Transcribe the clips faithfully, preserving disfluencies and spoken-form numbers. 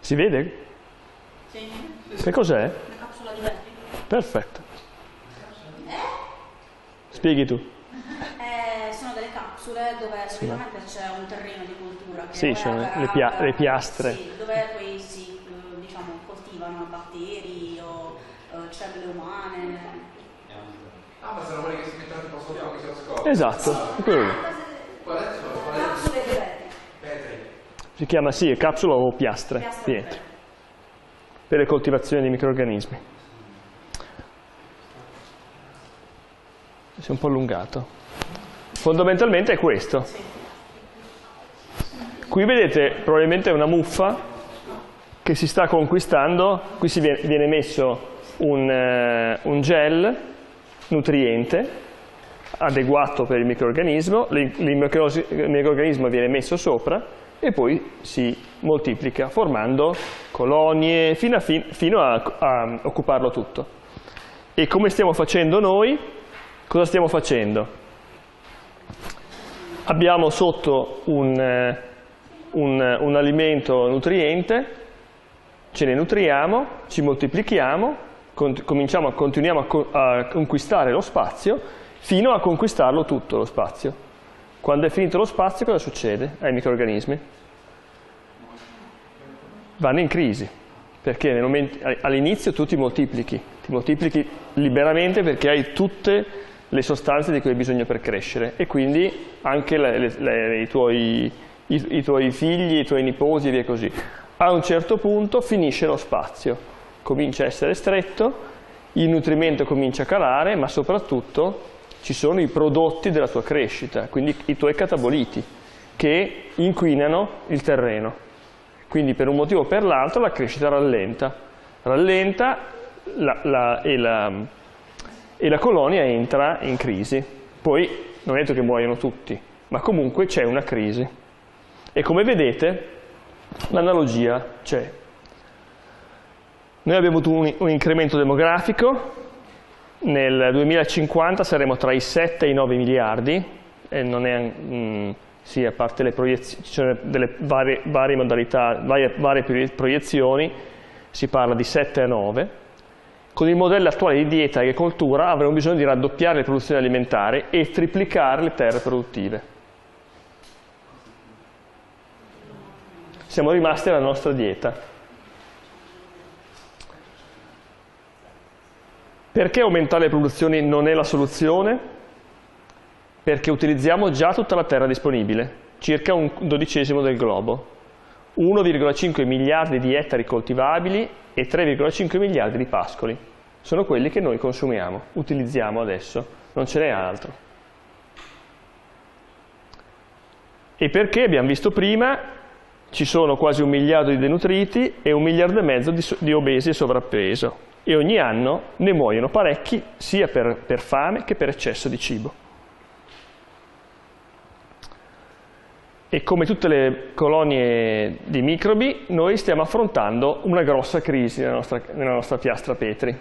Si vede? Sì. Che cos'è? Una capsula di vetri. Perfetto. Spieghi tu. Eh, sono delle capsule dove sicuramente c'è un terreno di cultura. Che Sì, sono le, pia le piastre. Sì, dove poi si diciamo, coltivano batteri o uh, cellule umane. Ah, ma sono quelli che si mettono tipo sotto il microscopio. Esatto, è quello lì. Capsule di vetri. Vetri. Si chiama sì, capsula o piastre, Piastre di pietre, vetri. per le coltivazioni di microrganismi. Si è un po' allungato. Fondamentalmente è questo. Qui vedete probabilmente una muffa che si sta conquistando, qui si viene, viene messo un, uh, un gel nutriente adeguato per il microrganismo, il, il microrganismo viene messo sopra e poi si moltiplica formando colonie fino a, fin, fino a, a occuparlo tutto. E come stiamo facendo noi? Cosa stiamo facendo? Abbiamo sotto un, un, un alimento nutriente, ce ne nutriamo, ci moltiplichiamo, cominciamo a, continuiamo a, co a conquistare lo spazio fino a conquistarlo tutto lo spazio. Quando è finito lo spazio cosa succede ai microrganismi? Vanno in crisi, perché all'inizio tu ti moltiplichi, ti moltiplichi liberamente perché hai tutte le sostanze di cui hai bisogno per crescere e quindi anche le, le, le, i, tuoi, i, i tuoi figli, i tuoi nipoti e via così. A un certo punto finisce lo spazio, comincia a essere stretto, il nutrimento comincia a calare, ma soprattutto ci sono i prodotti della tua crescita, quindi i tuoi cataboliti, che inquinano il terreno. Quindi per un motivo o per l'altro la crescita rallenta. Rallenta la, la, e, la, e la colonia entra in crisi. Poi non è detto che muoiono tutti, ma comunque c'è una crisi. E come vedete l'analogia c'è. Noi abbiamo avuto un, un incremento demografico, nel duemilacinquanta saremo tra i sette e i nove miliardi, e non è, mh, sì, a parte le proiezioni, ci sono delle varie, varie modalità, varie, varie proiezioni, si parla di sette a nove. Con il modello attuale di dieta e agricoltura avremo bisogno di raddoppiare le produzioni alimentari e triplicare le terre produttive. Siamo rimasti alla nostra dieta. Perché aumentare le produzioni non è la soluzione? Perché utilizziamo già tutta la terra disponibile, circa un dodicesimo del globo, uno virgola cinque miliardi di ettari coltivabili e tre virgola cinque miliardi di pascoli. Sono quelli che noi consumiamo, utilizziamo adesso, non ce n'è altro. E perché, abbiamo visto prima, ci sono quasi un miliardo di denutriti e un miliardo e mezzo di, di obesi e sovrappeso. E ogni anno ne muoiono parecchi sia per, per fame che per eccesso di cibo. E come tutte le colonie di microbi, noi stiamo affrontando una grossa crisi nella nostra, nella nostra piastra Petri.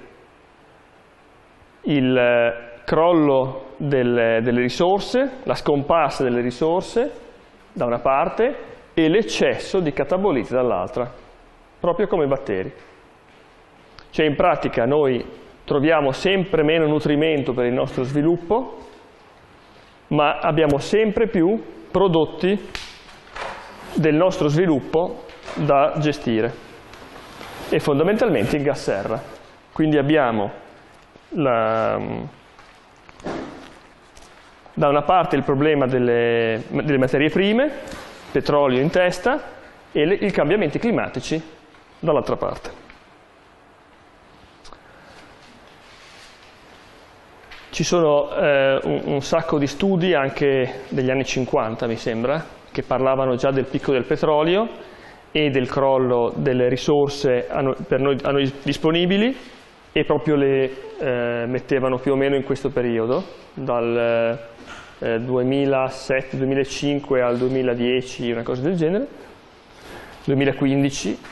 Il crollo del, delle risorse, la scomparsa delle risorse da una parte e l'eccesso di cataboliti dall'altra, proprio come i batteri. Cioè in pratica noi troviamo sempre meno nutrimento per il nostro sviluppo, ma abbiamo sempre più prodotti del nostro sviluppo da gestire e fondamentalmente il gas serra. Quindi abbiamo la, da una parte il problema delle, delle materie prime, petrolio in testa, e le, i cambiamenti climatici dall'altra parte. Ci sono eh, un, un sacco di studi, anche degli anni cinquanta mi sembra, che parlavano già del picco del petrolio e del crollo delle risorse a noi, per noi, a noi disponibili e proprio le eh, mettevano più o meno in questo periodo, dal eh, duemilasette duemilacinque al duemiladieci, una cosa del genere, duemilaquindici.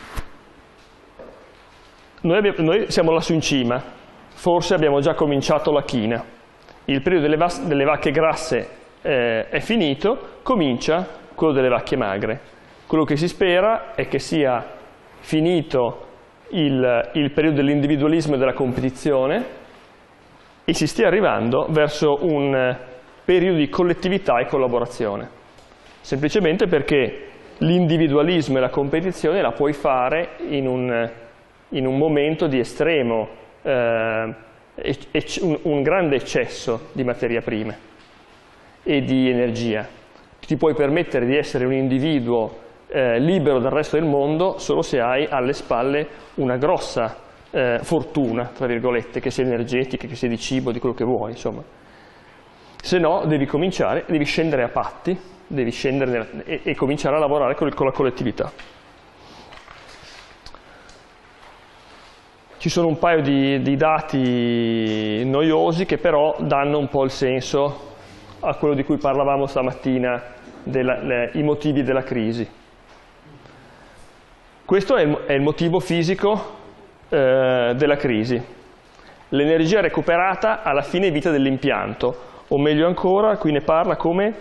Noi, abbiamo, noi siamo lassù in cima, forse abbiamo già cominciato la china. Il periodo delle, delle vacche grasse eh, è finito, comincia quello delle vacche magre. Quello che si spera è che sia finito il, il periodo dell'individualismo e della competizione e si stia arrivando verso un periodo di collettività e collaborazione. Semplicemente perché l'individualismo e la competizione la puoi fare in un, in un momento di estremo, eh, un, un grande eccesso di materia prima e di energia. Ti puoi permettere di essere un individuo eh, libero dal resto del mondo solo se hai alle spalle una grossa eh, fortuna, tra virgolette, che sia energetica, che sia di cibo, di quello che vuoi, insomma. Se no devi cominciare, devi scendere a patti, devi scendere nella, e, e cominciare a lavorare con, con la collettività. Ci sono un paio di, di dati noiosi che però danno un po' il senso a quello di cui parlavamo stamattina, della, le, i motivi della crisi. Questo è il, è il motivo fisico eh, della crisi. L'energia recuperata alla fine vita dell'impianto, o meglio ancora, qui ne parla come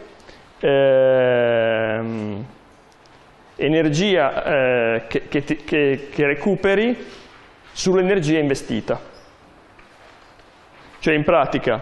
eh, energia eh, che, che, che, che recuperi sull'energia investita. Cioè in pratica,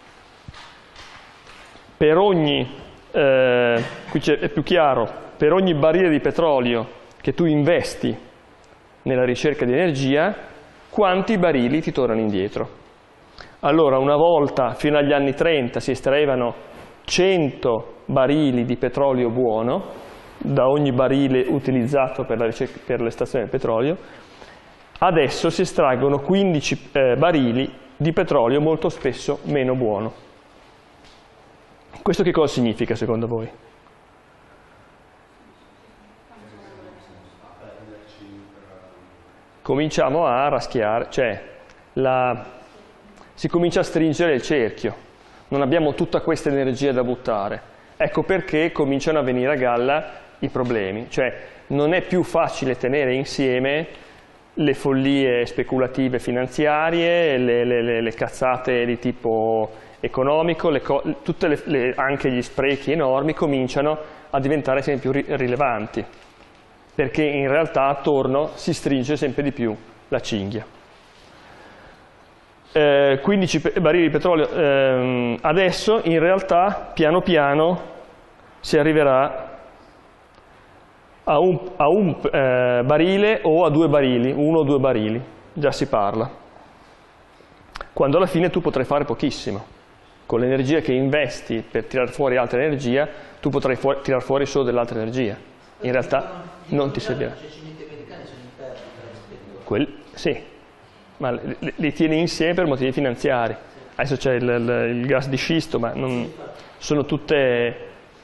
per ogni, eh, qui è più chiaro, per ogni barile di petrolio che tu investi nella ricerca di energia, quanti barili ti tornano indietro? Allora, una volta, fino agli anni trenta, si estraevano cento barili di petrolio buono da ogni barile utilizzato per la ricerca, per l'estrazione del petrolio. Adesso si estraggono quindici eh, barili di petrolio molto spesso meno buono. Questo che cosa significa secondo voi? Cominciamo a raschiare, cioè la, si comincia a stringere il cerchio, non abbiamo tutta questa energia da buttare. Ecco perché cominciano a venire a galla i problemi, cioè non è più facile tenere insieme le follie speculative finanziarie, le, le, le, le cazzate di tipo economico, le tutte le, le, anche gli sprechi enormi cominciano a diventare sempre più ri rilevanti, perché in realtà attorno si stringe sempre di più la cinghia. Eh, quindici barili di petrolio, ehm, adesso in realtà piano piano si arriverà a un, a un eh, barile o a due barili, uno o due barili, già si parla, quando alla fine tu potrai fare pochissimo. Con l'energia che investi per tirare fuori altra energia, tu potrai fu tirare fuori solo dell'altra energia. In realtà non ti servirà. Quel, sì, ma li, li tieni insieme per motivi finanziari. Adesso c'è il, il, il gas di scisto, ma non, sono tutte...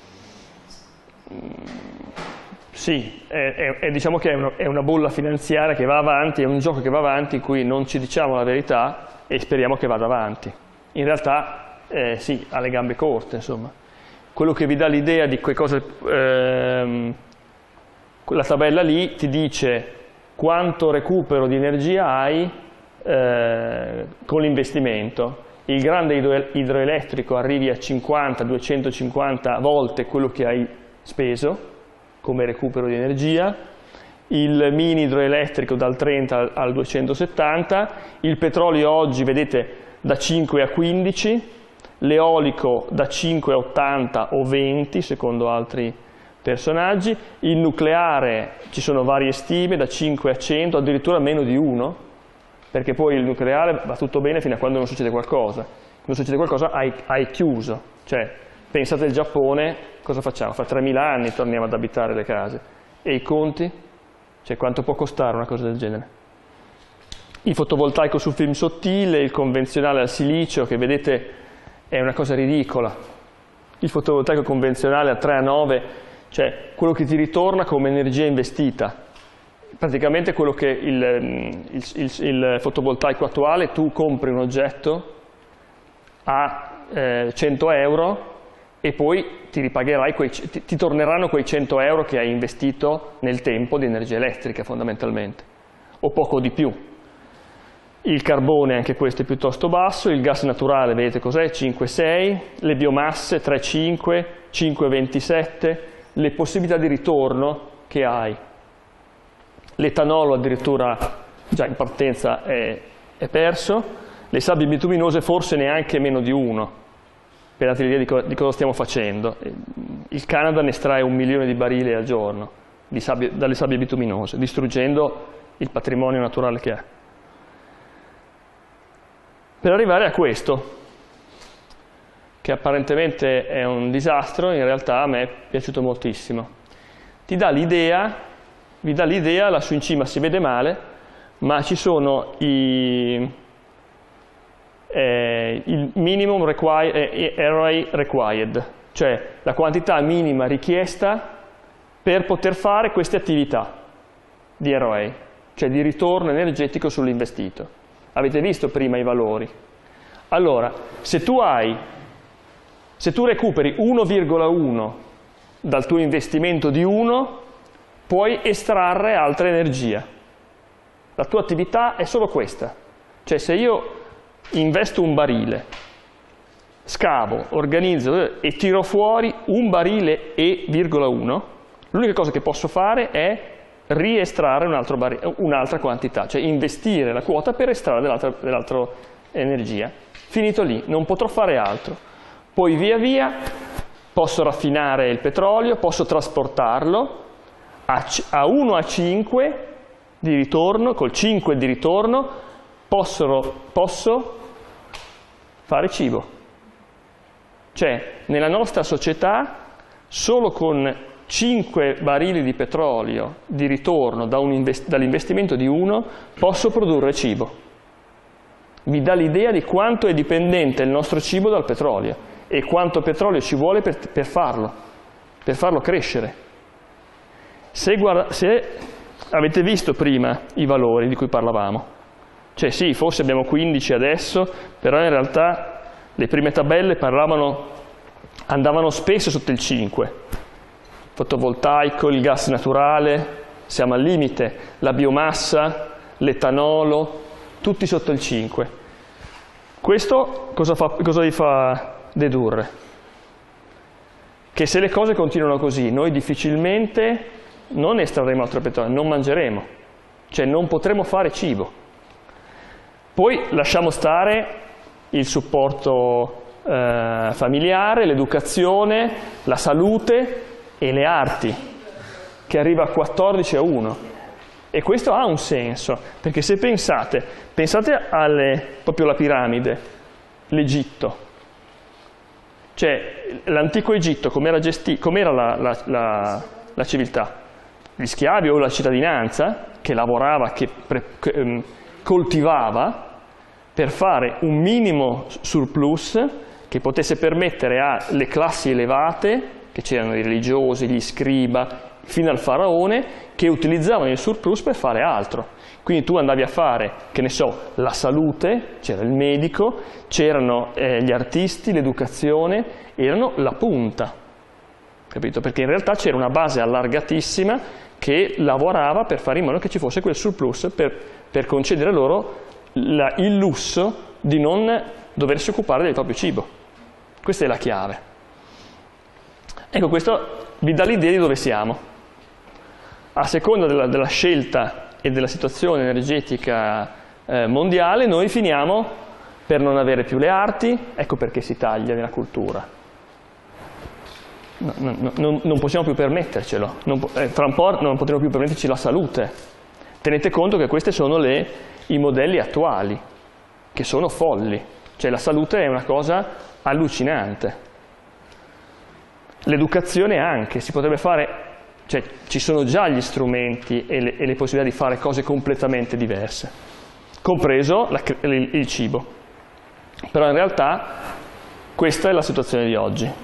Sì, è, è, è, diciamo che è, uno, è una bolla finanziaria che va avanti, è un gioco che va avanti in cui non ci diciamo la verità e speriamo che vada avanti. In realtà... Eh, sì, ha le gambe corte, insomma. Quello che vi dà l'idea di che cosa, ehm, quella tabella lì ti dice quanto recupero di energia hai eh, con l'investimento. Il grande idro idroelettrico arrivi a cinquanta duecentocinquanta volte quello che hai speso come recupero di energia, il mini idroelettrico dal trenta al duecentosettanta, il petrolio oggi, vedete, da cinque a quindici, l'eolico da cinque a ottanta o venti secondo altri personaggi, il nucleare ci sono varie stime da cinque a cento, addirittura meno di uno, perché poi il nucleare va tutto bene fino a quando non succede qualcosa. Quando succede qualcosa hai, hai chiuso, cioè pensate al Giappone, cosa facciamo? Fra tremila anni torniamo ad abitare le case. E i conti? Cioè quanto può costare una cosa del genere? Il fotovoltaico su film sottile, il convenzionale al silicio, che vedete è una cosa ridicola. Il fotovoltaico convenzionale a tre a nove, cioè quello che ti ritorna come energia investita. Praticamente quello che il, il, il, il fotovoltaico attuale, tu compri un oggetto a eh, cento euro e poi ti ripagherai, quei, ti, ti torneranno quei cento euro che hai investito nel tempo di energia elettrica fondamentalmente, o poco di più. Il carbone, anche questo è piuttosto basso, il gas naturale, vedete cos'è? cinque sei, le biomasse tre cinque, cinque ventisette, le possibilità di ritorno che hai. l'etanolo addirittura già in partenza è, è perso, le sabbie bituminose forse neanche meno di uno, per darti l'idea di, co di cosa stiamo facendo. Il Canada ne estrae un milione di barili al giorno di sabbie, dalle sabbie bituminose, distruggendo il patrimonio naturale che ha. Per arrivare a questo, che apparentemente è un disastro, in realtà a me è piaciuto moltissimo. Ti dà l'idea, vi dà l'idea, lassù in cima si vede male, ma ci sono i, eh, il minimum required, eh, array required, cioè la quantità minima richiesta per poter fare queste attività di array, cioè di ritorno energetico sull'investito. Avete visto prima i valori? Allora, se tu hai, se tu recuperi uno virgola uno dal tuo investimento di uno, puoi estrarre altra energia. La tua attività è solo questa. Cioè se io investo un barile, scavo, organizzo e tiro fuori un barile e virgola uno, l'unica cosa che posso fare è riestrarre un'altra quantità, cioè investire la quota per estrarre dell'altra dell energia. Finito lì, non potrò fare altro. Poi via via posso raffinare il petrolio, posso trasportarlo a, a uno a cinque di ritorno, col cinque di ritorno posso, posso fare cibo. Cioè nella nostra società solo con cinque barili di petrolio di ritorno da invest dall'investimento di uno posso produrre cibo. Vi dà l'idea di quanto è dipendente il nostro cibo dal petrolio e quanto petrolio ci vuole per, per farlo, per farlo crescere. Se, guarda, se avete visto prima i valori di cui parlavamo, cioè sì, forse abbiamo quindici adesso, però in realtà le prime tabelle parlavano, andavano spesso sotto il cinque. Fotovoltaico, il gas naturale, siamo al limite, la biomassa, l'etanolo, tutti sotto il cinque. Questo cosa, fa, cosa vi fa dedurre? Che se le cose continuano così, noi difficilmente non estrarremo altro petrolio, non mangeremo, cioè non potremo fare cibo. Poi lasciamo stare il supporto eh, familiare, l'educazione, la salute e le arti, che arriva a quattordici a uno. E questo ha un senso, perché se pensate, pensate alle, proprio alla piramide, l'Egitto. Cioè, l'antico Egitto, com'era com la, la, la, la civiltà? Gli schiavi o la cittadinanza, che lavorava, che, pre, che um, coltivava, per fare un minimo surplus che potesse permettere alle classi elevate, che c'erano i religiosi, gli scriba, fino al faraone, che utilizzavano il surplus per fare altro. Quindi tu andavi a fare, che ne so, la salute, c'era il medico, c'erano eh, gli artisti, l'educazione, erano la punta, capito? Perché in realtà c'era una base allargatissima che lavorava per fare in modo che ci fosse quel surplus per, per concedere loro la, il lusso di non doversi occupare del proprio cibo. Questa è la chiave. Ecco, questo vi dà l'idea di dove siamo. A seconda della, della scelta e della situazione energetica eh, mondiale, noi finiamo per non avere più le arti, ecco perché si taglia nella cultura. No, no, no, non possiamo più permettercelo, non, eh, tra un po' non potremo più permetterci la salute. Tenete conto che questi sono le, i modelli attuali, che sono folli, cioè la salute è una cosa allucinante. L'educazione anche, si potrebbe fare, cioè ci sono già gli strumenti e le, e le possibilità di fare cose completamente diverse, compreso la, il, il cibo. Però in realtà questa è la situazione di oggi.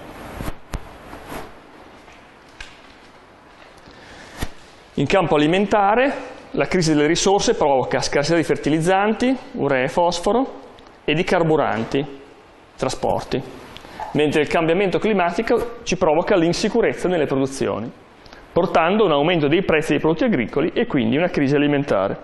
In campo alimentare, la crisi delle risorse provoca scarsità di fertilizzanti, urea e fosforo, e di carburanti, trasporti, mentre il cambiamento climatico ci provoca l'insicurezza nelle produzioni, portando un aumento dei prezzi dei prodotti agricoli e quindi una crisi alimentare.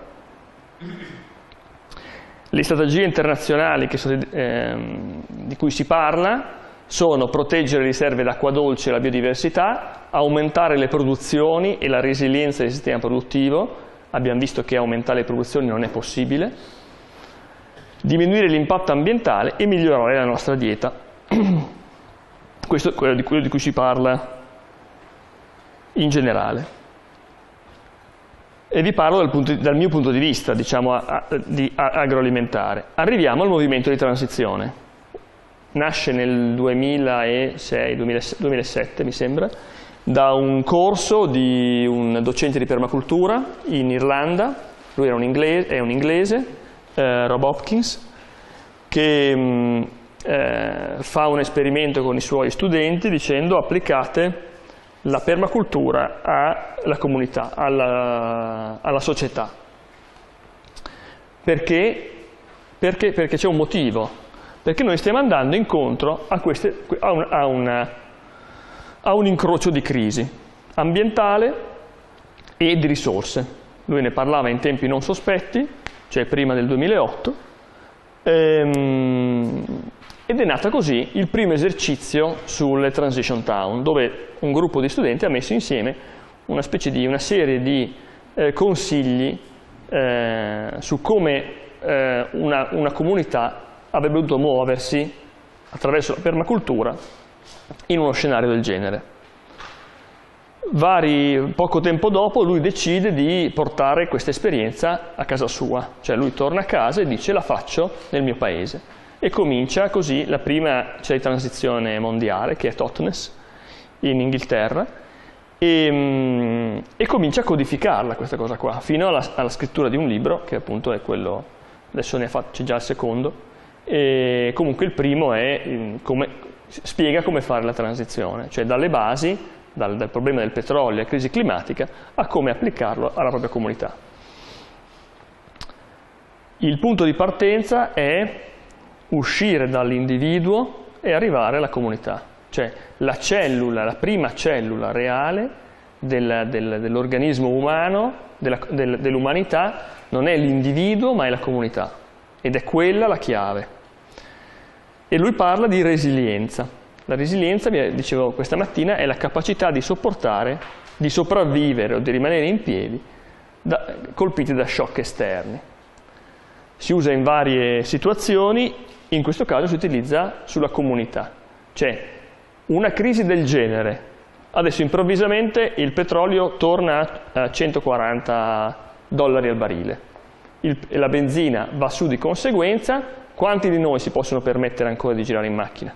Le strategie internazionali che sono, ehm, di cui si parla sono proteggere le riserve d'acqua dolce e la biodiversità, aumentare le produzioni e la resilienza del sistema produttivo, abbiamo visto che aumentare le produzioni non è possibile, diminuire l'impatto ambientale e migliorare la nostra dieta. Questo è quello di, quello di cui si parla in generale. E vi parlo dal, punto, dal mio punto di vista, diciamo, a, a, di a, agroalimentare. Arriviamo al movimento di transizione. Nasce nel duemilasei duemilasette, mi sembra, da un corso di un docente di permacultura in Irlanda, lui era un inglese, è un inglese, eh, Rob Hopkins, che mh, eh, fa un esperimento con i suoi studenti dicendo: applicate la permacultura alla comunità, alla, alla società. Perché? Perché, perché c'è un motivo. Perché noi stiamo andando incontro a, queste, a, un, a, una, a un incrocio di crisi ambientale e di risorse. Lui ne parlava in tempi non sospetti, cioè prima del duemilaotto, ehm, ed è nato così il primo esercizio sulle Transition Town, dove un gruppo di studenti ha messo insieme una specie di una serie di eh, consigli eh, su come eh, una, una comunità avrebbe dovuto muoversi attraverso la permacultura in uno scenario del genere. Vari, poco tempo dopo lui decide di portare questa esperienza a casa sua, cioè lui torna a casa e dice: la faccio nel mio paese, e comincia così la prima cioè, transizione mondiale, che è Totnes in Inghilterra, e, e comincia a codificarla questa cosa qua, fino alla, alla scrittura di un libro, che appunto è quello, adesso ne ha fatto, c'è già il secondo. E comunque il primo è, come, spiega come fare la transizione, cioè dalle basi, dal, dal problema del petrolio alla crisi climatica, a come applicarlo alla propria comunità. Il punto di partenza è uscire dall'individuo e arrivare alla comunità, cioè la cellula, la prima cellula reale del, del, dell'organismo umano, del, dell'umanità, non è l'individuo ma è la comunità, ed è quella la chiave. E lui parla di resilienza. La resilienza, vi dicevo questa mattina, è la capacità di sopportare, di sopravvivere o di rimanere in piedi da, colpiti da shock esterni. Si usa in varie situazioni, in questo caso si utilizza sulla comunità. Cioè, una crisi del genere, adesso improvvisamente il petrolio torna a centoquaranta dollari al barile, il, e la benzina va su di conseguenza. Quanti di noi si possono permettere ancora di girare in macchina?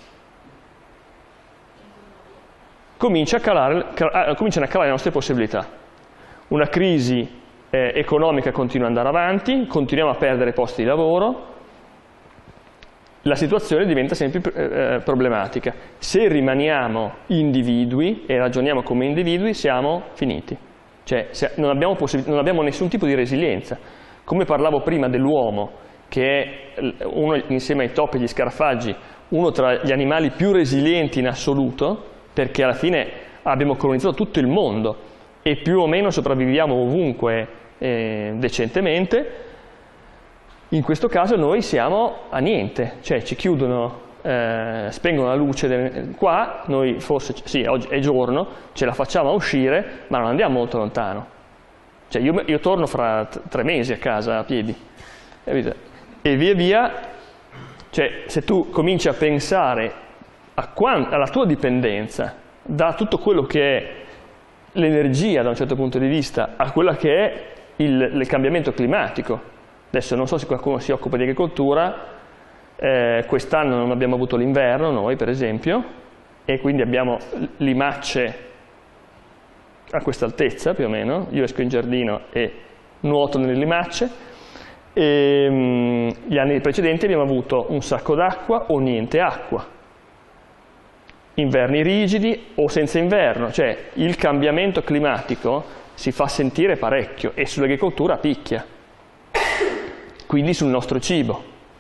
Comincia a calare, cal, cominciano a calare le nostre possibilità. Una crisi eh, economica continua ad andare avanti, continuiamo a perdere posti di lavoro, la situazione diventa sempre più eh, problematica. Se rimaniamo individui e ragioniamo come individui, siamo finiti. Cioè se non, abbiamo non abbiamo nessun tipo di resilienza. Come parlavo prima dell'uomo, che è uno, insieme ai topi e agli scarafaggi, uno tra gli animali più resilienti in assoluto, perché alla fine abbiamo colonizzato tutto il mondo e più o meno sopravviviamo ovunque eh, decentemente. In questo caso noi siamo a niente, cioè ci chiudono, eh, spengono la luce qua, noi forse, sì, oggi è giorno, ce la facciamo a uscire, ma non andiamo molto lontano. Cioè io, io torno fra tre mesi a casa a piedi. E via via, cioè se tu cominci a pensare a quant- alla tua dipendenza da tutto quello che è l'energia da un certo punto di vista a quello che è il, il cambiamento climatico. Adesso non so se qualcuno si occupa di agricoltura, eh, quest'anno non abbiamo avuto l'inverno noi per esempio, e quindi abbiamo limacce a questa altezza più o meno, io esco in giardino e nuoto nelle limacce. E, um, gli anni precedenti abbiamo avuto un sacco d'acqua o niente acqua, inverni rigidi o senza inverno, cioè il cambiamento climatico si fa sentire parecchio e sull'agricoltura picchia, quindi sul nostro cibo.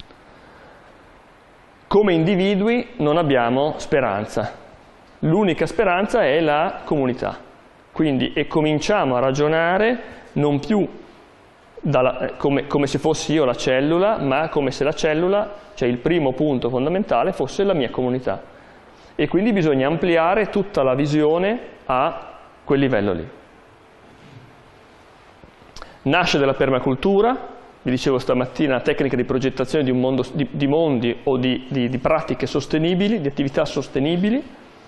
Come individui non abbiamo speranza, l'unica speranza è la comunità, quindi e cominciamo a ragionare non più Dalla, come, come se fossi io la cellula, ma come se la cellula, cioè il primo punto fondamentale, fosse la mia comunità. E quindi bisogna ampliare tutta la visione a quel livello lì. Nasce dalla permacultura, vi dicevo stamattina, la tecnica di progettazione di, un mondo, di, di mondi o di, di, di pratiche sostenibili, di attività sostenibili,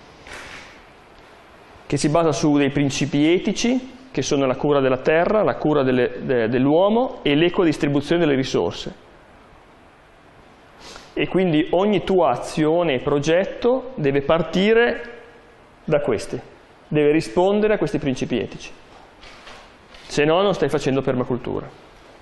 che si basa su dei principi etici, che sono la cura della terra, la cura delle, de, dell'uomo e l'equa distribuzione delle risorse. E quindi ogni tua azione e progetto deve partire da questi, deve rispondere a questi principi etici. Se no non stai facendo permacultura.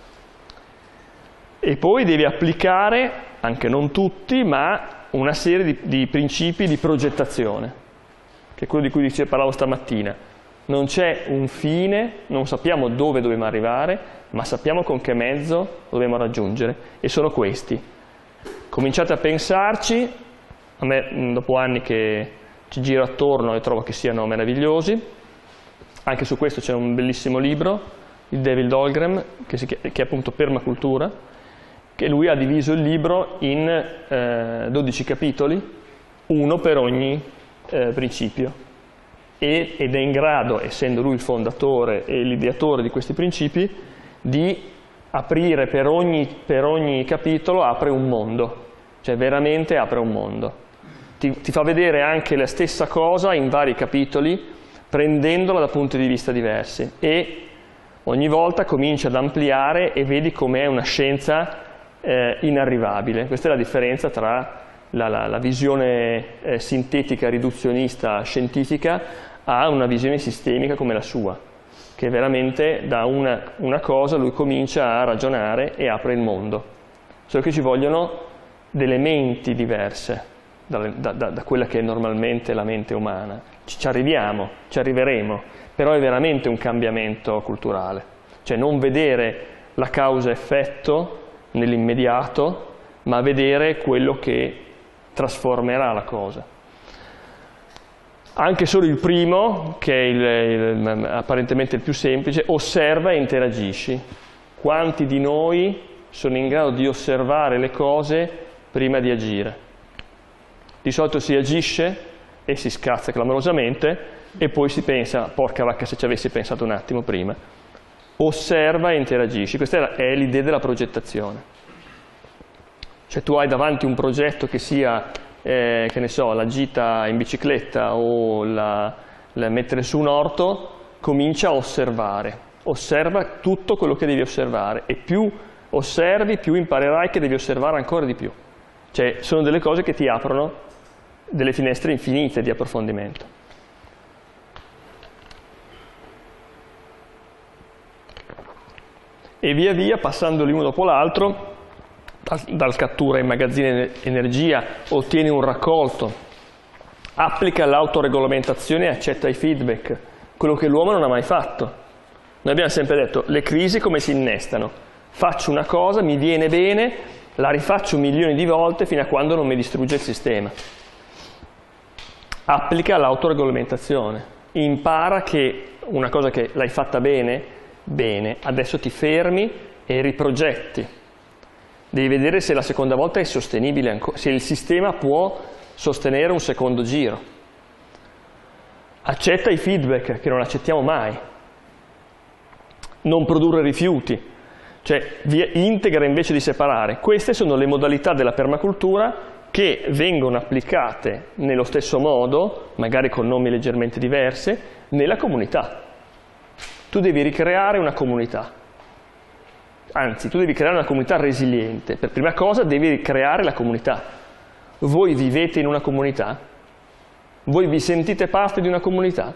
E poi devi applicare, anche non tutti, ma una serie di, di principi di progettazione, che è quello di cui dicevo, parlavo stamattina. Non c'è un fine, non sappiamo dove dobbiamo arrivare, ma sappiamo con che mezzo dobbiamo raggiungere, e sono questi. Cominciate a pensarci, a me dopo anni che ci giro attorno e trovo che siano meravigliosi. Anche su questo c'è un bellissimo libro, di David Holmgren, che, si, che è appunto Permacultura, che lui ha diviso il libro in eh, dodici capitoli, uno per ogni eh, principio, e, ed è in grado, essendo lui il fondatore e l'ideatore di questi principi, di aprire per ogni, per ogni capitolo, apre un mondo, cioè veramente apre un mondo. Ti, ti fa vedere anche la stessa cosa in vari capitoli, prendendola da punti di vista diversi, e ogni volta cominci ad ampliare e vedi com'è una scienza Eh, inarrivabile. Questa è la differenza tra la, la, la visione eh, sintetica, riduzionista, scientifica a una visione sistemica come la sua, che veramente da una, una cosa lui comincia a ragionare e apre il mondo. Solo che ci vogliono delle menti diverse da, da, da, da quella che è normalmente la mente umana. Ci, ci arriviamo, ci arriveremo, però è veramente un cambiamento culturale. Cioè non vedere la causa-effetto nell'immediato, ma vedere quello che trasformerà la cosa. Anche solo il primo, che è il, il, apparentemente il più semplice, osserva e interagisci. Quanti di noi sono in grado di osservare le cose prima di agire? Di solito si agisce e si scazza clamorosamente e poi si pensa, porca vacca se ci avessi pensato un attimo prima. Osserva e interagisci. Questa è l'idea della progettazione. Cioè tu hai davanti un progetto che sia, eh, che ne so, la gita in bicicletta o la, la mettere su un orto, comincia a osservare. Osserva tutto quello che devi osservare e più osservi, più imparerai che devi osservare ancora di più. Cioè sono delle cose che ti aprono delle finestre infinite di approfondimento. E via via, passandoli uno dopo l'altro, dal, dal cattura immagazzina energia, ottieni un raccolto, applica l'autoregolamentazione e accetta i feedback, quello che l'uomo non ha mai fatto. Noi abbiamo sempre detto, le crisi come si innestano? Faccio una cosa, mi viene bene, la rifaccio milioni di volte fino a quando non mi distrugge il sistema. Applica l'autoregolamentazione, impara che una cosa che l'hai fatta bene, bene, adesso ti fermi e riprogetti. Devi vedere se la seconda volta è sostenibile ancora, se il sistema può sostenere un secondo giro. Accetta i feedback, che non accettiamo mai. Non produrre rifiuti, cioè integra invece di separare. Queste sono le modalità della permacultura che vengono applicate nello stesso modo, magari con nomi leggermente diversi, nella comunità. Tu devi ricreare una comunità, anzi tu devi creare una comunità resiliente. Per prima cosa devi ricreare la comunità. Voi vivete in una comunità? Voi vi sentite parte di una comunità?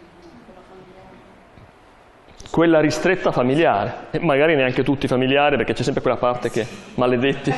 Quella ristretta familiare, e magari neanche tutti familiari perché c'è sempre quella parte che maledetti.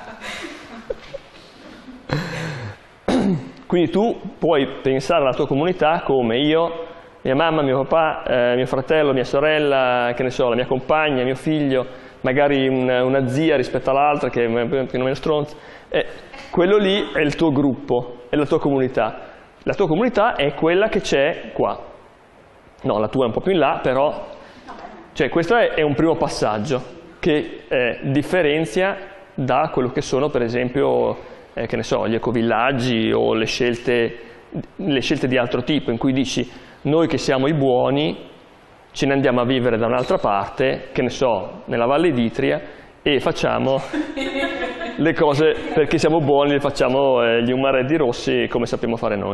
Quindi tu puoi pensare alla tua comunità come io, mia mamma, mio papà, eh, mio fratello, mia sorella, che ne so, la mia compagna, mio figlio, magari una, una zia rispetto all'altra che, che non è stronza. Eh, quello lì è il tuo gruppo, è la tua comunità. La tua comunità è quella che c'è qua. No, la tua è un po' più in là, però... Cioè, questo è, è un primo passaggio che eh, differenzia da quello che sono, per esempio, eh, che ne so, gli ecovillaggi o le scelte, le scelte di altro tipo, in cui dici... Noi che siamo i buoni ce ne andiamo a vivere da un'altra parte, che ne so, nella Valle d'Itria, e facciamo le cose perché siamo buoni, le facciamo eh, gli umareddi rossi come sappiamo fare noi.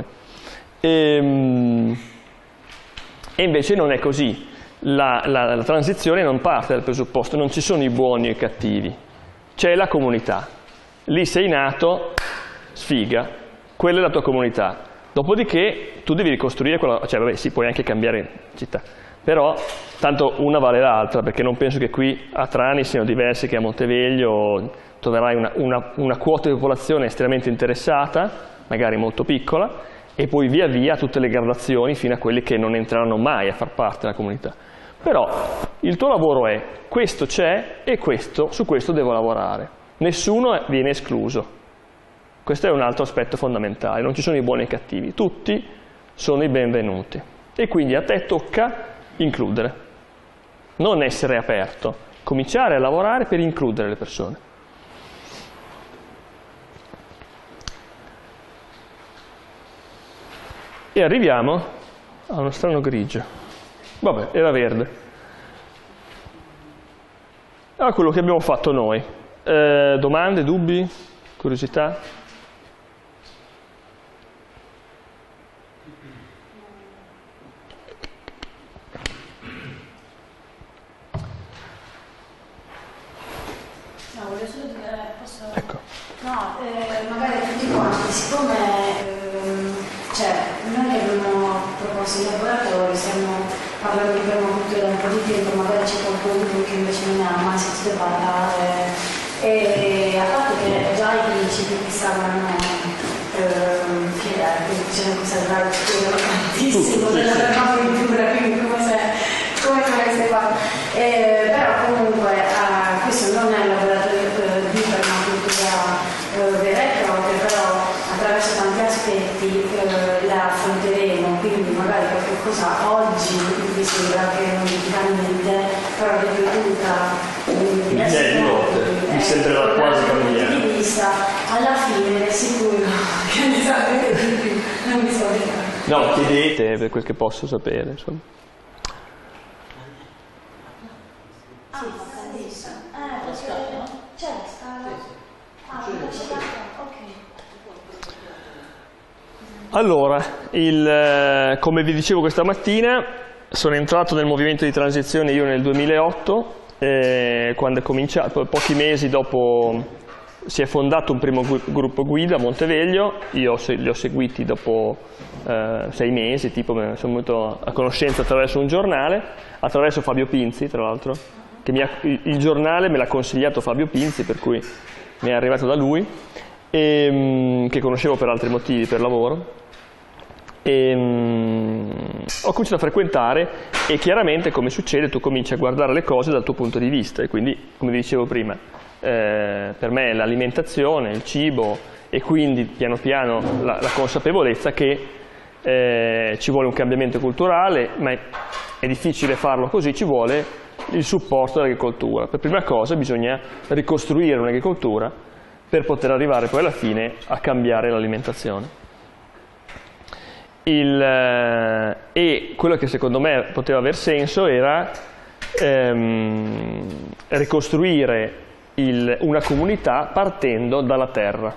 E, e invece non è così. La, la, la transizione non parte dal presupposto, non ci sono i buoni e i cattivi, c'è la comunità. Lì sei nato, sfiga, quella è la tua comunità. Dopodiché tu devi ricostruire quella, cioè vabbè sì, puoi anche cambiare città, però tanto una vale l'altra, perché non penso che qui a Trani siano diversi che a Monteveglio. Troverai una, una, una quota di popolazione estremamente interessata, magari molto piccola, e poi via via tutte le gradazioni fino a quelli che non entreranno mai a far parte della comunità. Però il tuo lavoro è, questo c'è e questo, su questo devo lavorare. Nessuno viene escluso. Questo è un altro aspetto fondamentale, non ci sono i buoni e i cattivi, tutti sono i benvenuti. E quindi a te tocca includere, non essere aperto, cominciare a lavorare per includere le persone. E arriviamo a uno strano grigio. Vabbè, era verde. A quello che abbiamo fatto noi. Eh, domande, dubbi, curiosità? No, voglio solo dire, posso... Ecco. No, eh, magari tutti quanti, siccome ehm, cioè, noi che abbiamo proposto i laboratori, stiamo parlando di prima tutto da un po' di tempo, magari c'è qualcuno che invece non ha mai sentito parlare, e a parte che già i principi che stavano ehm, chiedere, quindi c'è questa drive tantissimo della avventura, quindi come se come se avesse fatto. Eh, però comunque eh, questo non è un laboratorio eh, di permacultura eh, vera e propria, però attraverso tanti aspetti eh, la affronteremo, quindi magari qualche cosa oggi mi sembra che non dica niente, però ripetuta migliaia di volte mi sembrerà quasi familiare. Di vista, alla fine sicuro che ne sapete di più, non mi so dire. No, chiedete per quel che posso sapere, insomma. Ah, adesso. Eh, perché c'è la scala. Ah, c'è la ok. Allora, il, eh, come vi dicevo questa mattina, sono entrato nel movimento di transizione io nel duemilaotto, eh, quando è cominciato, pochi mesi dopo si è fondato un primo gruppo guida a Monteveglio, io li ho seguiti dopo eh, sei mesi, tipo sono venuto a conoscenza attraverso un giornale, attraverso Fabio Pinzi tra l'altro, che mi ha, il giornale me l'ha consigliato Fabio Pinzi, per cui mi è arrivato da lui, e, che conoscevo per altri motivi, per lavoro. E, um, ho cominciato a frequentare e chiaramente, come succede, tu cominci a guardare le cose dal tuo punto di vista e quindi, come vi dicevo prima, eh, per me l'alimentazione, il cibo e quindi piano piano la, la consapevolezza che eh, ci vuole un cambiamento culturale, ma è, è difficile farlo così, ci vuole il supporto dell'agricoltura. Per prima cosa bisogna ricostruire un'agricoltura per poter arrivare poi alla fine a cambiare l'alimentazione. Il, eh, e quello che secondo me poteva aver senso era ehm, ricostruire il, una comunità partendo dalla terra.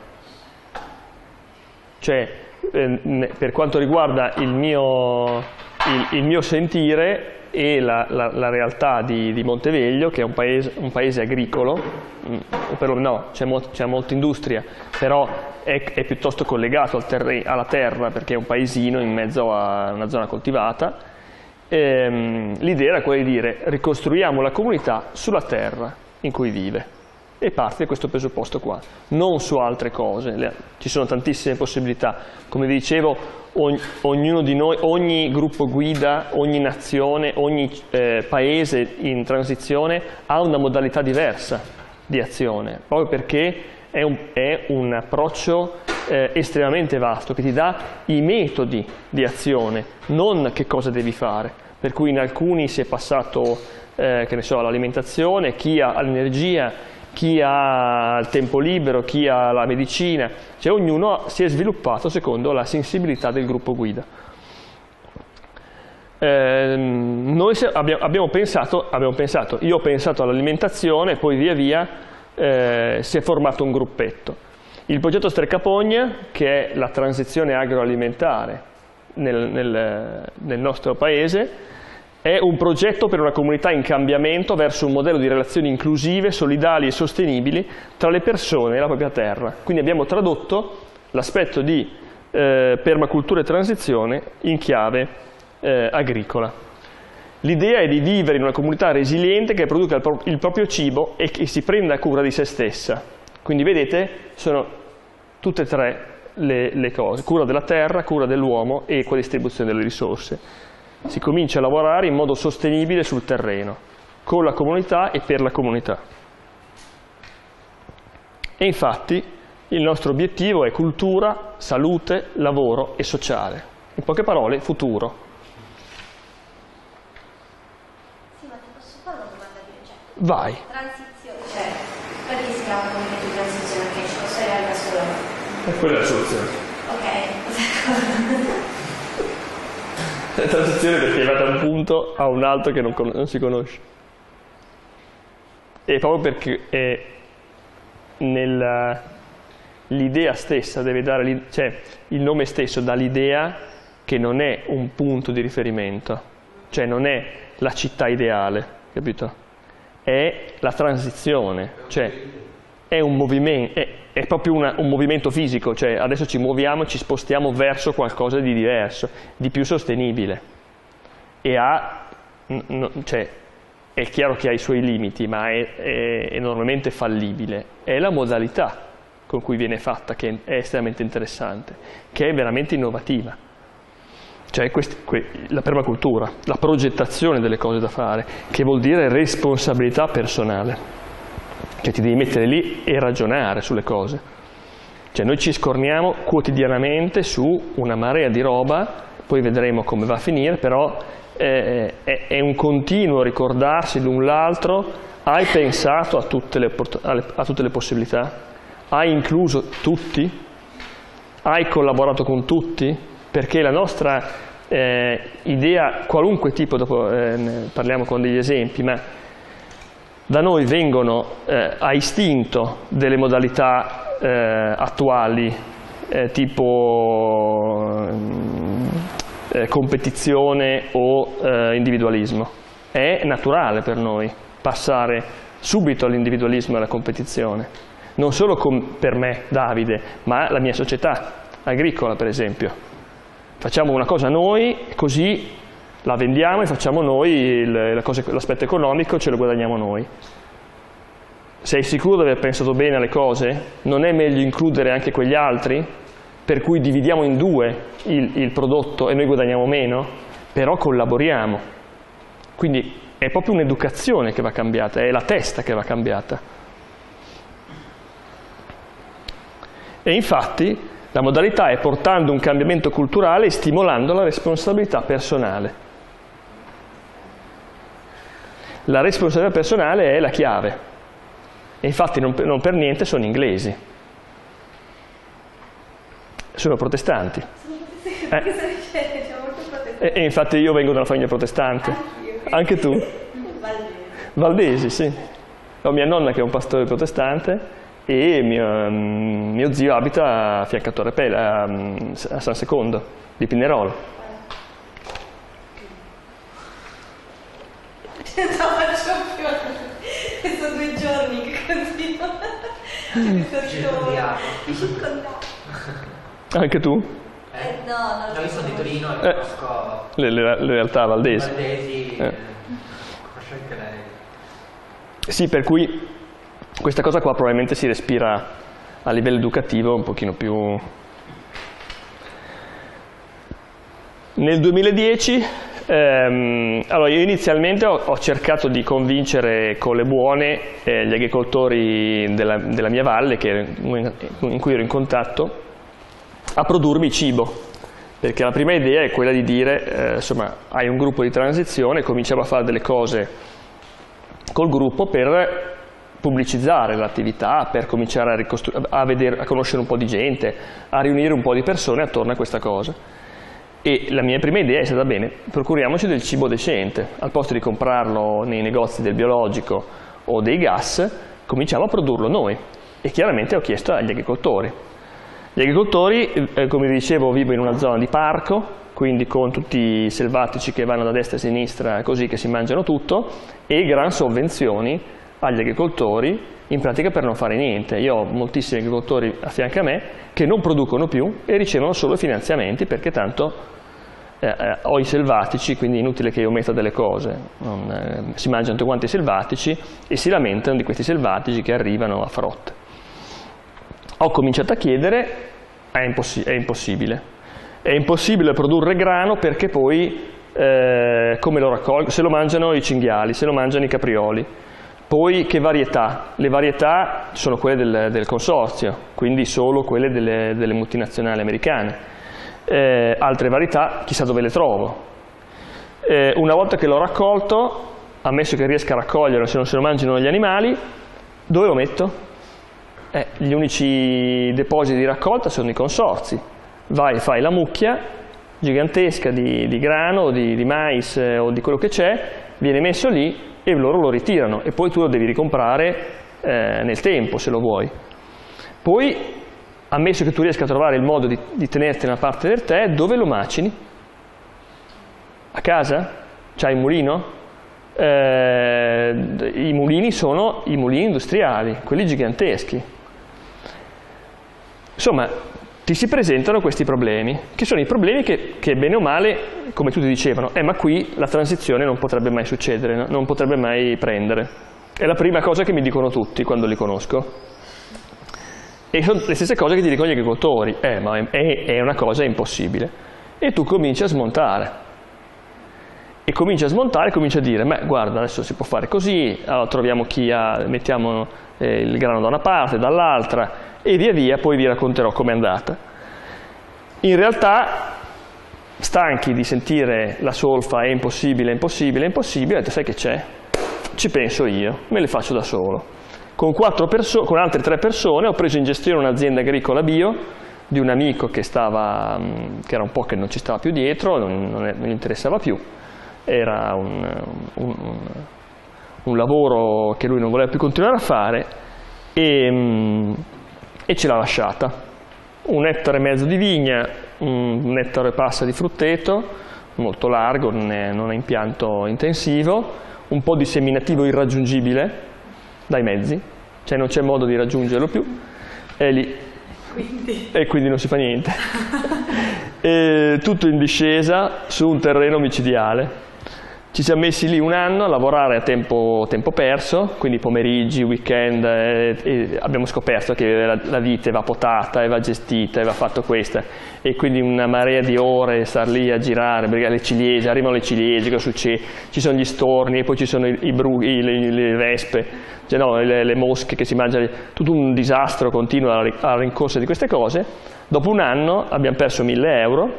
Cioè, eh, per quanto riguarda il mio, il, il mio sentire e la, la, la realtà di, di Monteveglio, che è un paese, un paese agricolo, o per, no, c'è molt, molta industria, però è, è piuttosto collegato al terre, alla terra, perché è un paesino in mezzo a una zona coltivata. L'idea era quella di dire: ricostruiamo la comunità sulla terra in cui vive, e parte da questo presupposto qua, non su altre cose. Le, ci sono tantissime possibilità, come vi dicevo, ogni, ognuno di noi, ogni gruppo guida, ogni nazione, ogni eh, paese in transizione ha una modalità diversa di azione, proprio perché è un, è un approccio eh, estremamente vasto, che ti dà i metodi di azione, non che cosa devi fare. Per cui in alcuni si è passato eh, che ne so, all'alimentazione, chi ha l'energia, chi ha il tempo libero, chi ha la medicina, cioè ognuno si è sviluppato secondo la sensibilità del gruppo guida. eh, noi abbiamo, abbiamo, pensato, abbiamo pensato, io ho pensato all'alimentazione, poi via via eh, si è formato un gruppetto. Il progetto Streccapogna, che è la transizione agroalimentare nel, nel, nel nostro paese, è un progetto per una comunità in cambiamento verso un modello di relazioni inclusive, solidali e sostenibili tra le persone e la propria terra. Quindi abbiamo tradotto l'aspetto di eh, permacultura e transizione in chiave eh, agricola. L'idea è di vivere in una comunità resiliente che produca il, pro il proprio cibo e che si prenda cura di se stessa. Quindi vedete, sono tutte e tre le, le cose: cura della terra, cura dell'uomo e equa distribuzione delle risorse. Si comincia a lavorare in modo sostenibile sul terreno, con la comunità e per la comunità. E infatti il nostro obiettivo è cultura, salute, lavoro e sociale. In poche parole, futuro. Sì, ma ti posso fare una domanda di oggetto? Vai. Transizione, cioè, perché si chiama movimento di transizione? Che ci posso dire da solo? E quella è la soluzione. Ok, La transizione perché va da un punto a un altro che non, non si conosce. E proprio perché è l'idea stessa deve dare, cioè il nome stesso dà l'idea che non è un punto di riferimento, cioè non è la città ideale, capito? È la transizione, cioè è un movimento, è, è proprio una, un movimento fisico, cioè adesso ci muoviamo e ci spostiamo verso qualcosa di diverso, di più sostenibile. E ha, no, cioè, è chiaro che ha i suoi limiti, ma è, è enormemente fallibile. È la modalità con cui viene fatta che è estremamente interessante, che è veramente innovativa. Cioè questi, que, la permacultura, la progettazione delle cose da fare, che vuol dire responsabilità personale. Cioè ti devi mettere lì e ragionare sulle cose. Cioè noi ci scorniamo quotidianamente su una marea di roba, poi vedremo come va a finire, però eh, è, è un continuo ricordarsi l'un l'altro: hai pensato a tutte, le, a tutte le possibilità? Hai incluso tutti? Hai collaborato con tutti? Perché la nostra eh, idea, qualunque tipo, dopo eh, ne parliamo con degli esempi, ma da noi vengono eh, a istinto delle modalità eh, attuali, eh, tipo eh, competizione o eh, individualismo. È naturale per noi passare subito all'individualismo e alla competizione. Non solo per me, Davide, ma la mia società agricola, per esempio. Facciamo una cosa noi, così la vendiamo e facciamo noi l'aspetto economico, ce lo guadagniamo noi. Sei sicuro di aver pensato bene alle cose? Non è meglio includere anche quegli altri? Per cui dividiamo in due il, il prodotto e noi guadagniamo meno? Però collaboriamo. Quindi è proprio un'educazione che va cambiata, è la testa che va cambiata. E infatti la modalità è portando un cambiamento culturale e stimolando la responsabilità personale. La responsabilità personale è la chiave, e infatti non per, non per niente sono inglesi, sono protestanti. Eh. E, e infatti io vengo da una famiglia protestante. Anche tu? Valdesi. Valdesi, sì. Ho mia nonna che è un pastore protestante e mio, mio zio abita a fianco a Torre Pela, a San Secondo, di Pinerolo. Non faccio più, sono due giorni che continuo, mi sono circondato. Anche tu? Eh, no, no. Da io sono di Torino e Eh. conosco Le, le, le realtà valdesi. Valdesi, Eh. conosco anche lei. Sì, per cui questa cosa qua probabilmente si respira a livello educativo un pochino più. Nel duemiladieci, ehm, allora io inizialmente ho, ho cercato di convincere con le buone eh, gli agricoltori della, della mia valle, che, in cui ero in contatto, a produrmi cibo, perché la prima idea è quella di dire, eh, insomma, hai un gruppo di transizione, cominciamo a fare delle cose col gruppo per pubblicizzare l'attività, per cominciare a, a, vedere, a conoscere un po' di gente, a riunire un po' di persone attorno a questa cosa. E la mia prima idea è stata: bene, procuriamoci del cibo decente, al posto di comprarlo nei negozi del biologico o dei gas, cominciamo a produrlo noi. E chiaramente ho chiesto agli agricoltori. Gli agricoltori, eh, come vi dicevo, vivono in una zona di parco, quindi con tutti i selvatici che vanno da destra a sinistra, così, che si mangiano tutto, e gran sovvenzioni agli agricoltori, in pratica per non fare niente. Io ho moltissimi agricoltori a fianco a me che non producono più e ricevono solo finanziamenti, perché tanto eh, eh, ho i selvatici, quindi è inutile che io metta delle cose. Non, eh, si mangiano tutti quanti i selvatici e si lamentano di questi selvatici che arrivano a frotte. Ho cominciato a chiedere: è, impossi- è impossibile. È impossibile produrre grano perché poi eh, come lo raccolgo? Se lo mangiano i cinghiali, se lo mangiano i caprioli. Poi che varietà? Le varietà sono quelle del, del consorzio, quindi solo quelle delle, delle multinazionali americane. Eh, altre varietà chissà dove le trovo. Eh, una volta che l'ho raccolto, ammesso che riesca a raccoglierlo se non se lo mangiano gli animali, dove lo metto? Eh, gli unici depositi di raccolta sono i consorzi. Vai e fai la mucchia gigantesca di, di grano, di, di mais eh, o di quello che c'è, viene messo lì e loro lo ritirano, e poi tu lo devi ricomprare eh, nel tempo, se lo vuoi. Poi, ammesso che tu riesca a trovare il modo di, di tenerti una parte del tè, dove lo macini? A casa? C'hai il mulino? Eh, I mulini sono i mulini industriali, quelli giganteschi. Insomma, ti si presentano questi problemi, che sono i problemi che, che bene o male, come tutti dicevano, eh, ma qui la transizione non potrebbe mai succedere, no? Non potrebbe mai prendere. È la prima cosa che mi dicono tutti quando li conosco. E sono le stesse cose che ti dicono gli agricoltori: eh, ma è, è una cosa impossibile. E tu cominci a smontare. E cominci a smontare, cominci a dire: ma guarda, adesso si può fare così, allora troviamo chi ha, mettiamo eh, il grano da una parte, dall'altra, e via via poi vi racconterò com'è andata. In realtà, stanchi di sentire la solfa: è impossibile, è impossibile, è impossibile, ho detto: sai che c'è? Ci penso io, me le faccio da solo. Con, quattro perso- con altre tre persone ho preso in gestione un'azienda agricola bio di un amico che, stava, che era un po' che non ci stava più dietro, non, non, è, non gli interessava più. Era un, un, un lavoro che lui non voleva più continuare a fare, e, e ce l'ha lasciata. Un ettaro e mezzo di vigna, un ettaro e passa di frutteto, molto largo, non è, non è impianto intensivo, un po' di seminativo irraggiungibile dai mezzi, cioè non c'è modo di raggiungerlo più, è lì. Quindi. E quindi non si fa niente. E tutto in discesa su un terreno micidiale. Ci siamo messi lì un anno a lavorare a tempo, tempo perso, quindi pomeriggi, weekend, e, e abbiamo scoperto che la, la vite va potata, e va gestita, e va fatto questa, e quindi una marea di ore star lì a girare, le ciliegie, arrivano le ciliegie, cosa succede? Ci sono gli storni, e poi ci sono i, i brughi, le, le vespe, cioè no, le, le mosche che si mangiano, tutto un disastro continuo alla, alla rincorsa di queste cose. Dopo un anno abbiamo perso mille euro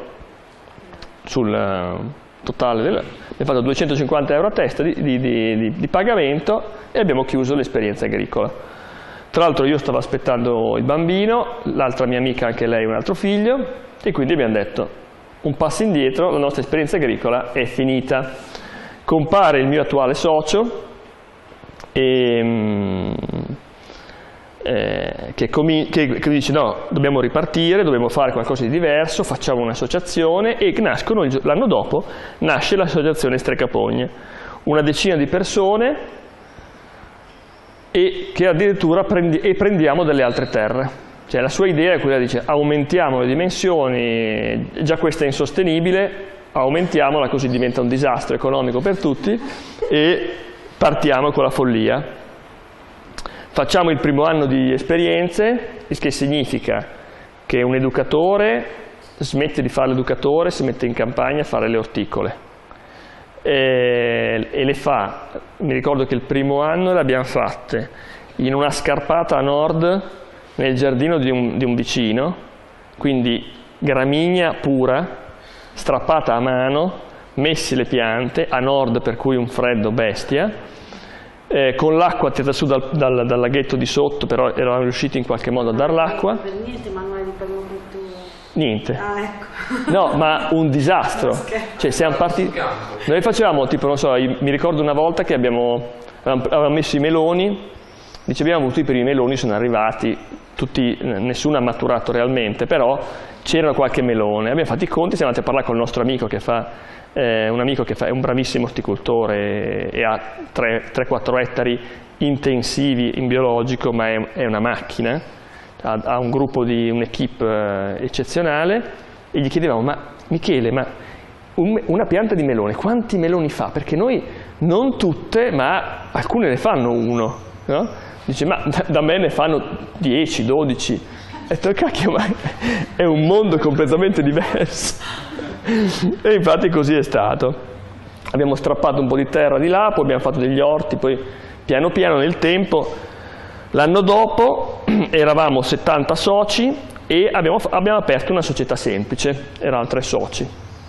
sul totale, del, abbiamo fatto duecentocinquanta euro a testa di, di, di, di pagamento, e abbiamo chiuso l'esperienza agricola. Tra l'altro io stavo aspettando il bambino, l'altra mia amica anche lei un altro figlio, e quindi abbiamo detto: un passo indietro, la nostra esperienza agricola è finita. Compare il mio attuale socio e, eh, che, che, che dice: no, dobbiamo ripartire, dobbiamo fare qualcosa di diverso, facciamo un'associazione, e nascono l'anno dopo nasce l'associazione Strecapogne, una decina di persone, e che addirittura prendi, e prendiamo delle altre terre. Cioè la sua idea è quella, dice: aumentiamo le dimensioni, già questa è insostenibile, aumentiamola così diventa un disastro economico per tutti, e partiamo con la follia. Facciamo il primo anno di esperienze, il che significa che un educatore smette di fare l'educatore, si mette in campagna a fare le orticole, e, e le fa. Mi ricordo che il primo anno le abbiamo fatte in una scarpata a nord nel giardino di un, di un vicino, quindi gramigna pura, strappata a mano, messi le piante, a nord per cui un freddo bestia, eh, con l'acqua tirata su dal, dal, dal laghetto di sotto, però eravamo riusciti in qualche modo a dar l'acqua. Per niente manuale di permacultura. Niente. Ah, ecco. No, ma un disastro. Cioè, siamo partiti... Noi facevamo, tipo, non so, mi ricordo una volta che abbiamo, avevamo messo i meloni, dicevamo avuto i primi meloni, sono arrivati, tutti, nessuno ha maturato realmente, però c'era qualche melone. Abbiamo fatto i conti, siamo andati a parlare con il nostro amico che fa, eh, un amico che fa, è un bravissimo orticoltore e ha tre quattro ettari intensivi in biologico, ma è, è una macchina. Ha un gruppo di un'equipe eccezionale e gli chiedevamo: ma Michele, ma un, una pianta di melone quanti meloni fa? Perché noi non tutte, ma alcune ne fanno uno, no? Dice: ma da me ne fanno dieci, dodici. Ho detto: cacchio, ma è un mondo completamente diverso. E infatti così è stato. Abbiamo strappato un po' di terra di là, poi abbiamo fatto degli orti, poi piano piano nel tempo. L'anno dopo eravamo settanta soci e abbiamo, abbiamo aperto una società semplice, erano tre soci.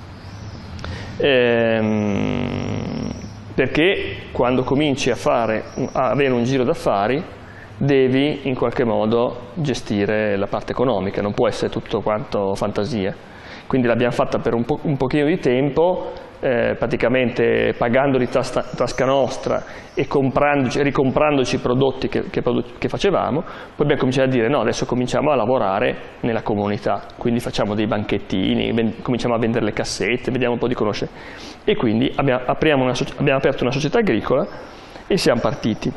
Ehm, perché quando cominci a, fare, a avere un giro d'affari devi in qualche modo gestire la parte economica, non può essere tutto quanto fantasia. Quindi l'abbiamo fatta per un, po un pochino di tempo, eh, praticamente pagando di tasca, tasca nostra e ricomprandoci i prodotti che, che, che facevamo. Poi abbiamo cominciato a dire: no, adesso cominciamo a lavorare nella comunità, quindi facciamo dei banchettini, cominciamo a vendere le cassette, vediamo un po' di conoscere. E quindi abbiamo, apriamo una, abbiamo aperto una società agricola e siamo partiti.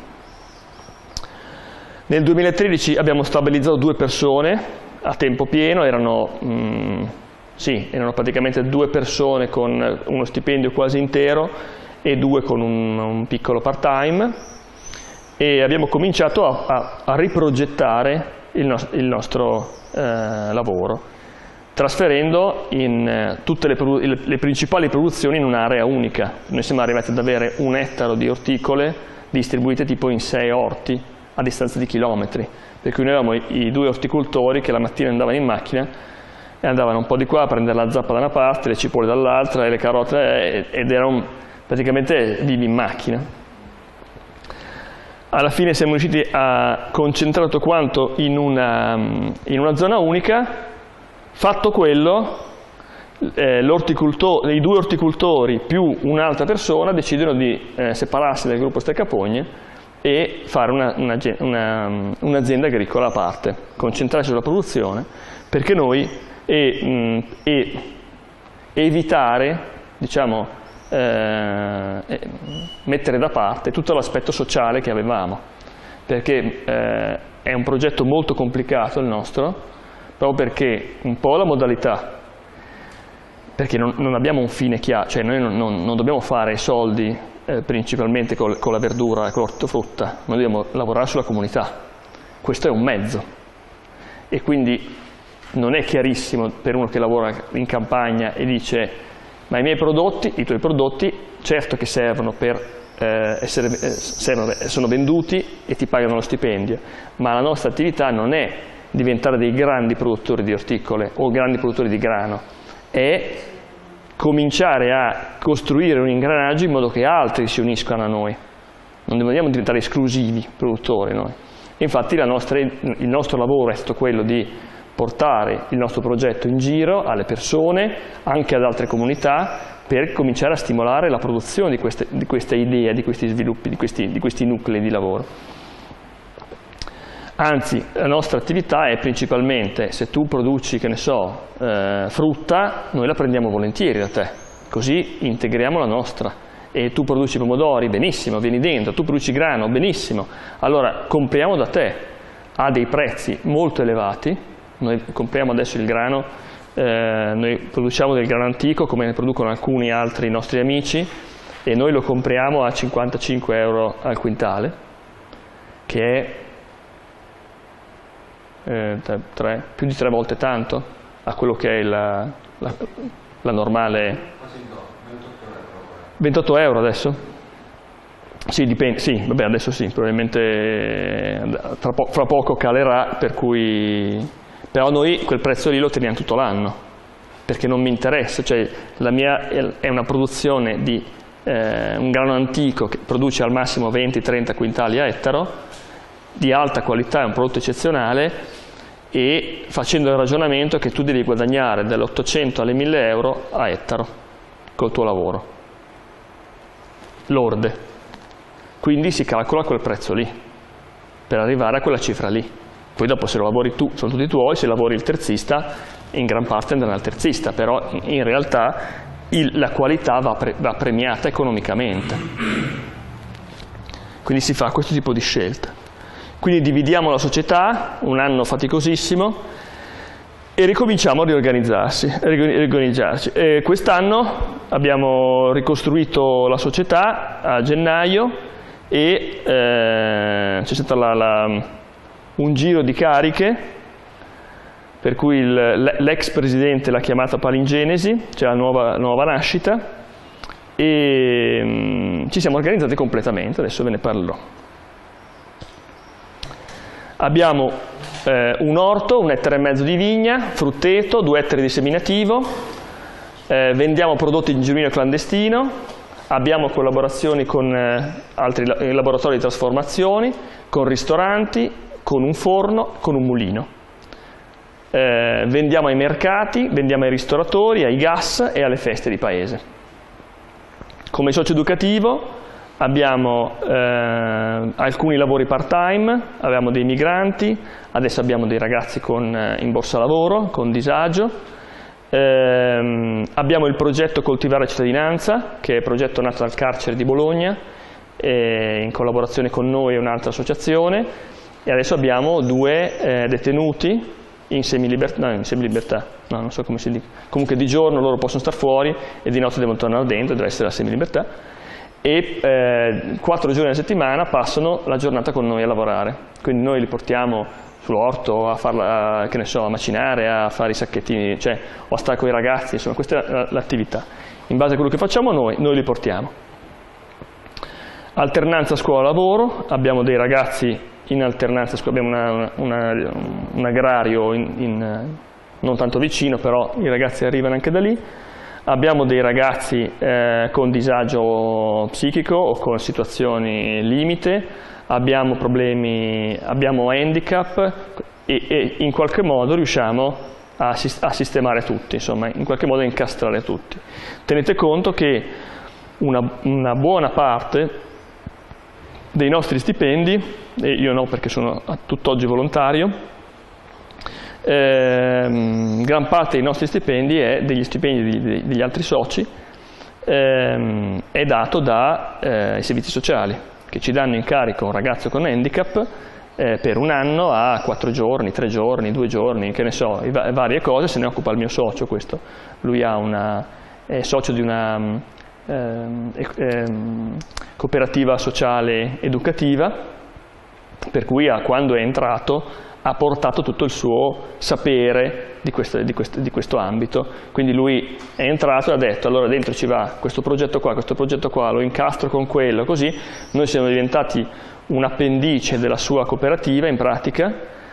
Nel duemilatredici abbiamo stabilizzato due persone a tempo pieno, erano... Mm, Sì, erano praticamente due persone con uno stipendio quasi intero e due con un, un piccolo part-time, e abbiamo cominciato a, a, a riprogettare il, no, il nostro eh, lavoro, trasferendo in, eh, tutte le, le, le principali produzioni in un'area unica. Noi siamo arrivati ad avere un ettaro di orticole distribuite tipo in sei orti a distanza di chilometri, per cui noi avevamo i, i due orticoltori che la mattina andavano in macchina e andavano un po' di qua a prendere la zappa da una parte, le cipolle dall'altra e le carote, ed erano praticamente vivi in macchina. Alla fine siamo riusciti a concentrare tutto quanto in una, in una zona unica. Fatto quello, eh, i due orticoltori più un'altra persona decidono di eh, separarsi dal gruppo Steccapogne e fare un'azienda una, una, un agricola a parte, concentrarsi sulla produzione, perché noi E, mh, e evitare, diciamo, eh, mettere da parte tutto l'aspetto sociale che avevamo, perché eh, è un progetto molto complicato il nostro, proprio perché un po' la modalità, perché non, non abbiamo un fine chiaro, cioè noi non, non, non dobbiamo fare soldi eh, principalmente col, con la verdura e con l'ortofrutta, noi dobbiamo lavorare sulla comunità, questo è un mezzo, e quindi non è chiarissimo per uno che lavora in campagna e dice: ma i miei prodotti, i tuoi prodotti, certo che servono per eh, essere, eh, servono, sono venduti e ti pagano lo stipendio, ma la nostra attività non è diventare dei grandi produttori di orticole o grandi produttori di grano, è cominciare a costruire un ingranaggio in modo che altri si uniscano a noi, non dobbiamo diventare esclusivi produttori noi. Infatti la nostra, il nostro lavoro è stato quello di portare il nostro progetto in giro alle persone, anche ad altre comunità, per cominciare a stimolare la produzione di queste, di queste idee, di questi sviluppi, di questi, di questi nuclei di lavoro. Anzi, la nostra attività è principalmente, se tu produci, che ne so, eh, frutta, noi la prendiamo volentieri da te, così integriamo la nostra. E tu produci pomodori, benissimo, vieni dentro, tu produci grano, benissimo, allora compriamo da te a dei prezzi molto elevati. Noi compriamo adesso il grano, eh, noi produciamo del grano antico come ne producono alcuni altri nostri amici, e noi lo compriamo a cinquantacinque euro al quintale, che è eh, tre, più di tre volte tanto a quello che è la, la, la normale. ventotto euro adesso? Sì, dipende, sì, vabbè, adesso sì, probabilmente tra po fra poco calerà, per cui... Però noi quel prezzo lì lo teniamo tutto l'anno, perché non mi interessa, cioè la mia è una produzione di eh, un grano antico che produce al massimo venti trenta quintali a ettaro, di alta qualità, è un prodotto eccezionale, e facendo il ragionamento che tu devi guadagnare dall'ottocento alle mille euro a ettaro col tuo lavoro, lorde. Quindi si calcola quel prezzo lì, per arrivare a quella cifra lì. Poi dopo se lo lavori tu, sono tutti tuoi, se lavori il terzista, in gran parte andrà al terzista, però in realtà il, la qualità va, pre, va premiata economicamente. Quindi si fa questo tipo di scelta. Quindi dividiamo la società, un anno faticosissimo, e ricominciamo a riorganizzarsi. riorganizzarci. E quest'anno abbiamo ricostruito la società a gennaio e eh, c'è stato la, la, un giro di cariche, per cui l'ex presidente l'ha chiamata palingenesi, cioè la nuova, nuova nascita, e mh, ci siamo organizzati completamente, adesso ve ne parlerò. Abbiamo eh, un orto, un ettaro e mezzo di vigna, frutteto, due ettari di seminativo, eh, vendiamo prodotti in germinio clandestino, abbiamo collaborazioni con eh, altri la laboratori di trasformazioni, con ristoranti, con un forno, con un mulino. Eh, vendiamo ai mercati, vendiamo ai ristoratori, ai gas e alle feste di paese. Come socio educativo abbiamo eh, alcuni lavori part-time, avevamo dei migranti, adesso abbiamo dei ragazzi con, eh, in borsa lavoro, con disagio. Eh, abbiamo il progetto Coltivare Cittadinanza, che è il progetto nato dal carcere di Bologna, eh, in collaborazione con noi e un'altra associazione, e adesso abbiamo due eh, detenuti in semilibertà, no, in semilibertà, no, non so come si dica, comunque di giorno loro possono star fuori e di notte devono tornare dentro, deve essere la semilibertà, e eh, quattro giorni alla settimana passano la giornata con noi a lavorare, quindi noi li portiamo sull'orto a farla, a, che ne so, a macinare, a fare i sacchettini, cioè, o a stare con i ragazzi, insomma questa è l'attività. In base a quello che facciamo noi, noi li portiamo. Alternanza scuola-lavoro, abbiamo dei ragazzi in alternanza, abbiamo una, una, una, un agrario in, in, non tanto vicino, però i ragazzi arrivano anche da lì. Abbiamo dei ragazzi eh, con disagio psichico o con situazioni limite, abbiamo problemi, abbiamo handicap e, e in qualche modo riusciamo a, a sistemare tutti, insomma, in qualche modo a incastrare tutti. Tenete conto che una, una buona parte dei nostri stipendi, e io no perché sono a tutt'oggi volontario, Eh, gran parte dei nostri stipendi è degli stipendi di, degli altri soci, ehm, è dato dai eh, servizi sociali che ci danno in carico un ragazzo con handicap eh, per un anno a quattro giorni, tre giorni, due giorni, che ne so, va varie cose. Se ne occupa il mio socio, questo, lui ha una, è socio di una ehm, ehm, cooperativa sociale educativa, per cui a, quando è entrato ha portato tutto il suo sapere di questo, di, questo, di questo ambito. Quindi lui è entrato e ha detto: allora dentro ci va questo progetto qua, questo progetto qua, lo incastro con quello, così. Noi siamo diventati un appendice della sua cooperativa in pratica,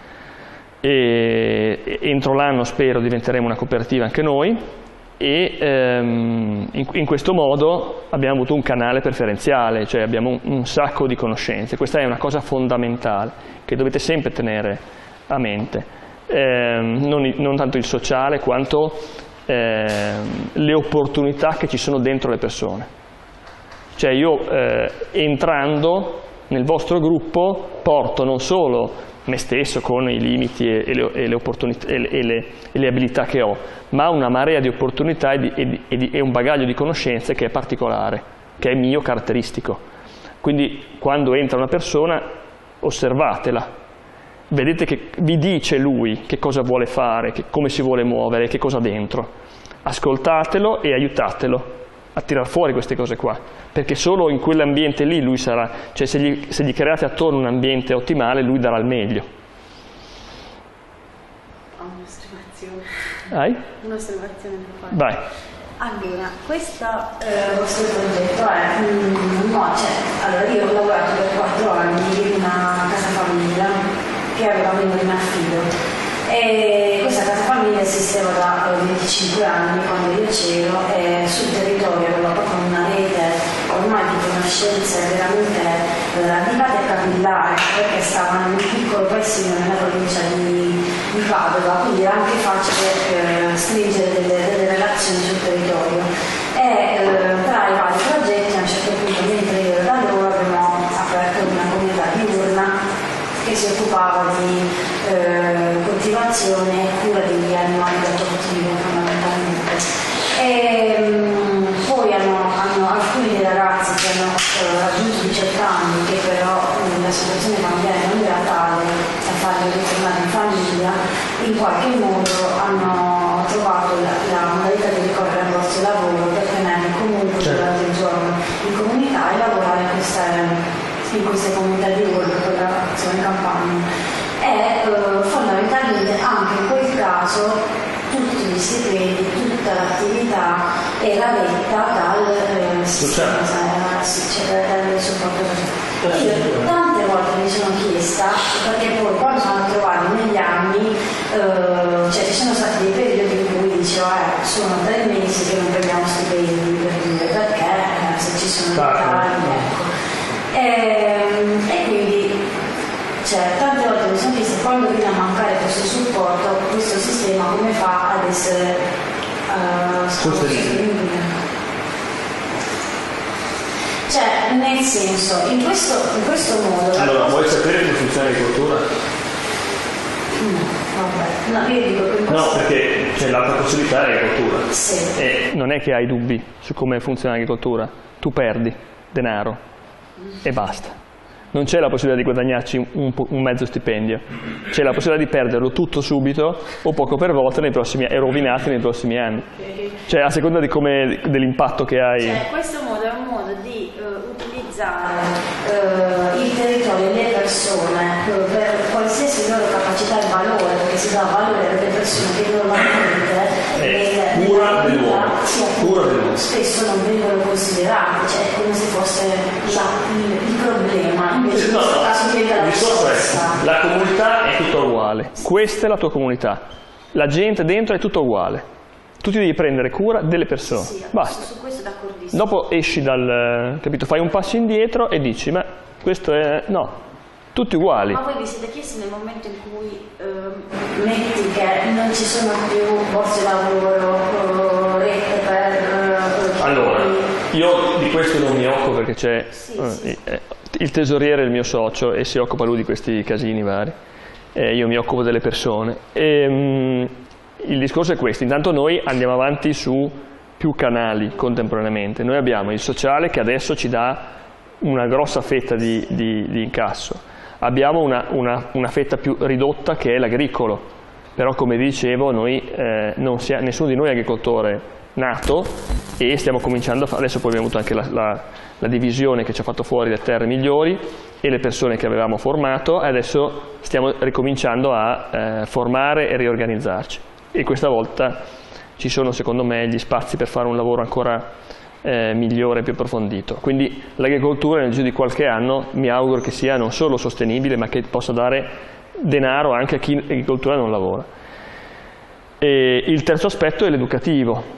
e entro l'anno spero diventeremo una cooperativa anche noi, e ehm, in, in questo modo abbiamo avuto un canale preferenziale, cioè abbiamo un, un sacco di conoscenze. Questa è una cosa fondamentale che dovete sempre tenere a mente, eh, non, non tanto il sociale quanto eh, le opportunità che ci sono dentro le persone. Cioè io eh, entrando nel vostro gruppo porto non solo me stesso con i limiti e, e, le, e, le, opportunità, e, le, e, le, e le abilità che ho, ma una marea di opportunità e, di, e, di, e, di, e un bagaglio di conoscenze che è particolare, che è mio, caratteristico. Quindi quando entra una persona osservatela, vedete che vi dice lui che cosa vuole fare, che, come si vuole muovere, che cosa ha dentro. Ascoltatelo e aiutatelo a tirar fuori queste cose qua, perché solo in quell'ambiente lì lui sarà, cioè se gli, se gli create attorno un ambiente ottimale, lui darà il meglio. Ho un'osservazione. Hai? Un'osservazione da fare. Vai. Allora, questo eh, questo progetto è mm, no, cioè, allora io ho lavorato per quattro anni in una casa famiglia che aveva bambini in affido, e questa casa famiglia esisteva da venticinque anni quando io c'ero, e sul territorio aveva proprio una rete ormai di conoscenze veramente radicata e capillare, perché stava in un piccolo paesino nella provincia di di Padova, quindi era anche facile eh, stringere delle, delle relazioni sul territorio. E eh, tra i vari progetti, a un certo punto, mentre io ero da loro, abbiamo aperto una comunità diurna che si occupava di eh, coltivazione e cura degli animali da coltivo fondamentalmente. E, mh, poi hanno, hanno alcuni dei ragazzi che hanno eh, raggiunto diciotto anni, che però mh, la situazione familiare non era tale da farli ritornare in famiglia, in qualche modo hanno trovato la, la modalità di ricorrere al vostro lavoro per tenerli comunque durante il giorno in comunità e lavorare in queste, in queste comunità di lavoro per la azione campagna. E eh, fondamentalmente anche in quel caso tutti gli stipendi, tutta l'attività era letta dal eh, sistema, eh, sì, cioè dal supporto sociale. Io tante volte mi sono chiesta, perché poi quando sono trovati negli anni, eh, cioè ci sono stati dei periodi in cui dicevo eh, sono tre mesi che non prendiamo stipendi per dire perché eh, se ci sono dei tagli, ecco. E, e quindi cioè, tante volte mi sono chiesta quando viene a mancare questo supporto, questo sistema come fa ad essere uh, sostenibile. Cioè, nel senso, in questo, in questo modo... Allora, vuoi sapere come funziona l'agricoltura? No, vabbè. No, io dico che in questo... No, perché c'è l'altra possibilità è l'agricoltura. Sì. E non è che hai dubbi su come funziona l'agricoltura. Tu perdi denaro e basta. Non c'è la possibilità di guadagnarci un, un mezzo stipendio, c'è la possibilità di perderlo tutto subito o poco per volta nei prossimi, e rovinarti nei prossimi anni. Cioè a seconda di come, dell'impatto che hai. Cioè, questo modo è un modo di uh, utilizzare uh, il territorio e le persone uh, per qualsiasi loro capacità e valore, perché si dà valore alle persone che normalmente eh, nel, cura dell'uomo del spesso non vengono considerate, cioè è come se fosse la, il, il problema. No, no, il discorso è la comunità è tutta uguale, questa è la tua comunità, la gente dentro è tutta uguale, tu ti devi prendere cura delle persone, sì, basta. Su questo d'accordissimo. Dopo esci dal, capito, fai un passo indietro e dici ma questo è, no, tutti uguali. Ma voi vi siete chiesti nel momento in cui eh, metti che non ci sono più borse lavoro, rete per... Eh, allora, io di questo non mi occupo perché c'è... Sì, eh, sì, eh, il tesoriere è il mio socio e si occupa lui di questi casini vari, eh, io mi occupo delle persone. E, mh, il discorso è questo, intanto noi andiamo avanti su più canali contemporaneamente, noi abbiamo il sociale che adesso ci dà una grossa fetta di, di, di incasso, abbiamo una, una, una fetta più ridotta che è l'agricolo, però come dicevo noi, eh, non sia, nessuno di noi è agricoltore nato e stiamo cominciando a fare, adesso poi abbiamo avuto anche la, la, la divisione che ci ha fatto fuori le terre migliori e le persone che avevamo formato e adesso stiamo ricominciando a eh, formare e riorganizzarci e questa volta ci sono secondo me gli spazi per fare un lavoro ancora eh, migliore e più approfondito, quindi l'agricoltura nel giro di qualche anno mi auguro che sia non solo sostenibile ma che possa dare denaro anche a chi in agricoltura non lavora. E il terzo aspetto è l'educativo.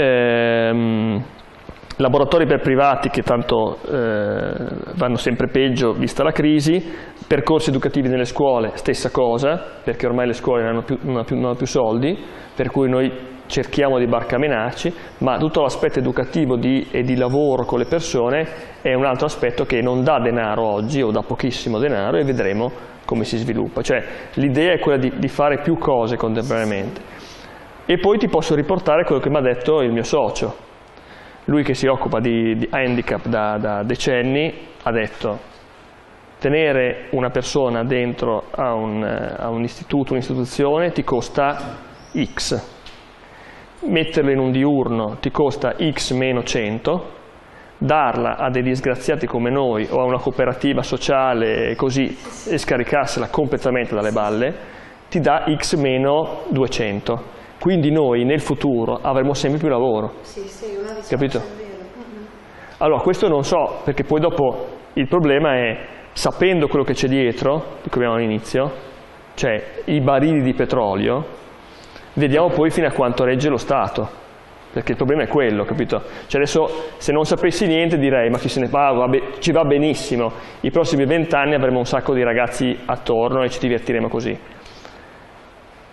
Ehm, laboratori per privati che tanto eh, vanno sempre peggio vista la crisi, percorsi educativi nelle scuole stessa cosa perché ormai le scuole non hanno più, non hanno più, non hanno più soldi, per cui noi cerchiamo di barcamenarci, ma tutto l'aspetto educativo di, e di lavoro con le persone è un altro aspetto che non dà denaro oggi o dà pochissimo denaro e vedremo come si sviluppa, cioè l'idea è quella di, di fare più cose contemporaneamente. E poi ti posso riportare quello che mi ha detto il mio socio, lui che si occupa di, di handicap da, da decenni, ha detto tenere una persona dentro a un, a un istituto, un'istituzione ti costa X, metterla in un diurno ti costa X meno cento, darla a dei disgraziati come noi o a una cooperativa sociale così e scaricarsela completamente dalle balle ti dà X meno duecento. Quindi noi nel futuro avremo sempre più lavoro, sì, sì, una capito? Allora questo non so, perché poi dopo il problema è, sapendo quello che c'è dietro, di cui abbiamo all'inizio, cioè i barili di petrolio, vediamo poi fino a quanto regge lo Stato, perché il problema è quello, capito? Cioè adesso se non sapessi niente direi, ma chi se ne va, vabbè, ci va benissimo, i prossimi vent'anni avremo un sacco di ragazzi attorno e ci divertiremo così.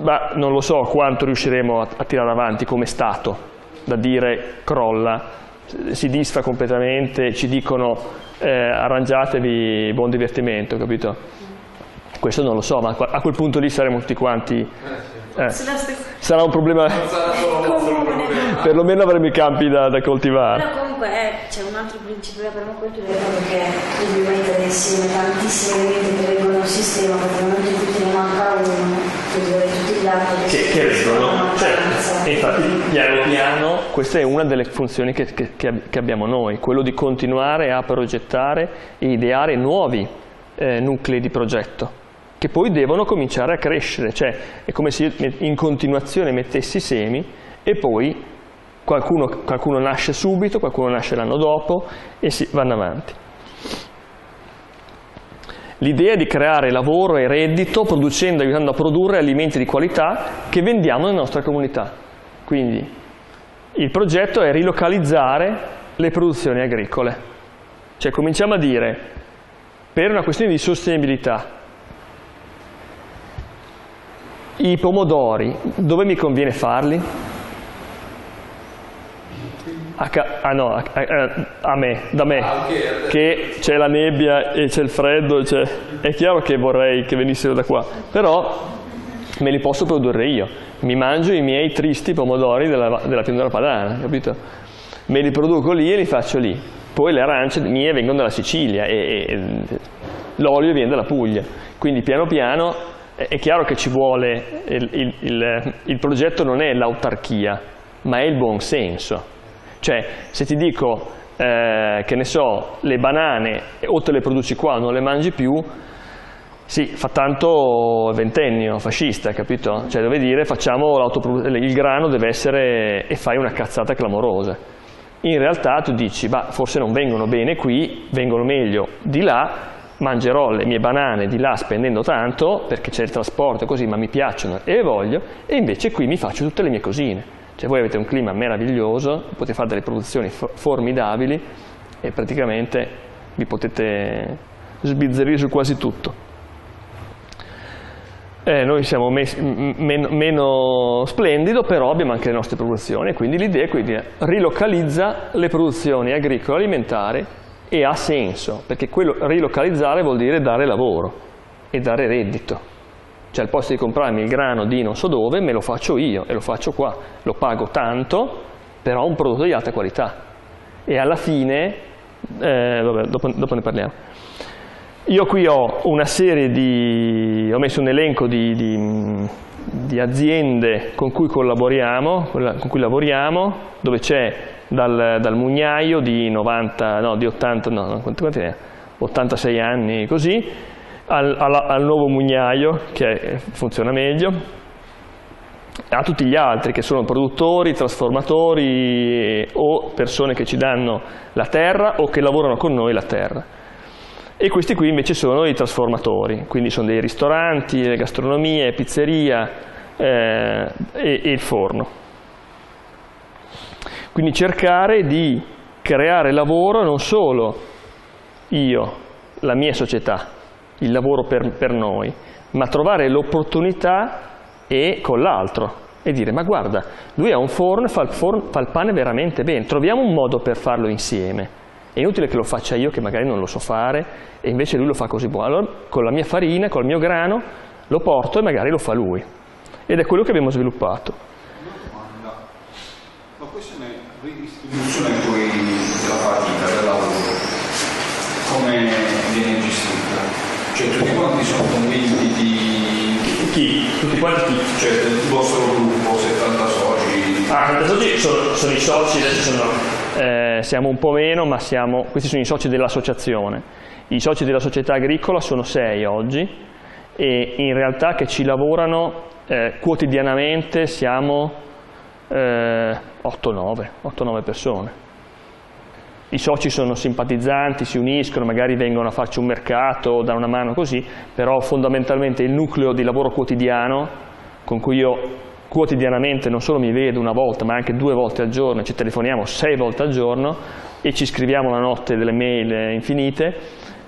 ma non lo so quanto riusciremo a, a tirare avanti come Stato, da dire crolla, si disfa completamente, ci dicono eh, arrangiatevi, buon divertimento, capito? Questo non lo so, ma a quel punto lì saremo tutti quanti... Eh, sarà un problema... Perlomeno avremo i campi da, da coltivare. Però comunque eh, c'è un altro principio della permacultura che devi mettere insieme tantissimi elementi che reggono il sistema, perché nel momento in cui te ne manca uno, tu devi avere tutti gli altri che, che reggono. Certo. E infatti piano piano questa è una delle funzioni che, che, che abbiamo noi, quello di continuare a progettare e ideare nuovi eh, nuclei di progetto, che poi devono cominciare a crescere, cioè è come se io in continuazione mettessi semi e poi qualcuno, qualcuno nasce subito, qualcuno nasce l'anno dopo e si vanno avanti. L'idea è di creare lavoro e reddito producendo, aiutando a produrre alimenti di qualità che vendiamo nella nostra comunità. Quindi il progetto è rilocalizzare le produzioni agricole, cioè cominciamo a dire, per una questione di sostenibilità, i pomodori, dove mi conviene farli? A, ah no, a, a, a me, da me, che c'è la nebbia e c'è il freddo, è chiaro che vorrei che venissero da qua, però me li posso produrre io, mi mangio i miei tristi pomodori della, della pianura padana, capito? Me li produco lì e li faccio lì, poi le arance mie vengono dalla Sicilia e, e l'olio viene dalla Puglia, quindi piano piano è chiaro che ci vuole, il, il, il, il progetto non è l'autarchia, ma è il buon senso. Cioè, se ti dico, eh, che ne so, le banane o te le produci qua o non le mangi più, sì, fa tanto il ventennio fascista, capito? Cioè, deve dire, facciamo il grano deve essere, e fai una cazzata clamorosa. In realtà tu dici, bah, forse non vengono bene qui, vengono meglio di là, mangerò le mie banane di là spendendo tanto perché c'è il trasporto e così, ma mi piacciono e le voglio, e invece qui mi faccio tutte le mie cosine. Cioè voi avete un clima meraviglioso, potete fare delle produzioni formidabili e praticamente vi potete sbizzarrire su quasi tutto. Eh, noi siamo messi, meno, meno splendido, però abbiamo anche le nostre produzioni, quindi l'idea è quindi rilocalizza le produzioni agricole alimentari. E ha senso, perché quello rilocalizzare vuol dire dare lavoro e dare reddito. Cioè al posto di comprarmi il grano di non so dove, me lo faccio io e lo faccio qua. Lo pago tanto, però ho un prodotto di alta qualità. E alla fine, eh, vabbè, dopo, dopo ne parliamo. Io qui ho una serie di, ho messo un elenco di, di, di aziende con cui collaboriamo, con cui lavoriamo, dove c'è Dal, dal mugnaio di novanta, no, di ottanta, no, quanti, quanti ne ottantasei anni così, al, al, al nuovo mugnaio che funziona meglio, a tutti gli altri che sono produttori, trasformatori o persone che ci danno la terra o che lavorano con noi la terra. E questi qui invece sono i trasformatori, quindi sono dei ristoranti, le gastronomie, pizzeria eh, e, e il forno. Quindi cercare di creare lavoro non solo io, la mia società, il lavoro per, per noi, ma trovare l'opportunità e con l'altro e dire ma guarda, lui ha un forno e fa il, forno, fa il pane veramente bene, troviamo un modo per farlo insieme. È inutile che lo faccia io che magari non lo so fare e invece lui lo fa così buono. Allora con la mia farina, col mio grano, lo porto e magari lo fa lui. Ed è quello che abbiamo sviluppato. Ma questa è una ridistribuzione poi della fatica, del lavoro, come viene gestita? Cioè tutti quanti sono convinti di... Chi? Tutti quanti chi? Cioè del vostro gruppo, settanta soci? Ah, settanta soci sono, sono i soci, adesso sono, eh, siamo un po' meno, ma siamo, questi sono i soci dell'associazione. I soci della società agricola sono sei oggi e in realtà che ci lavorano eh, quotidianamente siamo... Eh, otto nove persone. I soci sono simpatizzanti, si uniscono, magari vengono a farci un mercato, danno una mano così, però fondamentalmente il nucleo di lavoro quotidiano con cui io quotidianamente non solo mi vedo una volta ma anche due volte al giorno, ci telefoniamo sei volte al giorno e ci scriviamo la notte delle mail infinite,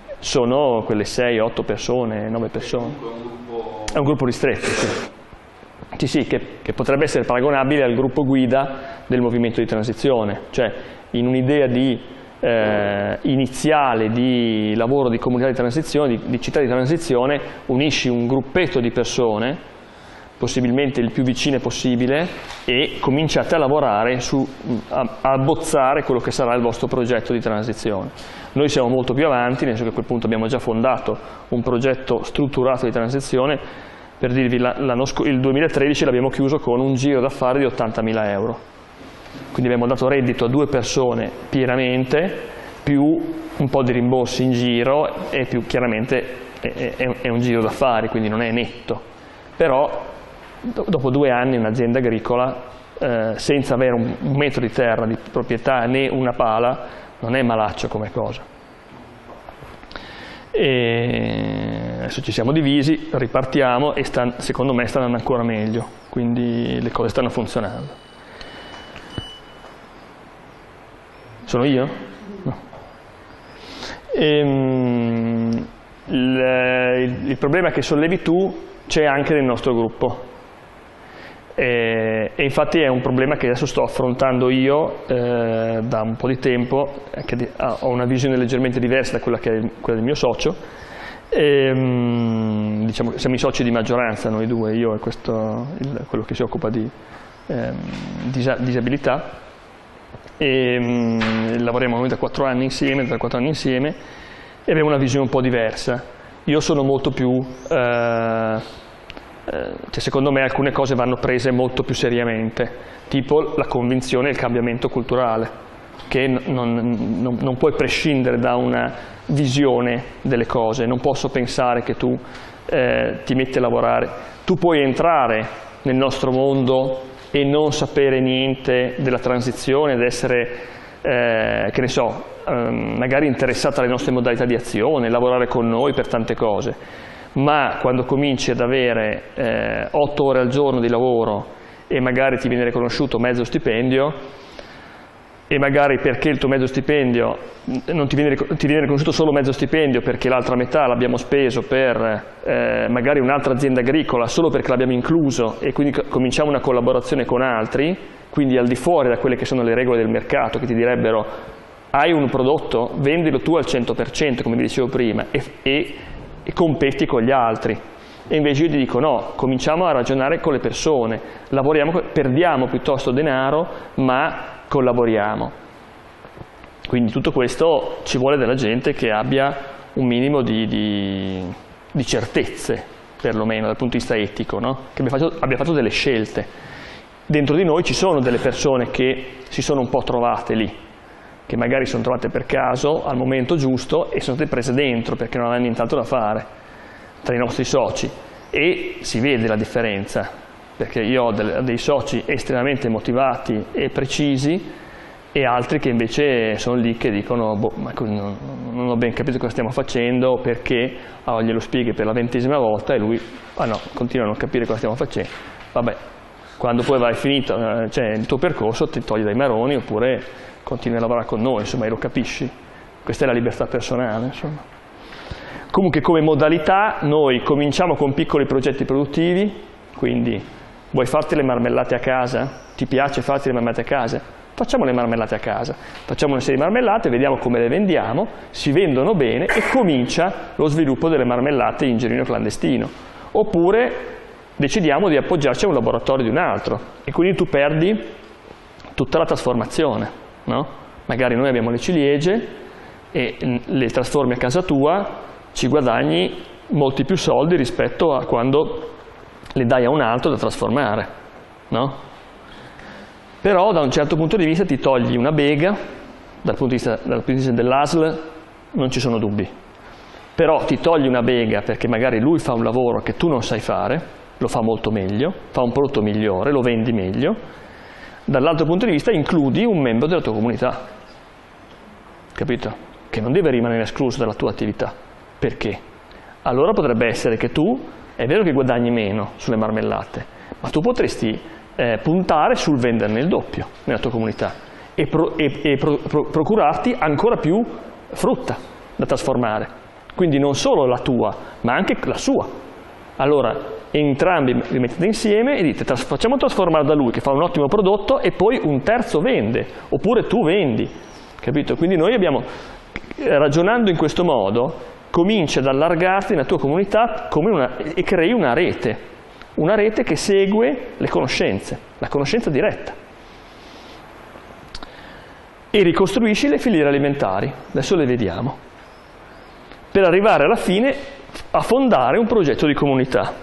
sono quelle sei otto persone, nove persone. È un gruppo ristretto, sì. Sì, sì, che, che potrebbe essere paragonabile al gruppo guida del movimento di transizione, cioè in un'idea di, eh, iniziale di lavoro di comunità di transizione, di, di città di transizione, unisci un gruppetto di persone, possibilmente il più vicine possibile, e cominciate a lavorare su, a, a abbozzare quello che sarà il vostro progetto di transizione. Noi siamo molto più avanti, nel senso che a quel punto abbiamo già fondato un progetto strutturato di transizione. Per dirvi, il duemilatredici l'abbiamo chiuso con un giro d'affari di ottantamila euro. Quindi abbiamo dato reddito a due persone pienamente, più un po' di rimborsi in giro, e più chiaramente è, è, è un giro d'affari, quindi non è netto. Però dopo due anni un'azienda agricola, eh, senza avere un, un metro di terra di proprietà né una pala, non è malaccio come cosa. E adesso ci siamo divisi, ripartiamo e sta, secondo me stanno andando ancora meglio, quindi le cose stanno funzionando. Sono io? No. Ehm, il, il, il problema che sollevi tu c'è anche nel nostro gruppo. E, e infatti è un problema che adesso sto affrontando io eh, da un po' di tempo, che di, ah, ho una visione leggermente diversa da quella che è quella del mio socio. E, mh, diciamo che siamo i soci di maggioranza noi due, io e questo, il, quello che si occupa di eh, disa, disabilità, e mh, lavoriamo noi da quattro anni insieme, da quattro anni insieme, e abbiamo una visione un po' diversa. Io sono molto più eh, Cioè, secondo me alcune cose vanno prese molto più seriamente, tipo la convinzione e il cambiamento culturale, che non, non, non puoi prescindere da una visione delle cose. Non posso pensare che tu eh, ti metti a lavorare, tu puoi entrare nel nostro mondo e non sapere niente della transizione, ed essere, eh, che ne so, eh, magari interessata alle nostre modalità di azione, lavorare con noi per tante cose. Ma quando cominci ad avere eh, otto ore al giorno di lavoro e magari ti viene riconosciuto mezzo stipendio, e magari perché il tuo mezzo stipendio non ti viene, ti viene riconosciuto solo mezzo stipendio perché l'altra metà l'abbiamo speso per eh, magari un'altra azienda agricola solo perché l'abbiamo incluso, e quindi cominciamo una collaborazione con altri, quindi al di fuori da quelle che sono le regole del mercato, che ti direbbero hai un prodotto, vendilo tu al cento per cento come vi dicevo prima, e, e e competi con gli altri. E invece io ti dico no, cominciamo a ragionare con le persone, lavoriamo, perdiamo piuttosto denaro, ma collaboriamo. Quindi tutto questo ci vuole della gente che abbia un minimo di, di, di certezze, perlomeno dal punto di vista etico, no? Che abbia fatto, abbia fatto delle scelte. Dentro di noi ci sono delle persone che si sono un po' trovate lì, che magari sono trovate per caso al momento giusto e sono state prese dentro perché non avevano nient'altro da fare tra i nostri soci, e si vede la differenza, perché io ho dei soci estremamente motivati e precisi e altri che invece sono lì che dicono boh, ma non ho ben capito cosa stiamo facendo, perché allora glielo spieghi per la ventesima volta e lui ah no, continua a non capire cosa stiamo facendo. Vabbè, quando poi vai finito cioè, il tuo percorso, ti togli dai maroni oppure continui a lavorare con noi, insomma, e lo capisci. Questa è la libertà personale, insomma. Comunque come modalità noi cominciamo con piccoli progetti produttivi, quindi vuoi farti le marmellate a casa? Ti piace farti le marmellate a casa? Facciamo le marmellate a casa, facciamo una serie di marmellate, vediamo come le vendiamo, si vendono bene e comincia lo sviluppo delle marmellate in girino clandestino. Oppure decidiamo di appoggiarci a un laboratorio di un altro e quindi tu perdi tutta la trasformazione. No? Magari noi abbiamo le ciliegie e le trasformi a casa tua, ci guadagni molti più soldi rispetto a quando le dai a un altro da trasformare, no? Però da un certo punto di vista ti togli una bega, dal punto di vista, dal punto di vista dell'A S L non ci sono dubbi, però ti togli una bega perché magari lui fa un lavoro che tu non sai fare, lo fa molto meglio, fa un prodotto migliore, lo vendi meglio. Dall'altro punto di vista includi un membro della tua comunità, capito? Che non deve rimanere escluso dalla tua attività. Perché? Allora potrebbe essere che tu, è vero che guadagni meno sulle marmellate, ma tu potresti eh, puntare sul venderne il doppio nella tua comunità e, pro, e, e pro, pro, procurarti ancora più frutta da trasformare. Quindi non solo la tua, ma anche la sua. allora entrambi li mettete insieme e dite facciamo trasformare da lui che fa un ottimo prodotto e poi un terzo vende, oppure tu vendi, capito? Quindi noi abbiamo, ragionando in questo modo, cominci ad allargarti nella tua comunità come una, e crei una rete, una rete che segue le conoscenze, la conoscenza diretta. E ricostruisci le filiere alimentari, adesso le vediamo, per arrivare alla fine a fondare un progetto di comunità.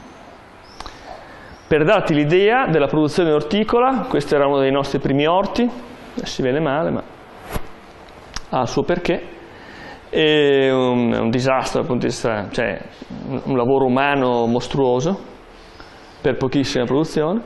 Per darti l'idea della produzione orticola, questo era uno dei nostri primi orti, si vede male ma ha il suo perché, è un, un disastro dal punto di vista, cioè un, un lavoro umano mostruoso per pochissima produzione,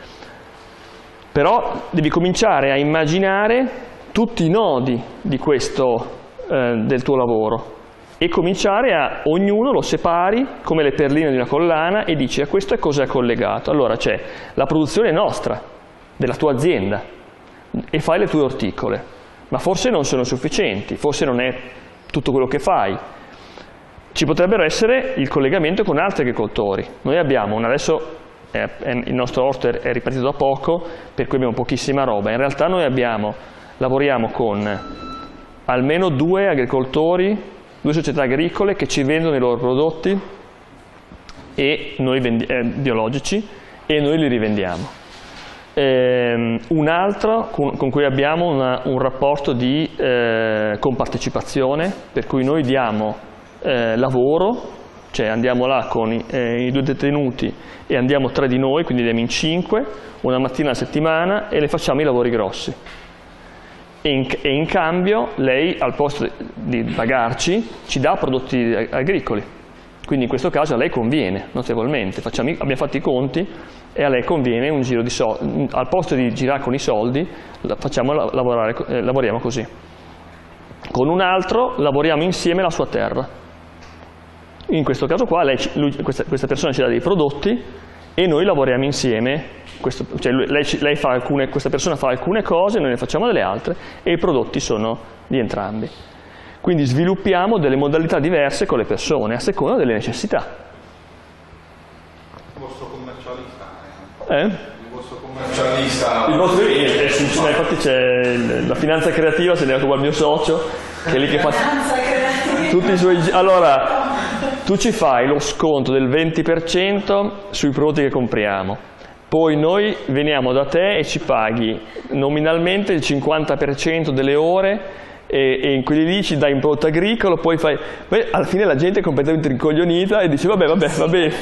però devi cominciare a immaginare tutti i nodi di questo, eh, del tuo lavoro e cominciare a, ognuno lo separi come le perline di una collana e dici a questo è cosa è collegato. Allora c'è la produzione nostra, della tua azienda, e fai le tue orticole, ma forse non sono sufficienti, forse non è tutto quello che fai. Ci potrebbero essere il collegamento con altri agricoltori. Noi abbiamo, un, adesso è, è, il nostro orto è ripartito da poco, per cui abbiamo pochissima roba. In realtà noi abbiamo, lavoriamo con almeno due agricoltori, due società agricole che ci vendono i loro prodotti e noi vendi, eh, biologici e noi li rivendiamo. Eh, un altro con, con cui abbiamo una, un rapporto di eh, compartecipazione, per cui noi diamo eh, lavoro, cioè andiamo là con i, eh, i due detenuti e andiamo tre di noi, quindi andiamo in cinque, una mattina alla settimana e le facciamo i lavori grossi. E in, e in cambio lei, al posto di pagarci, ci dà prodotti agricoli. Quindi in questo caso a lei conviene notevolmente. Facciamo, abbiamo fatto i conti e a lei conviene un giro di soldi. Al posto di girare con i soldi, facciamo lavorare, eh, lavoriamo così. Con un altro lavoriamo insieme la sua terra. In questo caso qua lei, lui, questa, questa persona ci dà dei prodotti e noi lavoriamo insieme. Questo, cioè lei, lei fa alcune, questa persona fa alcune cose, noi ne facciamo delle altre e i prodotti sono di entrambi. Quindi sviluppiamo delle modalità diverse con le persone a seconda delle necessità. Il vostro commercialista. Eh? Il vostro commercialista. Il vostro, eh, eh, sì, infatti c'è la finanza creativa, se ne occupa il mio socio, che è lì che fa tutti i suoi... Allora, tu ci fai lo sconto del venti per cento sui prodotti che compriamo. Poi noi veniamo da te e ci paghi nominalmente il cinquanta per cento delle ore e, e in quelli lì ci dai un prodotto agricolo, poi fai... Beh, alla fine la gente è completamente rincoglionita e dice vabbè, vabbè, va bene.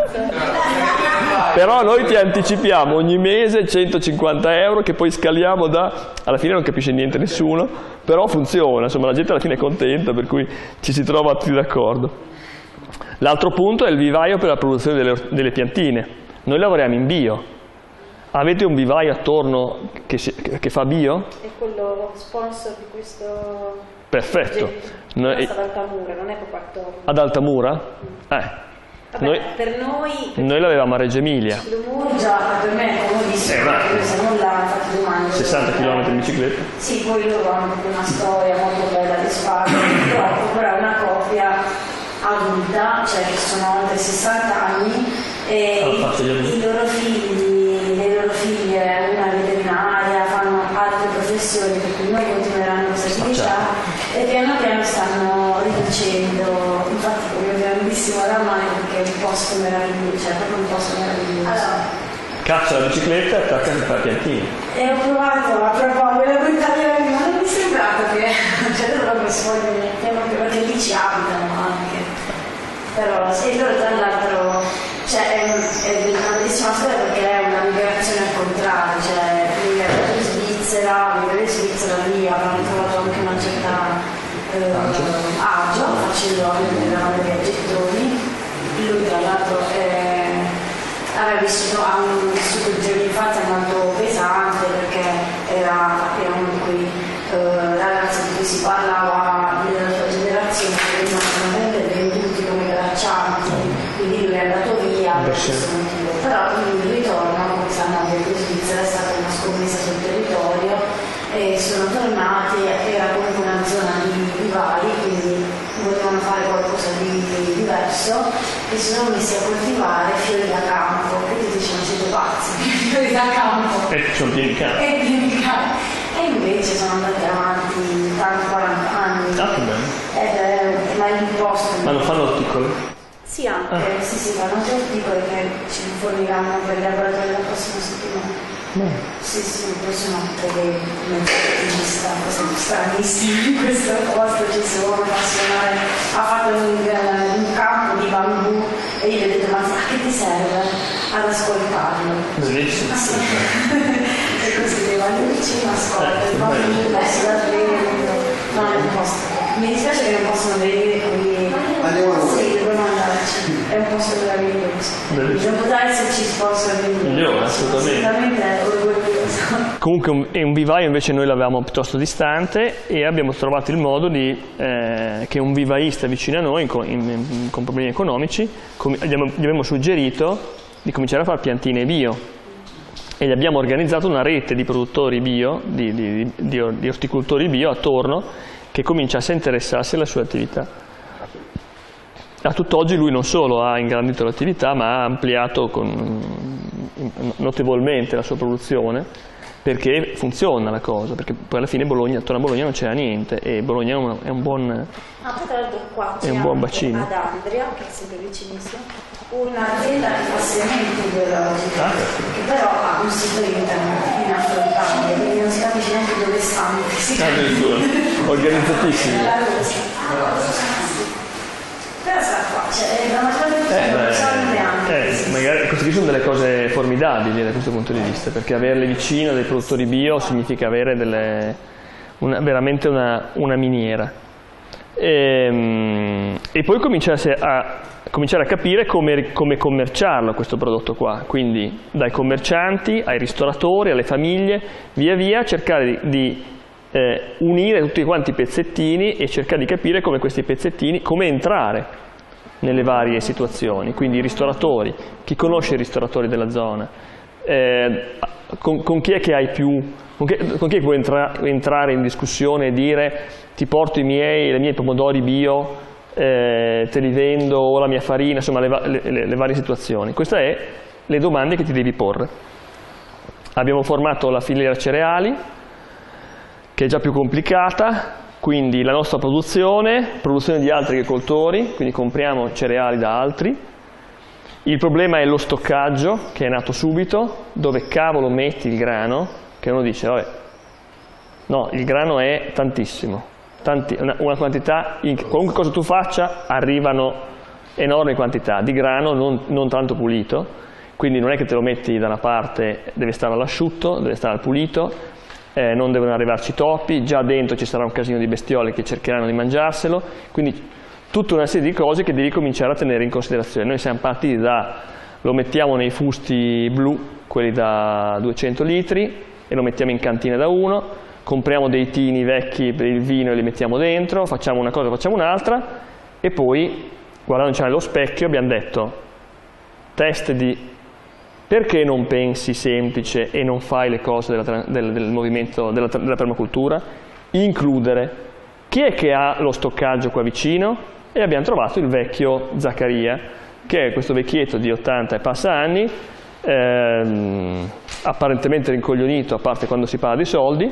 Però noi ti anticipiamo ogni mese centocinquanta euro che poi scaliamo da... Alla fine non capisce niente nessuno, però funziona, insomma la gente alla fine è contenta, per cui ci si trova tutti d'accordo. L'altro punto è il vivaio per la produzione delle, delle piantine. Noi lavoriamo in bio. Avete un vivaio attorno che, si, che fa bio? È quello sponsor di questo... Perfetto. Noi... ad Altamura, non è proprio attorno. Ad Altamura? Mm. Eh. Vabbè, noi, per noi... Noi l'avevamo a Reggio Emilia. Già, per me è comodissimo, eh, perché noi siamo là, infatti domani... sessanta chilometri in bicicletta? Sì, poi loro hanno una storia molto bella di spalle, purtroppo, però è una coppia adulta, cioè che sono oltre sessanta anni, e ah, i, i loro figli, le loro figlie, una veterinaria, fanno altre professioni per cui noi continueranno questa attività e piano piano stanno riducendo. Infatti come un grandissimo oramai perché è un posto meraviglioso, cioè proprio un posto meraviglioso. Allora, caccia la bicicletta e attacca a fare piantine. E ho provato a proporre la brutalità, ma non mi è sembrato che c'è proprio sfoglio niente, perché lì ci abitano anche. Però e loro tra l'altro, cioè, è, è una bellissima storia perché è una migrazione al contrario, cioè vivere in Svizzera, vivere in Svizzera lì avranno trovato anche una certa eh, agio facendo anche dei viaggettoni. Lui tra l'altro aveva vissuto, ha un vissuto di infanzia molto pesante perché era, era uno di quei eh, ragazzi di cui si parlava della sua generazione che venivano venduti come braccianti, quindi lui è andato via per questo motivo. Però lui ritorna, come sanno anche in Svizzera, è stata una scommessa sul territorio e sono tornati, era comunque una zona di rivali, quindi volevano fare qualcosa di diverso che si sono messi a coltivare fiori da campo, che ti dicevano siete pazzi, fiori da campo. E sono pieni di campo. E pieni di campo. E invece sono andati avanti tanti quaranta anni. Ah, che bello. Ed è ma imposto. Ma non fanno orticoli? Sì, anche, Ah. sì, sì, fanno anche articoli che ci forniranno per il laboratorio la prossima settimana. No. Sì, sì, poi sono perché come artista, sono stranissimi in questo posto, ci sono appassionati, ha fatto un, un campo di bambù e io gli ho detto ma a che ti serve? Ad ascoltarlo. Bellissimo. Ah, sì. E così devo andare vicino, ascolto, il bambù messo da vedere, no, non posso. Mi dispiace che non possono venire qui. Sì, dobbiamo andarci, è un posto meraviglioso. Bellissimo. Dopo dare se ci sponsor Migliore, assolutamente. Assolutamente è orgoglioso. Comunque un- è un vivaio invece noi l'avevamo piuttosto distante e abbiamo trovato il modo di, eh, che un vivaista vicino a noi in co- in- in- con problemi economici, com- gli abbiamo, gli abbiamo suggerito di cominciare a fare piantine bio e gli abbiamo organizzato una rete di produttori bio, di, di, di, di orticoltori bio attorno che cominciasse a interessarsi alla sua attività. A tutt'oggi lui non solo ha ingrandito l'attività ma ha ampliato con, notevolmente la sua produzione perché funziona la cosa, perché poi alla fine Bologna, attorno a Bologna non c'era niente e Bologna è un, è un buon... Ah, poi tra l'altro qua È c'è un buon anche bacino. ad Andria, che è sempre vicinissimo, un'azienda che fa sementi biologiche, Ah. che però ha un sito internet in affrontabile, quindi non si capisce neanche dove stanno. Si Ah, addirittura, organizzatissimi. La rosa. Però sta qua, cioè, da una parte di Eh, beh, sono anche. eh, magari queste qui sono delle cose formidabili da questo punto di vista, perché averle vicino dei produttori bio significa avere delle, una, veramente una, una miniera. E, e poi cominciare a, cominciare a capire come, come commerciarlo questo prodotto qua, quindi dai commercianti ai ristoratori, alle famiglie, via via cercare di, di eh, unire tutti quanti i pezzettini e cercare di capire come questi pezzettini, come entrare nelle varie situazioni, quindi i ristoratori, chi conosce i ristoratori della zona, eh, con, con chi è che hai più, con chi, con chi è che puoi entra, entrare in discussione e dire ti porto i miei, le mie pomodori bio, eh, te li vendo, o la mia farina, insomma le, le, le, le varie situazioni. Queste sono le domande che ti devi porre. Abbiamo formato la filiera cereali, che è già più complicata, quindi la nostra produzione, produzione di altri agricoltori, quindi compriamo cereali da altri. Il problema è lo stoccaggio, che è nato subito, dove cavolo metti il grano, che uno dice, vabbè, no, il grano è tantissimo, tanti, una, una quantità, in, qualunque cosa tu faccia, arrivano enormi quantità di grano non, non tanto pulito, quindi non è che te lo metti da una parte, deve stare all'asciutto, deve stare al pulito, Eh, non devono arrivarci topi, già dentro ci sarà un casino di bestiole che cercheranno di mangiarselo, quindi tutta una serie di cose che devi cominciare a tenere in considerazione. Noi siamo partiti da, lo mettiamo nei fusti blu, quelli da duecento litri, e lo mettiamo in cantina da uno, compriamo dei tini vecchi per il vino e li mettiamo dentro, facciamo una cosa, facciamo un'altra, e poi, guardandoci nello specchio, abbiamo detto, test di... Perché non pensi semplice e non fai le cose della, del, del movimento della, della permacultura? Includere. Chi è che ha lo stoccaggio qua vicino? E abbiamo trovato il vecchio Zaccaria, che è questo vecchietto di ottanta e passa anni, ehm, apparentemente rincoglionito, a parte quando si parla di soldi,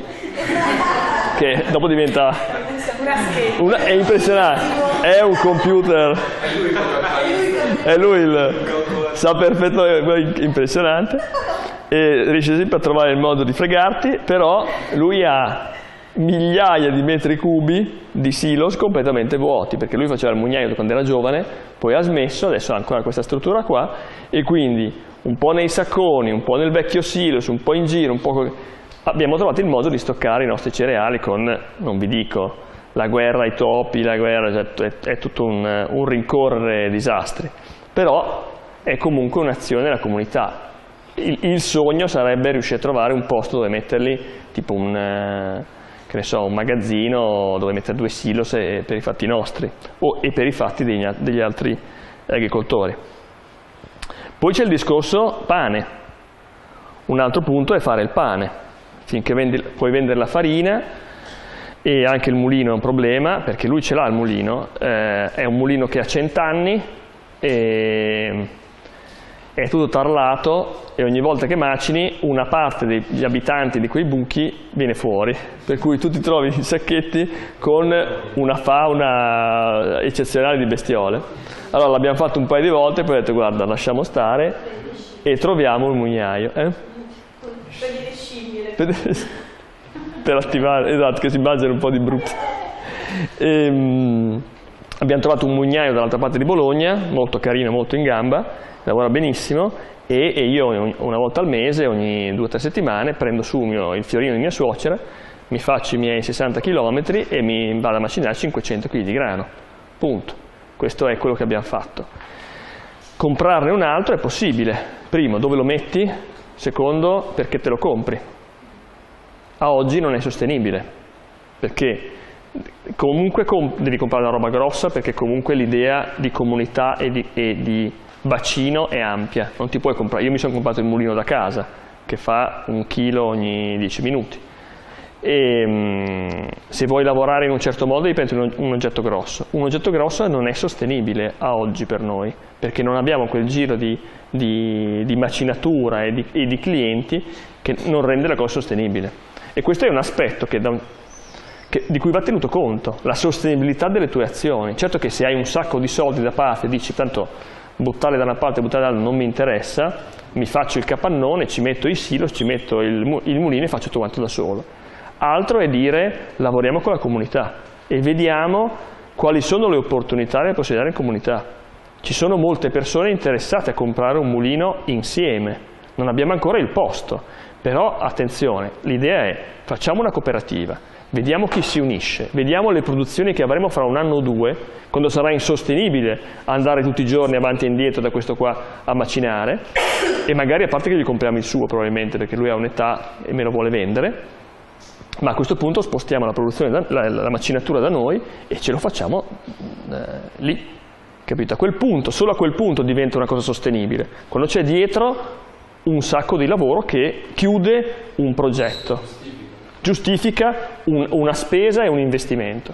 che dopo diventa... Una, è impressionante, è un computer, è lui il... sa perfettamente, impressionante, e riesce sempre a trovare il modo di fregarti, però lui ha migliaia di metri cubi di silos completamente vuoti, perché lui faceva il mugnaio quando era giovane, poi ha smesso, adesso ha ancora questa struttura qua, e quindi un po' nei sacconi, un po' nel vecchio silos, un po' in giro, un po'... abbiamo trovato il modo di stoccare i nostri cereali con, non vi dico, la guerra ai topi, la guerra, cioè, è, è tutto un, un rincorrere disastri, però è comunque un'azione della comunità. Il, il sogno sarebbe riuscire a trovare un posto dove metterli, tipo un, eh, che ne so, un magazzino dove mettere due silos e, per i fatti nostri o, e per i fatti degli, degli altri agricoltori. Poi c'è il discorso pane. Un altro punto è fare il pane. Finché vendi, puoi vendere la farina, e anche il mulino è un problema, perché lui ce l'ha il mulino, eh, è un mulino che ha cento anni, e è tutto tarlato e ogni volta che macini una parte degli abitanti di quei buchi viene fuori, per cui tu ti trovi i sacchetti con una fauna eccezionale di bestiole. Allora l'abbiamo fatto un paio di volte e poi ho detto guarda lasciamo stare e troviamo il mugnaio. Eh? Per, per attivare, esatto, che si mangiano un po' di brutto. E, um, abbiamo trovato un mugnaio dall'altra parte di Bologna, molto carino, molto in gamba, lavora benissimo e, e io una volta al mese, ogni due o tre settimane, prendo su mio, il fiorino di mia suocera, mi faccio i miei sessanta chilometri e mi vado a macinare cinquecento chili di grano. Punto. Questo è quello che abbiamo fatto. Comprarne un altro è possibile. Primo, dove lo metti? Secondo, perché te lo compri. A oggi non è sostenibile, perché comunque comp- devi comprare una roba grossa, perché comunque l'idea di comunità e di, e di bacino è ampia. Non ti puoi comprare. Io mi sono comprato il mulino da casa, che fa un chilo ogni dieci minuti. E, mh, se vuoi lavorare in un certo modo devi prendere un, un oggetto grosso. Un oggetto grosso non è sostenibile a oggi per noi, perché non abbiamo quel giro di, di, di macinatura e di, e di clienti che non rende la cosa sostenibile. E questo è un aspetto che da un, che, di cui va tenuto conto, la sostenibilità delle tue azioni. Certo che se hai un sacco di soldi da parte e dici tanto buttarli da una parte e buttarli dall'altra non mi interessa, mi faccio il capannone, ci metto i silos, ci metto il, il mulino e faccio tutto quanto da solo. Altro è dire lavoriamo con la comunità e vediamo quali sono le opportunità da possedere in comunità. Ci sono molte persone interessate a comprare un mulino insieme, non abbiamo ancora il posto, però attenzione, l'idea è facciamo una cooperativa, vediamo chi si unisce, vediamo le produzioni che avremo fra un anno o due, quando sarà insostenibile andare tutti i giorni avanti e indietro da questo qua a macinare, e magari a parte che gli compriamo il suo probabilmente perché lui ha un'età e me lo vuole vendere, ma a questo punto spostiamo la produzione, da, la, la macinatura da noi e ce lo facciamo eh, lì, capito? A quel punto, solo a quel punto diventa una cosa sostenibile, quando c'è dietro un sacco di lavoro che chiude un progetto, giustifica un, una spesa e un investimento.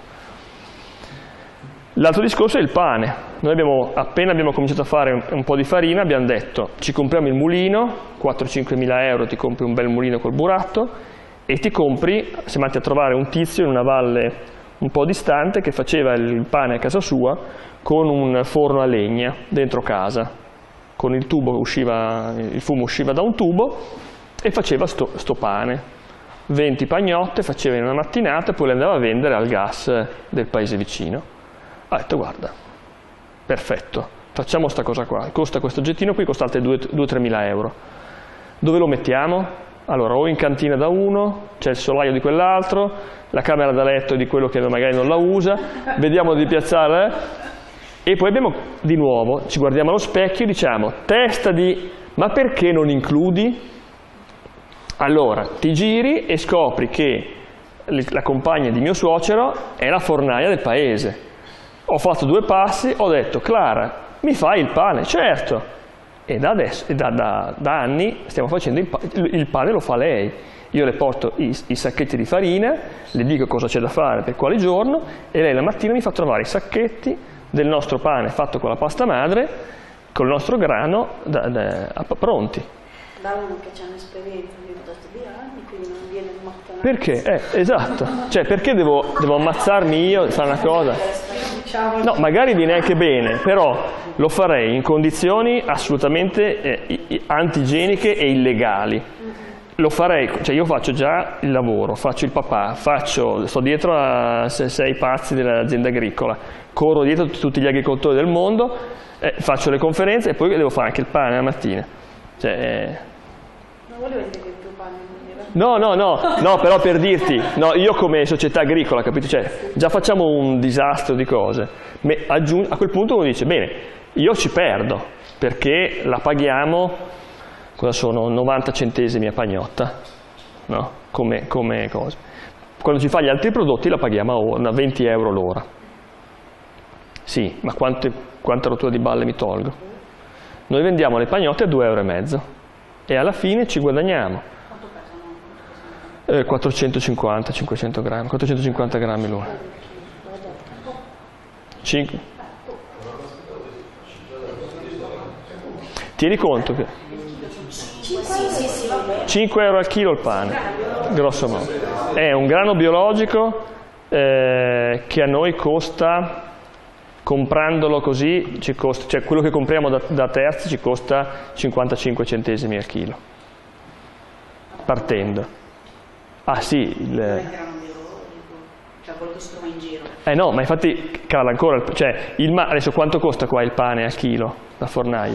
L'altro discorso è il pane. Noi abbiamo, appena abbiamo cominciato a fare un, un po' di farina, abbiamo detto ci compriamo il mulino, quattro cinque mila euro ti compri un bel mulino col buratto, e ti compri, siamo andati a trovare un tizio in una valle un po' distante che faceva il pane a casa sua con un forno a legna dentro casa, con il tubo usciva, il fumo usciva da un tubo e faceva sto, sto pane, venti pagnotte, faceva in una mattinata e poi le andava a vendere al gas del paese vicino. Ha detto guarda, perfetto, facciamo sta cosa qua, costa questo oggettino qui, costa altre due o tre mila euro, dove lo mettiamo? Allora, o in cantina da uno, c'è il solaio di quell'altro, la camera da letto di quello che magari non la usa, vediamo di piazzare, e poi abbiamo di nuovo, ci guardiamo allo specchio e diciamo, testa di, ma perché non includi? Allora, ti giri e scopri che la compagna di mio suocero è la fornaia del paese. Ho fatto due passi, ho detto, Clara, mi fai il pane? Certo! E da, adesso, e da, da, da anni stiamo facendo il, pa il pane, lo fa lei. Io le porto i, i sacchetti di farina, le dico cosa c'è da fare per quale giorno e lei la mattina mi fa trovare i sacchetti del nostro pane fatto con la pasta madre, col nostro grano da, da, pronti. Da uno che c'ha un'esperienza piuttosto di anni, quindi non viene ammazzato. Perché? Eh, esatto. Cioè, perché devo, devo ammazzarmi io e fare una cosa? No, magari viene anche bene, però lo farei in condizioni assolutamente eh, antigieniche e illegali. Lo farei, cioè io faccio già il lavoro, faccio il papà, faccio, sto dietro a sei pazzi dell'azienda agricola, corro dietro tutti gli agricoltori del mondo, eh, faccio le conferenze e poi devo fare anche il pane la mattina. Cioè, eh... Non volevo dire che il tuo pane non era... No, no, no, no, però per dirti, no, io come società agricola, capito? Cioè, già facciamo un disastro di cose. A quel punto uno dice, bene, io ci perdo, perché la paghiamo, cosa sono, novanta centesimi a pagnotta, no? Come, come cosa. Quando ci fa gli altri prodotti la paghiamo a venti euro l'ora. Sì, ma quante, quanta rottura di balle mi tolgo? Noi vendiamo le pagnotte a due euro e mezzo e alla fine ci guadagniamo. Eh, quattrocentocinquanta cinquecento grammi, quattrocentocinquanta grammi l'ora. cinque. tieni conto che cinque euro al chilo il pane, grosso modo. È un grano biologico eh, che a noi costa, comprandolo così, ci costa, cioè quello che compriamo da, da terzi ci costa cinquantacinque centesimi al chilo, partendo. Ah sì, il... cioè quello che si trova in giro. Eh no, ma infatti cala ancora, il, cioè il ma, adesso quanto costa qua il pane al chilo da fornaio?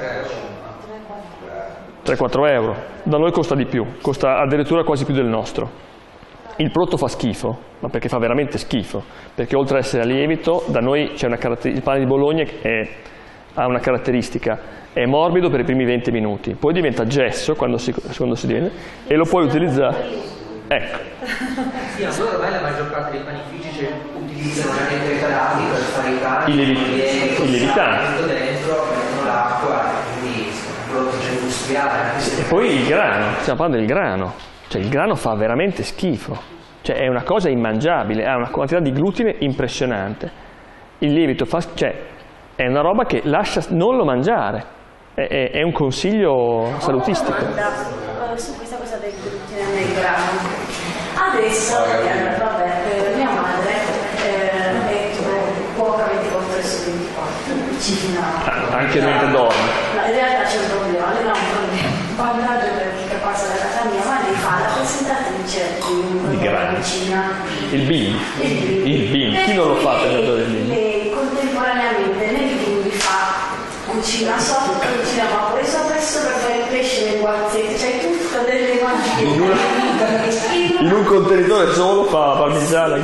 tre quattro euro, da noi costa di più, costa addirittura quasi più del nostro. Il prodotto fa schifo, ma perché fa veramente schifo, perché oltre ad essere a lievito, da noi c'è una caratteristica, il pane di Bologna è, ha una caratteristica, è morbido per i primi venti minuti, poi diventa gesso quando si, quando si diventa, e lo puoi utilizzare. Ecco. Sì, allora ormai la maggior parte dei panifici cioè, utilizzano anche i calati per fare i pani, I levitanti. I levitanti. dentro, mettono l'acqua, quindi prodotto già industriale. E poi il grano, stiamo parlando del grano, cioè il grano fa veramente schifo, cioè è una cosa immangiabile, ha una quantità di glutine impressionante. Il lievito fa, cioè è una roba che lascia non lo mangiare, è, è, è un consiglio salutistico. Su questa cosa del glutine nel grano, adesso eh, vabbè, eh, mia madre eh, è cuoca ventiquattro ore su ventiquattro, cucina. Ah, anche mentre dorme. No, in realtà c'è un problema, lei ha un problema, un vantaggio per chi che passa da casa mia, ma lei fa la presentatrice di grano. cucina. Il B I M, il B I M, chi non lo fa per il B I M? Lei contemporaneamente nel bimbi fa cucina sotto, cucina vapore sopra e sopra fare il pesce nel guazzetto, cioè tutto delle mangiare. In, una, in un contenitore solo fa parmigiana.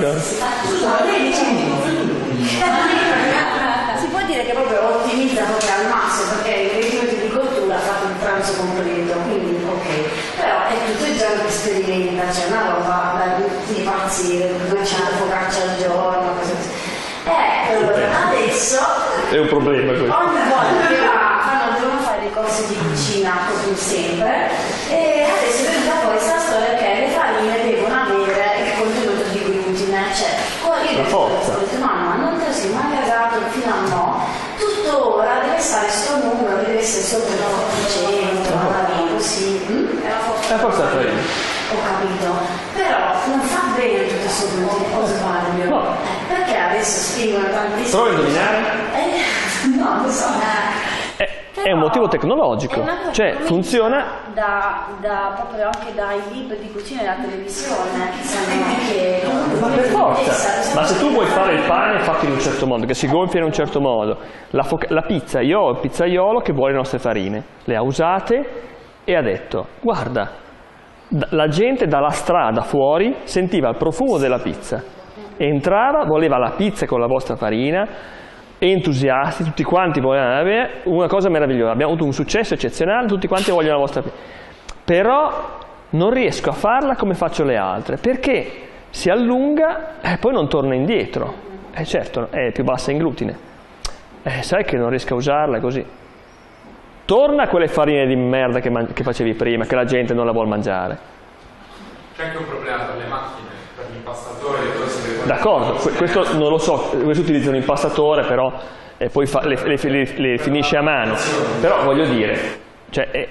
Si può dire che proprio ottimizza proprio al massimo, perché il regime di cottura ha fatto il pranzo completo, quindi ok. Però è tutto il giorno che sperimenta, c'è una roba da di impazzire, duecento focaccia al giorno, così. Eh, allora, adesso È un problema questo. ogni volta che va, fanno, devono fare dei corsi di cucina come sempre, e adesso è venuta poi questa storia che le farine devono avere il contenuto di glutine, cioè io La forza. ho detto mamma non ti sei mai cagato fino a no, tuttora deve stare sto numero, deve essere sotto il novecento, così, mm? è la forza. È forza farina. Ho capito, però non fa bene tutto questo glutine, o sbaglio? No. Eh, perché adesso scrivono tantissimo? Prova a indovinare. Eh, no, lo so. È, è un motivo tecnologico, È una cosa cioè che funziona. da, da, proprio anche dai libri di cucina e dalla televisione, che Ma per forza, ma se tu vuoi fare il pane fatto in un certo modo, che si gonfia in un certo modo, la, la pizza, io ho il pizzaiolo che vuole le nostre farine, le ha usate e ha detto, guarda, la gente dalla strada fuori sentiva il profumo della pizza, entrava, voleva la pizza con la vostra farina, entusiasti, tutti quanti volevano avere una cosa meravigliosa, abbiamo avuto un successo eccezionale, tutti quanti vogliono la vostra pizza, però non riesco a farla come faccio le altre, perché si allunga e poi non torna indietro, eh certo, è più bassa in glutine, eh, sai che non riesco a usarla così. Torna a quelle farine di merda che, che facevi prima, che la gente non la vuole mangiare. C'è anche un problema per le macchine, per l'impastatore. D'accordo, questo non lo so, questo utilizza un impastatore, però e poi fa, le, le, le, le finisce a mano. Però voglio dire, cioè, è,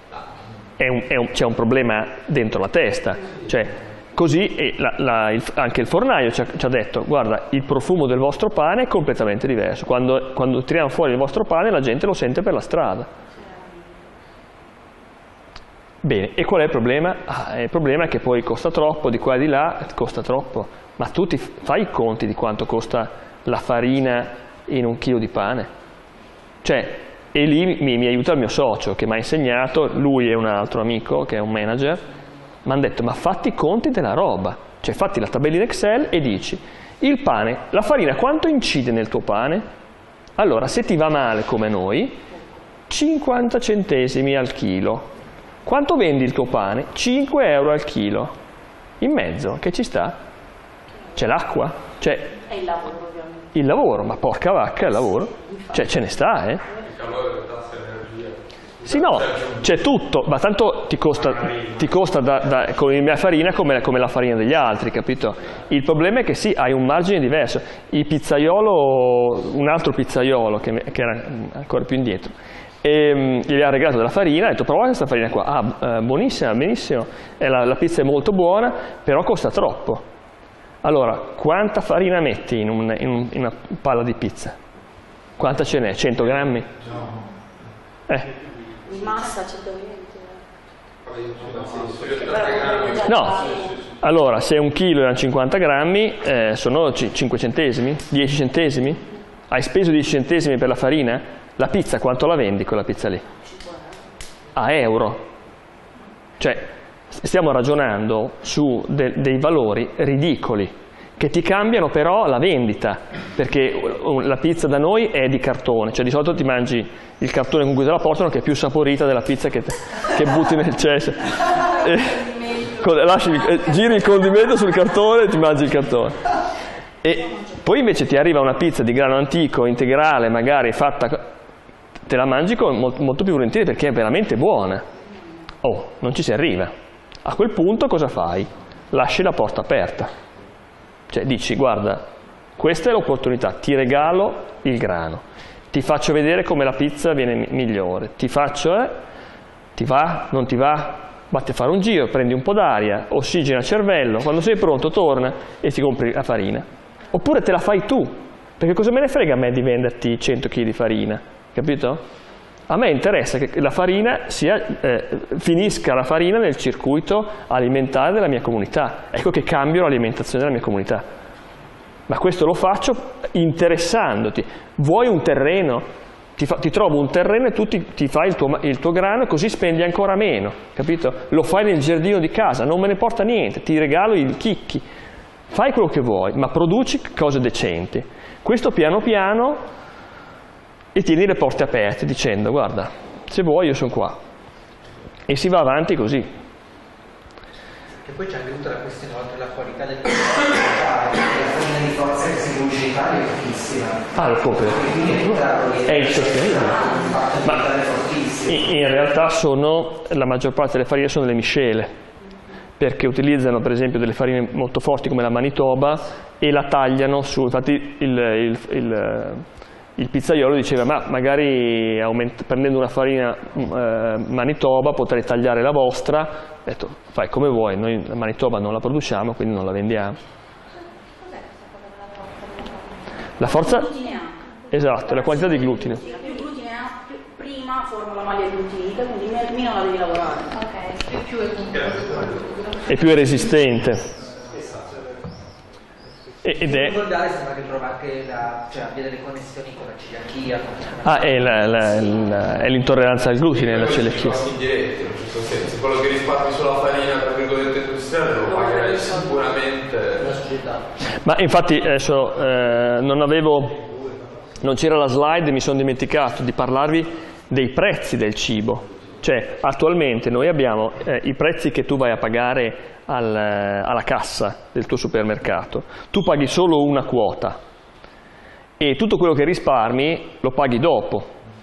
è un, è un, c'è un problema dentro la testa. Cioè, così e la, la, il, anche il fornaio ci ha, ci ha detto, guarda, il profumo del vostro pane è completamente diverso. Quando, quando tiriamo fuori il vostro pane la gente lo sente per la strada. Bene, e qual è il problema? Ah, il problema è che poi costa troppo, di qua e di là costa troppo, ma tu ti fai i conti di quanto costa la farina in un chilo di pane? Cioè, e lì mi, mi aiuta il mio socio che mi ha insegnato, lui e un altro amico che è un manager, mi hanno detto, ma fatti i conti della roba, cioè fatti la tabellina Excel e dici, il pane, la farina quanto incide nel tuo pane? Allora, se ti va male come noi, cinquanta centesimi al chilo. Quanto vendi il tuo pane? cinque euro al chilo. In mezzo, che ci sta? C'è l'acqua? C'è è il lavoro, ovviamente. il lavoro, ma porca vacca il lavoro. Cioè, ce ne sta, eh? Il calore, le tasse, l'energia. Sì, no, c'è tutto, ma tanto ti costa, ti costa da, da, con la mia farina come, come la farina degli altri, capito? Il problema è che sì, hai un margine diverso. Il pizzaiolo, un altro pizzaiolo che, che era ancora più indietro, e gli ha regalato della farina, ha detto prova questa farina qua, ah, buonissima, benissimo, e la, la pizza è molto buona, però costa troppo. Allora, quanta farina metti in, un, in, un, in una palla di pizza? Quanta ce n'è? cento grammi? Eh. Di massa centoventi. No, allora se un chilo erano cinquanta grammi, eh, sono cinque centesimi, dieci centesimi? Hai speso dieci centesimi per la farina? La pizza quanto la vendi quella pizza lì? A euro. Cioè, stiamo ragionando su de dei valori ridicoli, che ti cambiano però la vendita, perché la pizza da noi è di cartone, cioè di solito ti mangi il cartone con cui te la portano, che è più saporita della pizza che, te, che butti nel cesso. E, lasci, giri il condimento sul cartone e ti mangi il cartone. E poi invece ti arriva una pizza di grano antico, integrale, magari fatta, te la mangi con, molto, molto più volentieri perché è veramente buona. Oh, non ci si arriva. A quel punto cosa fai? Lasci la porta aperta. Cioè dici, guarda, questa è l'opportunità, ti regalo il grano, ti faccio vedere come la pizza viene migliore, ti faccio, eh, ti va, non ti va? Vatti a fare un giro, prendi un po' d'aria, ossigena il cervello, quando sei pronto torna e ti compri la farina. Oppure te la fai tu, perché cosa me ne frega a me di venderti cento chili di farina, capito? A me interessa che la farina sia, eh, finisca la farina nel circuito alimentare della mia comunità. Ecco che cambio l'alimentazione della mia comunità. Ma questo lo faccio interessandoti. Vuoi un terreno? Ti, fa, ti trovo un terreno e tu ti, ti fai il tuo, il tuo grano e così spendi ancora meno, capito? Lo fai nel giardino di casa, non me ne porta niente, ti regalo i chicchi. Fai quello che vuoi, ma produci cose decenti. Questo piano piano... e tieni le porte aperte dicendo guarda, se vuoi io sono qua, e si va avanti così. E poi c'è anche tutta la questione oltre la qualità del prodotto, la farina di forza che si produce in Italia è pochissima. Ah, lo copre. È insostenibile. Ma in, in realtà sono, la maggior parte delle farine sono delle miscele, perché utilizzano per esempio delle farine molto forti come la Manitoba e la tagliano su, infatti il, il, il il pizzaiolo diceva, ma magari prendendo una farina eh, Manitoba potrei tagliare la vostra. Ho detto, fai come vuoi, noi la Manitoba non la produciamo, quindi non la vendiamo. La forza? Esatto, la quantità di glutine. Più glutine ha, più prima forma la maglia glutinita, quindi meno la devi lavorare. Ok, e più è E più è resistente. Ed è... ricordare sembra che trova anche la, cioè abbia delle connessioni con la celiachia. Ah, è l'intolleranza al glutine, la celiachia. Indiretti, in questo senso. Quello che risparmi sulla farina, tra virgolette, industriale lo pagherai sicuramente la società. Ma infatti adesso eh, non avevo, non c'era la slide, mi sono dimenticato di parlarvi dei prezzi del cibo. Cioè, attualmente noi abbiamo eh, i prezzi che tu vai a pagare al, alla cassa del tuo supermercato. Tu paghi solo una quota e tutto quello che risparmi lo paghi dopo.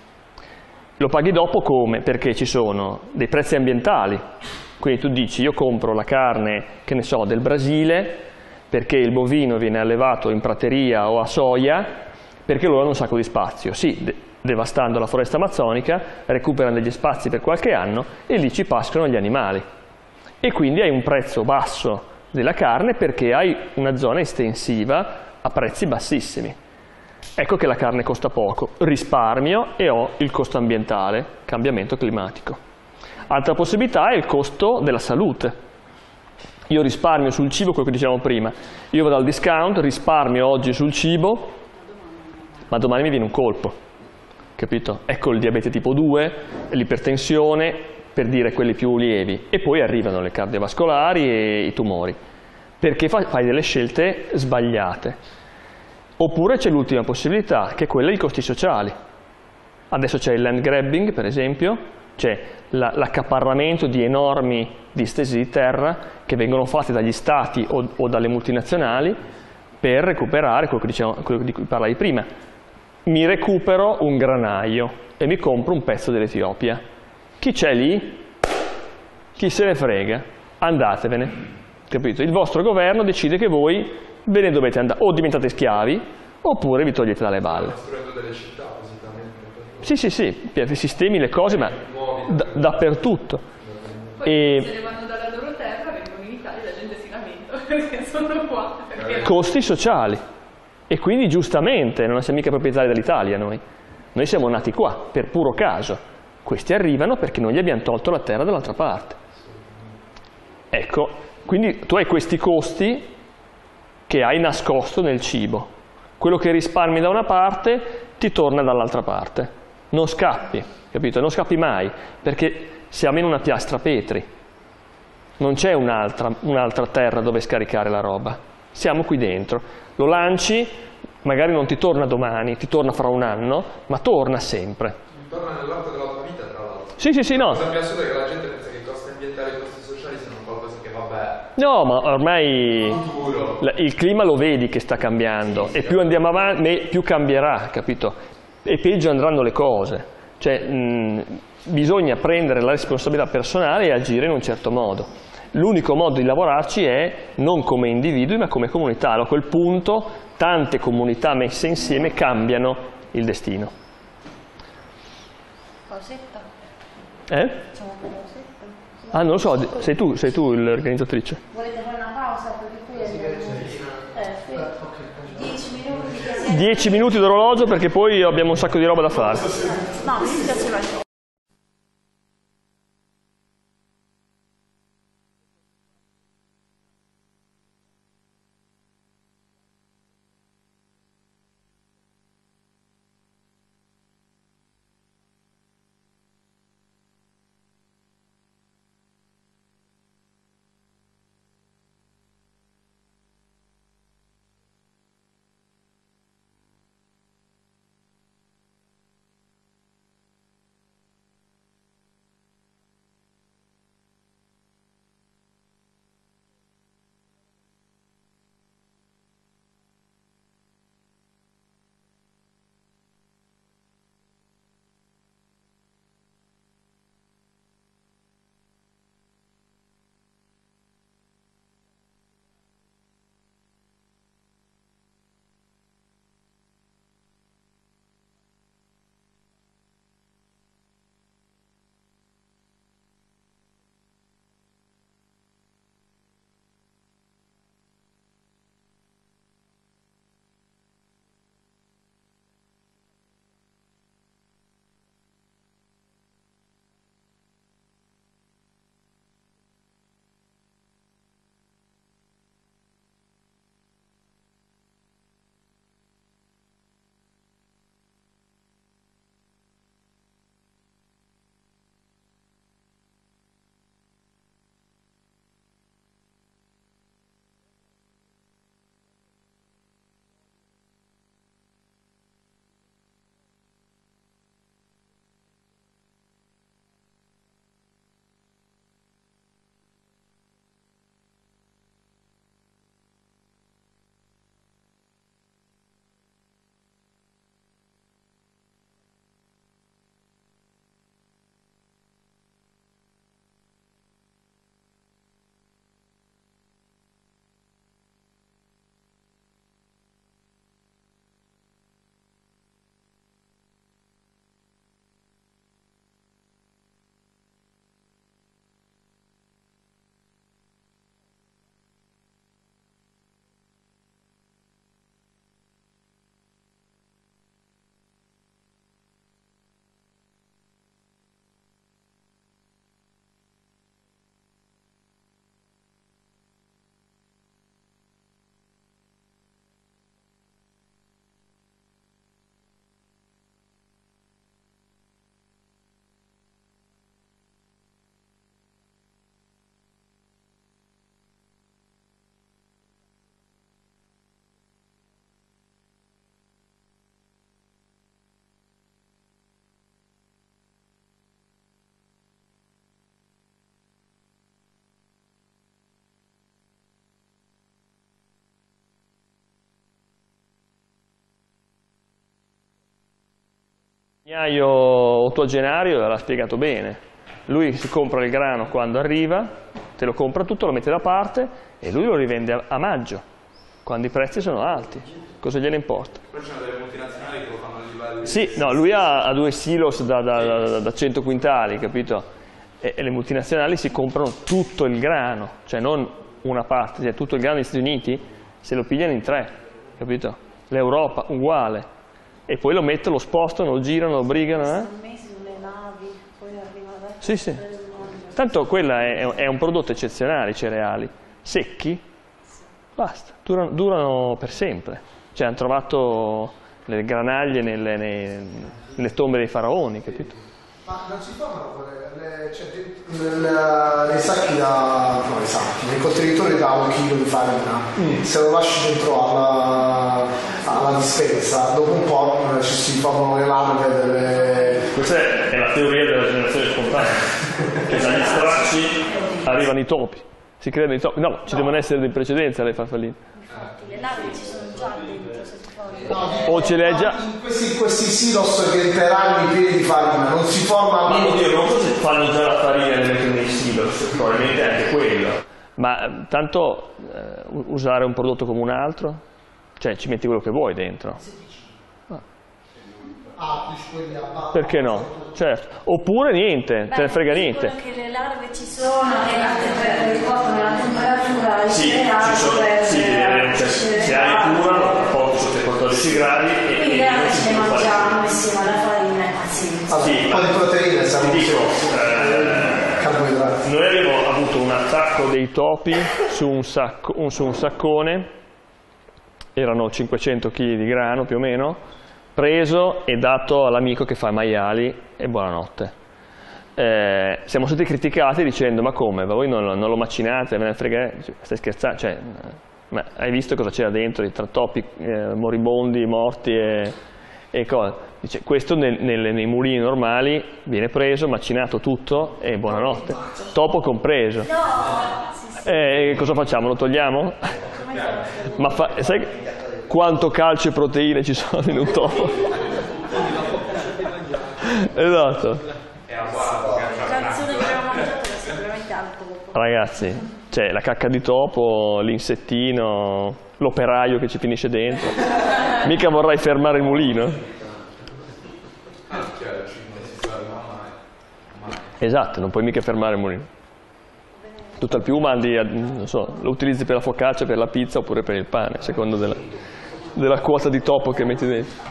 Lo paghi dopo come? Perché ci sono dei prezzi ambientali. Quindi tu dici, io compro la carne, che ne so, del Brasile, perché il bovino viene allevato in prateria o a soia, perché loro hanno un sacco di spazio. Sì, devastando la foresta amazzonica, recuperano degli spazi per qualche anno e lì ci pascolano gli animali. E quindi hai un prezzo basso della carne perché hai una zona estensiva a prezzi bassissimi. Ecco che la carne costa poco, risparmio e ho il costo ambientale, cambiamento climatico. Altra possibilità è il costo della salute. Io risparmio sul cibo, quello che dicevamo prima. Io vado al discount, risparmio oggi sul cibo, ma domani mi viene un colpo. Capito? Ecco il diabete tipo due, l'ipertensione, per dire quelli più lievi, e poi arrivano le cardiovascolari e i tumori, perché fai delle scelte sbagliate. Oppure c'è l'ultima possibilità, che è quella dei costi sociali. Adesso c'è il land grabbing, per esempio, c'è l'accaparramento di enormi distese di terra che vengono fatte dagli stati o, o dalle multinazionali per recuperare quello, che dicevamo, quello di cui parlavi prima. Mi recupero un granaio e mi compro un pezzo dell'Etiopia. Chi c'è lì? Chi se ne frega? Andatevene. Capito? Il vostro governo decide che voi ve ne dovete andare, o diventate schiavi, oppure vi togliete dalle balle. costruendo delle città, basicamente. Sì, sì, sì, sistemi le cose, ma da, dappertutto. Poi e se ne vanno dalla loro terra, vengono in Italia e la gente si lamenta perché sono qua. Perché... costi sociali. E quindi giustamente non siamo mica proprietari dell'Italia noi. Noi siamo nati qua, per puro caso. Questi arrivano perché noi gli abbiamo tolto la terra dall'altra parte. Ecco, quindi tu hai questi costi che hai nascosto nel cibo. Quello che risparmi da una parte ti torna dall'altra parte. Non scappi, capito? Non scappi mai, perché siamo in una piastra Petri. Non c'è un'altra un'altra terra dove scaricare la roba. Siamo qui dentro. Lo lanci, magari non ti torna domani, ti torna fra un anno, ma torna sempre. Torna nell'arco della tua vita, tra l'altro. Sì, sì, sì, no. La cosa più assurda è che la gente pensa che i costi ambientali e i costi sociali siano qualcosa che vabbè. No, ma ormai Futuro. il clima lo vedi che sta cambiando e più andiamo avanti, più cambierà, capito? E peggio andranno le cose. Cioè, mh, bisogna prendere la responsabilità personale e agire in un certo modo. L'unico modo di lavorarci è non come individui ma come comunità. A quel punto tante comunità messe insieme cambiano il destino. Pausetta? Eh? Facciamo una pausetta? Ah, non lo so, sei tu, sei tu l'organizzatrice. Volete fare una pausa? Perché qui andiamo... Eh, sì. dieci minuti che si... Dieci minuti d'orologio perché poi abbiamo un sacco di roba da fare. No, mi dispiace mai. Il mugnaio ottogenario l'ha spiegato bene. Lui si compra il grano quando arriva, te lo compra tutto, lo mette da parte e lui lo rivende a, a maggio. quando i prezzi sono alti, cosa gliene importa? Poi ci sono delle multinazionali che lo fanno a livelli... Sì, no, lui ha, ha due silos da, da, da, da cento quintali, capito? E, e le multinazionali si comprano tutto il grano, cioè non una parte, cioè tutto il grano degli Stati Uniti se lo pigliano in tre, capito? L'Europa uguale, e poi lo mettono, lo spostano, lo girano, lo brigano, eh? mesi sulle navi, poi arriva da... Sì, sì. Tanto quella è, è un prodotto eccezionale, i cereali. Secchi, basta, durano, durano per sempre. Cioè hanno trovato le granaglie nelle, nelle, nelle tombe dei faraoni, capito? Ma non si formano quelle, le, cioè, nel, nei sacchi da, no, nei sacchi, nei contenitori da un chilo di farina, mm. se lo lasci dentro alla, alla dispensa, dopo un po' ci si formano le larve delle... Questa è la teoria della generazione spontanea, che dagli stracci arrivano i topi, si creano i topi, no, ci devono essere dei precedenze alle farfalline. Le larve ci sono già dentro, se si No, o ce l'hai già in questi, questi silos che per anni pieni di farina non si formano. No, oddio, non so se fanno già la farina e le mettono nei silos, probabilmente anche quello, ma tanto eh, usare un prodotto come un altro, cioè ci metti quello che vuoi dentro. Ah, quelli a perché no? Certo. Oppure niente, te ne frega niente. Quello che le larve ci sono e la temperatura, la temperatura sì, ci sono, sì, deve, cioè, se hai cura lo porti sotto i quattordici gradi e quindi le larve ce le mangiamo insieme alla farina e pazienza. Sì, un po' di proteine siamo ti dico, eh, carboidrati. Noi abbiamo avuto un attacco dei topi su un, sacco, un, su un saccone, erano cinquecento chili di grano più o meno, preso e dato all'amico che fa i maiali e buonanotte. Eh, siamo stati criticati dicendo ma come, ma voi non, non lo macinate, me ne frega, stai scherzando, cioè, ma hai visto cosa c'era dentro, tra topi eh, moribondi, morti e, e cose. Dice, questo nel, nel, nei mulini normali viene preso, macinato tutto e buonanotte, topo compreso. Eh, cosa facciamo, lo togliamo? Ma fa, sai quanto calcio e proteine ci sono in un topo? Esatto. La canzone che abbiamo mangiato era sicuramente al topo. Ragazzi, cioè la cacca di topo, l'insettino, l'operaio che ci finisce dentro. Mica vorrai fermare il mulino? Esatto, non puoi mica fermare il mulino. Tutto al più mandi, non so, lo utilizzi per la focaccia, per la pizza oppure per il pane, a secondo della, della quota di topo che metti dentro.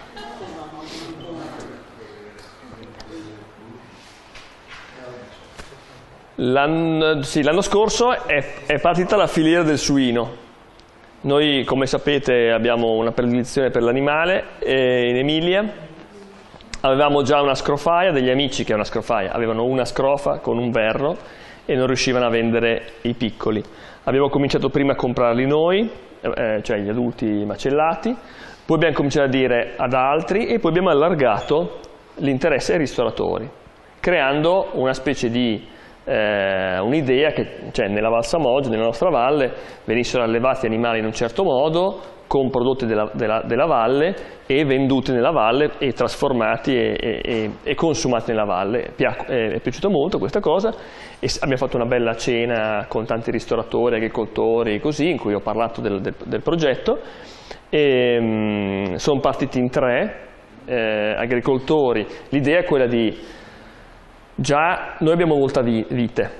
L'anno, sì, l'anno scorso è, è partita la filiera del suino. Noi, come sapete, abbiamo una predilezione per l'animale e in Emilia avevamo già una scrofaia, degli amici che è una scrofaia, avevano una scrofa con un verro e non riuscivano a vendere i piccoli. Abbiamo cominciato prima a comprarli noi, eh, cioè gli adulti macellati, poi abbiamo cominciato a dire ad altri e poi abbiamo allargato l'interesse ai ristoratori, creando una specie di eh, un'idea che cioè, nella Val Samoggia, nella nostra valle, venissero allevati animali in un certo modo, con prodotti della, della, della valle e venduti nella valle e trasformati e, e, e consumati nella valle. Piac- è piaciuta molto questa cosa e abbiamo fatto una bella cena con tanti ristoratori, agricoltori, così, in cui ho parlato del, del, del progetto. E, mh, sono partiti in tre eh, agricoltori. L'idea è quella di, già noi abbiamo molta vi- vite.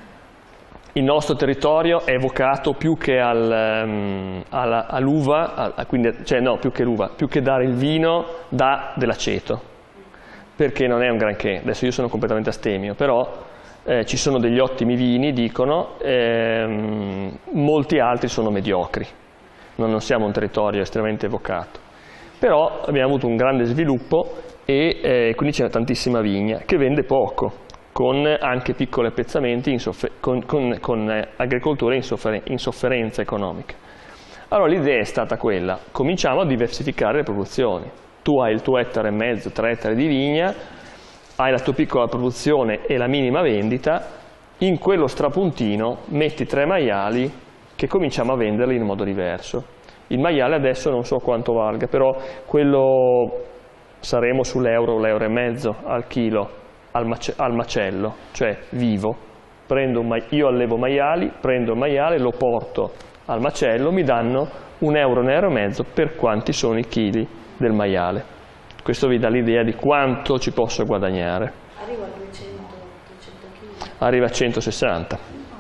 Il nostro territorio è vocato più che al, um, alla, all'uva, a, quindi, cioè no, più che l'uva, più che dare il vino, dà dell'aceto, perché non è un granché. Adesso io sono completamente astemio, però eh, ci sono degli ottimi vini, dicono, ehm, molti altri sono mediocri, non, non siamo un territorio estremamente vocato. Però abbiamo avuto un grande sviluppo e eh, quindi c'è tantissima vigna, che vende poco, con anche piccoli appezzamenti, in con, con, con eh, agricoltura in, sofferen in sofferenza economica. Allora l'idea è stata quella, cominciamo a diversificare le produzioni. Tu hai il tuo ettaro e mezzo, tre ettari di vigna, hai la tua piccola produzione e la minima vendita, in quello strapuntino metti tre maiali che cominciamo a venderli in modo diverso. Il maiale adesso non so quanto valga, però quello saremo sull'euro, l'euro e mezzo al chilo. Al, mace al macello, cioè vivo. Prendo un io allevo maiali, prendo il maiale, lo porto al macello, mi danno un euro, un euro e mezzo per quanti sono i chili del maiale. Questo vi dà l'idea di quanto ci posso guadagnare. Arriva a duecento, duecento chili. Arriva a centosessanta.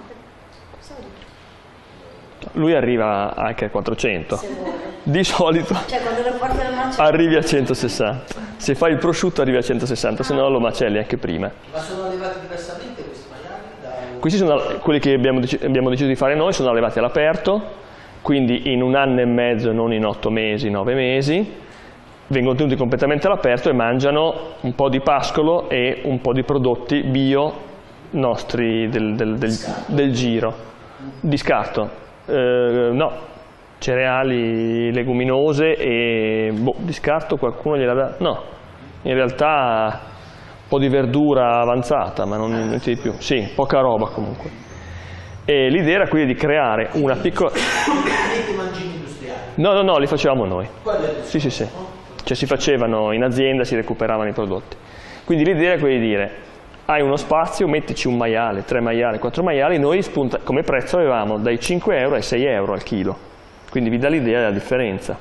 Lui arriva anche a quattrocento. Di solito Cioè quando lo porti al macello. arrivi a centosessanta. Se fai il prosciutto arrivi a centosessanta, se no lo macelli anche prima. Ma sono allevati diversamente questi maiali? Da... Questi sono quelli che abbiamo, dec abbiamo deciso di fare noi, sono allevati all'aperto, quindi in un anno e mezzo, non in otto mesi, nove mesi, vengono tenuti completamente all'aperto e mangiano un po' di pascolo e un po' di prodotti bio nostri del, del, del, del giro. Di scarto? Eh, no, cereali, leguminose e boh, di scarto qualcuno gliela dà? No, in realtà un po' di verdura avanzata, ma non niente di più. Sì, poca roba comunque. E l'idea era quindi di creare una piccola... I mangimi industriali? No, no, no, li facevamo noi. Quello è Sì, sì, sì. Cioè si facevano in azienda, si recuperavano i prodotti. Quindi l'idea è quella di dire, hai uno spazio, mettici un maiale, tre maiali, quattro maiali, noi spunta, come prezzo avevamo dai cinque euro ai sei euro al chilo. Quindi vi dà l'idea della differenza.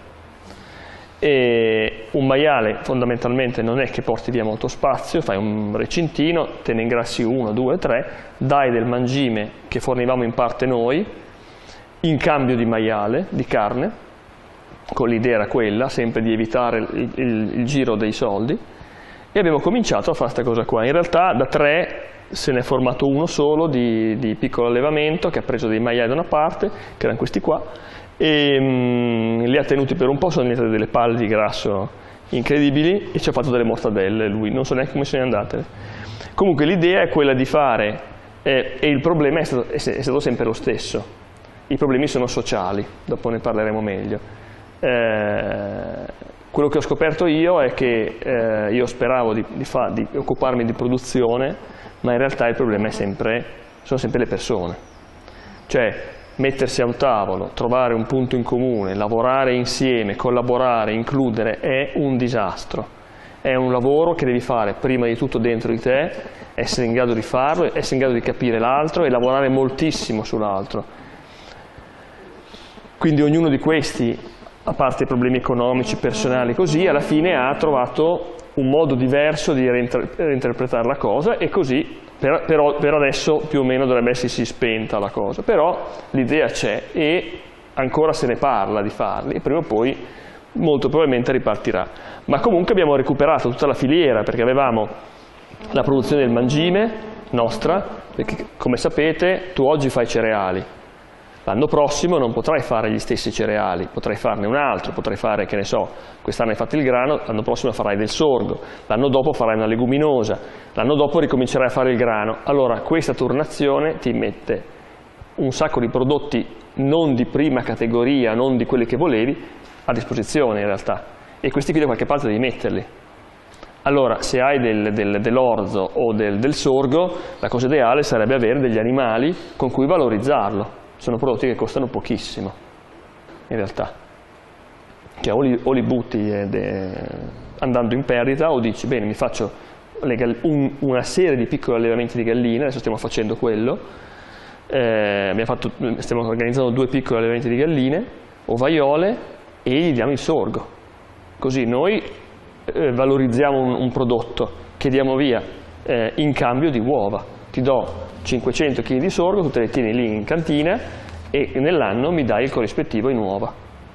E un maiale fondamentalmente non è che porti via molto spazio, fai un recintino, te ne ingrassi uno, due, tre, dai del mangime che fornivamo in parte noi, in cambio di maiale, di carne, con l'idea era quella, sempre di evitare il, il, il giro dei soldi, e abbiamo cominciato a fare questa cosa qua. In realtà da tre se ne è formato uno solo di, di piccolo allevamento che ha preso dei maiali da una parte, che erano questi qua, e mh, li ha tenuti per un po', sono diventate delle palle di grasso incredibili e ci ha fatto delle mortadelle lui, non so neanche come se ne è andate. Comunque l'idea è quella di fare, eh, e il problema è stato, è stato sempre lo stesso, i problemi sono sociali, dopo ne parleremo meglio. Eh, quello che ho scoperto io è che eh, io speravo di, di, fa, di occuparmi di produzione, ma in realtà il problema è sempre, sono sempre le persone. Cioè mettersi a un tavolo, trovare un punto in comune, lavorare insieme, collaborare, includere, è un disastro. È un lavoro che devi fare prima di tutto dentro di te, essere in grado di farlo, essere in grado di capire l'altro e lavorare moltissimo sull'altro. Quindi ognuno di questi, a parte i problemi economici, personali, così, alla fine ha trovato un modo diverso di reinter reinterpretare la cosa e così per, per, per adesso più o meno dovrebbe essersi spenta la cosa, però l'idea c'è e ancora se ne parla di farli e prima o poi molto probabilmente ripartirà. Ma comunque abbiamo recuperato tutta la filiera perché avevamo la produzione del mangime nostra, perché come sapete tu oggi fai cereali. L'anno prossimo non potrai fare gli stessi cereali, potrai farne un altro, potrai fare, che ne so, quest'anno hai fatto il grano, l'anno prossimo farai del sorgo, l'anno dopo farai una leguminosa, l'anno dopo ricomincerai a fare il grano. Allora questa turnazione ti mette un sacco di prodotti non di prima categoria, non di quelli che volevi, a disposizione in realtà. E questi qui da qualche parte devi metterli. Allora, se hai del, del, dell'orzo o del, del sorgo, la cosa ideale sarebbe avere degli animali con cui valorizzarlo. Sono prodotti che costano pochissimo, in realtà. Cioè, o, li, o li butti ed, eh, andando in perdita o dici, bene, mi faccio un, una serie di piccoli allevamenti di galline, adesso stiamo facendo quello, eh, abbiamo fatto, stiamo organizzando due piccoli allevamenti di galline, ovaiole, e gli diamo il sorgo. Così noi eh, valorizziamo un, un prodotto che diamo via eh, in cambio di uova. Ti do cinquecento chili di sorgo, tu te le tieni lì in cantina e nell'anno mi dai il corrispettivo in uova.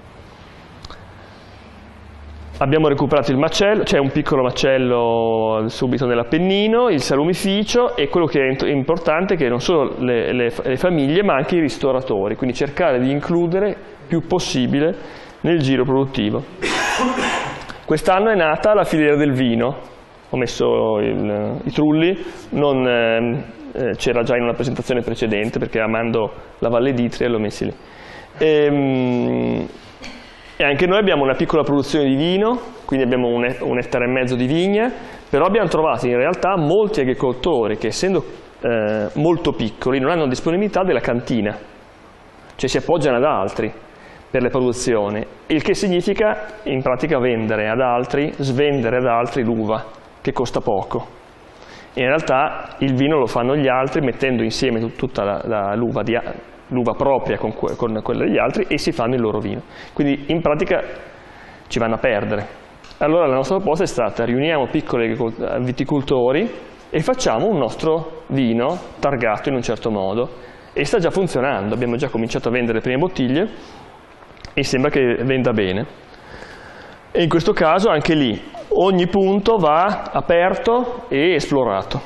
Abbiamo recuperato il macello, c'è un piccolo macello subito nell'Appennino, il salumificio e quello che è importante è che non solo le, le, le famiglie ma anche i ristoratori, quindi cercare di includere più possibile nel giro produttivo. Quest'anno è nata la filiera del vino. Ho messo il, i trulli, eh, c'era già in una presentazione precedente perché amando la Valle d'Itria l'ho messi lì. E, e anche noi abbiamo una piccola produzione di vino, quindi abbiamo un, un ettaro e mezzo di vigna, però abbiamo trovato in realtà molti agricoltori che essendo eh, molto piccoli non hanno disponibilità della cantina, cioè si appoggiano ad altri per le produzioni, il che significa in pratica vendere ad altri, svendere ad altri l'uva, che costa poco. In realtà il vino lo fanno gli altri mettendo insieme tut tutta l'uva l'uva propria con, con quella degli altri e si fanno il loro vino. Quindi in pratica ci vanno a perdere. Allora la nostra proposta è stata: riuniamo piccoli viticoltori e facciamo un nostro vino targato in un certo modo, e sta già funzionando, abbiamo già cominciato a vendere le prime bottiglie e sembra che venda bene. E in questo caso anche lì ogni punto va aperto e esplorato.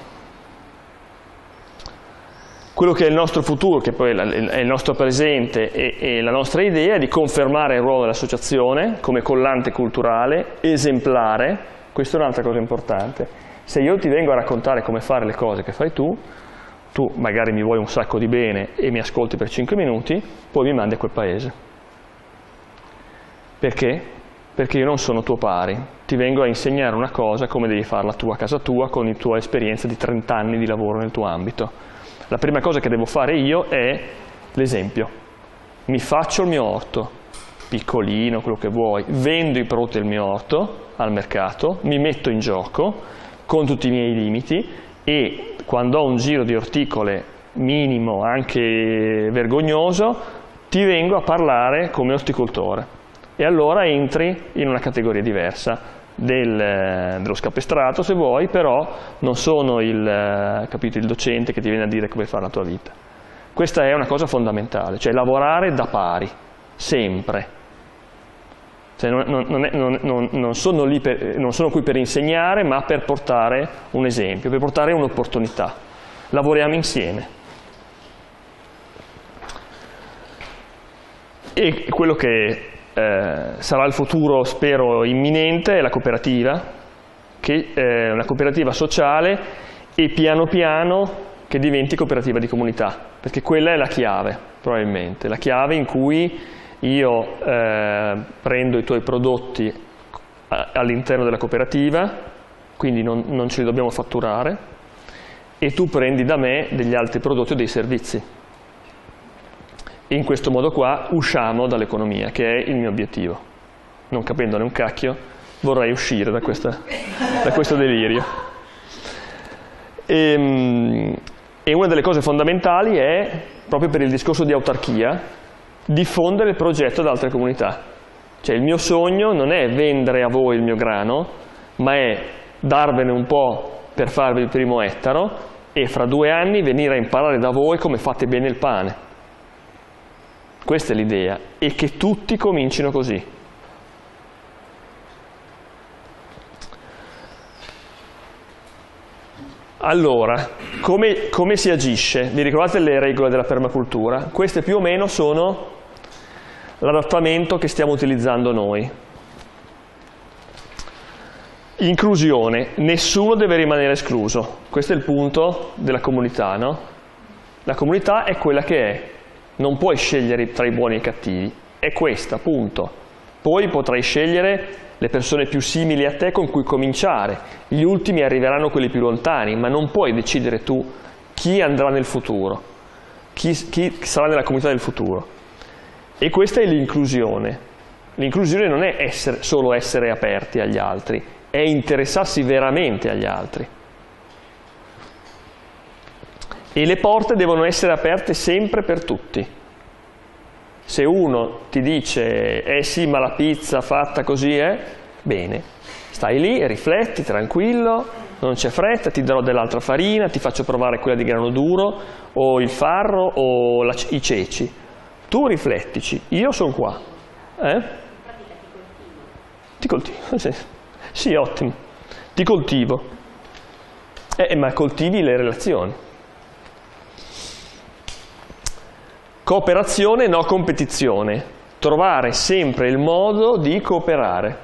Quello che è il nostro futuro, che poi è il nostro presente e, e la nostra idea è di confermare il ruolo dell'associazione come collante culturale, esemplare. Questa è un'altra cosa importante. Se io ti vengo a raccontare come fare le cose che fai tu, tu magari mi vuoi un sacco di bene e mi ascolti per cinque minuti, poi mi mandi a quel paese. Perché? Perché io non sono tuo pari. Ti vengo a insegnare una cosa come devi farla tu a casa tua con la tua esperienza di trenta anni di lavoro nel tuo ambito. La prima cosa che devo fare io è l'esempio. Mi faccio il mio orto, piccolino, quello che vuoi, vendo i prodotti del mio orto al mercato, mi metto in gioco con tutti i miei limiti e quando ho un giro di orticole minimo, anche vergognoso, ti vengo a parlare come orticoltore. E allora entri in una categoria diversa. Del, dello scapestrato se vuoi, però non sono il, capito, il docente che ti viene a dire come fare la tua vita. Questa è una cosa fondamentale, cioè lavorare da pari, sempre. Cioè non, non, è, non, non, non, sono lì per, non sono qui per insegnare, ma per portare un esempio, per portare un'opportunità. Lavoriamo insieme. E quello che Eh, sarà il futuro, spero, imminente, è la cooperativa, che è una cooperativa sociale e piano piano che diventi cooperativa di comunità, perché quella è la chiave, probabilmente, la chiave in cui io eh, prendo i tuoi prodotti all'interno della cooperativa, quindi non, non ce li dobbiamo fatturare, e tu prendi da me degli altri prodotti o dei servizi. In questo modo qua usciamo dall'economia, che è il mio obiettivo. Non capendone un cacchio, vorrei uscire da, questa, da questo delirio. E, e una delle cose fondamentali è, proprio per il discorso di autarchia, diffondere il progetto ad altre comunità. Cioè il mio sogno non è vendere a voi il mio grano, ma è darvene un po' per farvi il primo ettaro e fra due anni venire a imparare da voi come fate bene il pane. Questa è l'idea, e che tutti comincino così. Allora, come, come si agisce? Vi ricordate le regole della permacultura? Queste più o meno sono l'adattamento che stiamo utilizzando noi. Inclusione, nessuno deve rimanere escluso. Questo è il punto della comunità, no? La comunità è quella che è. Non puoi scegliere tra i buoni e i cattivi, è questa, punto. Poi potrai scegliere le persone più simili a te con cui cominciare, gli ultimi arriveranno quelli più lontani, ma non puoi decidere tu chi andrà nel futuro, chi, chi sarà nella comunità del futuro. E questa è l'inclusione. L'inclusione non è essere, solo essere aperti agli altri, è interessarsi veramente agli altri. E le porte devono essere aperte sempre per tutti. Se uno ti dice, eh sì, ma la pizza fatta così è, bene, stai lì, rifletti, tranquillo, non c'è fretta, ti darò dell'altra farina, ti faccio provare quella di grano duro, o il farro, o la, i ceci. Tu riflettici, io sono qua. Eh? Ti coltivo, sì. Sì, ottimo. Ti coltivo. Eh, ma coltivi le relazioni. Cooperazione, no competizione. Trovare sempre il modo di cooperare.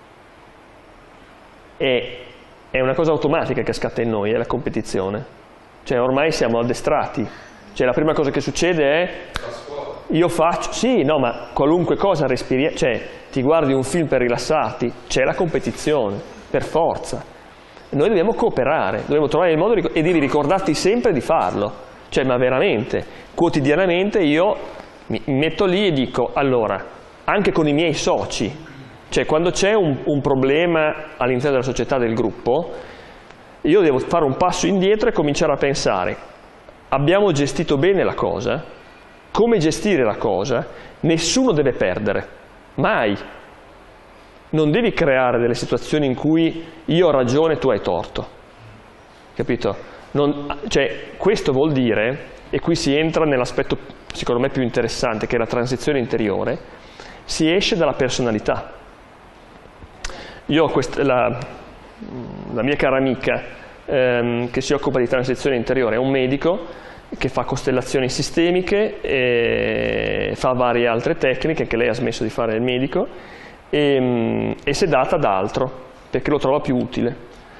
E è una cosa automatica che scatta in noi, è la competizione. Cioè ormai siamo addestrati. Cioè la prima cosa che succede è io faccio, sì, no, ma qualunque cosa respiri, cioè ti guardi un film per rilassarti, c'è la competizione, per forza. Noi dobbiamo cooperare, dobbiamo trovare il modo di, e devi ricordarti sempre di farlo. Cioè, ma veramente, quotidianamente io mi metto lì e dico, allora, anche con i miei soci, cioè quando c'è un, un problema all'interno della società, del gruppo, io devo fare un passo indietro e cominciare a pensare, abbiamo gestito bene la cosa? come gestire la cosa, nessuno deve perdere, mai. Non devi creare delle situazioni in cui io ho ragione e tu hai torto, capito? Non, cioè, questo vuol dire, e qui si entra nell'aspetto secondo me più interessante, che è la transizione interiore, si esce dalla personalità. Io ho questa, la, la mia cara amica ehm, che si occupa di transizione interiore, è un medico che fa costellazioni sistemiche e fa varie altre tecniche, che lei ha smesso di fare il medico, e, e si è data ad altro, perché lo trova più utile.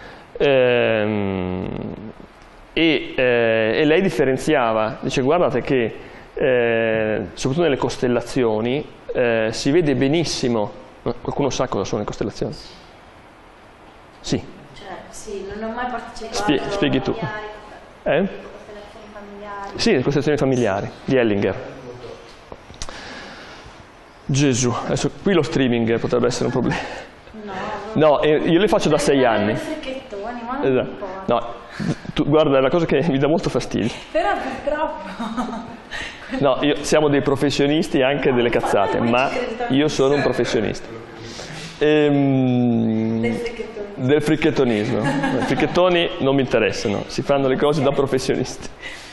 Ehm, e, eh, e lei differenziava, dice guardate che eh, soprattutto nelle costellazioni eh, si vede benissimo. Qualcuno sa cosa sono le costellazioni? Sì. Cioè, sì, non ho mai partecipato. Spie spieghi tu. Eh? Costellazioni familiari. Sì, le costellazioni familiari di Hellinger. Gesù, adesso qui lo streaming potrebbe essere un problema. No, no, eh, io le faccio da sei anni. Esatto. No, tu, guarda, è una cosa che mi dà molto fastidio. Però purtroppo... No, io, siamo dei professionisti anche delle cazzate, ma io sono un professionista. Ehm, Del fricchettonismo. Del fricchettonismo. I fricchettoni non mi interessano, si fanno le cose da professionisti.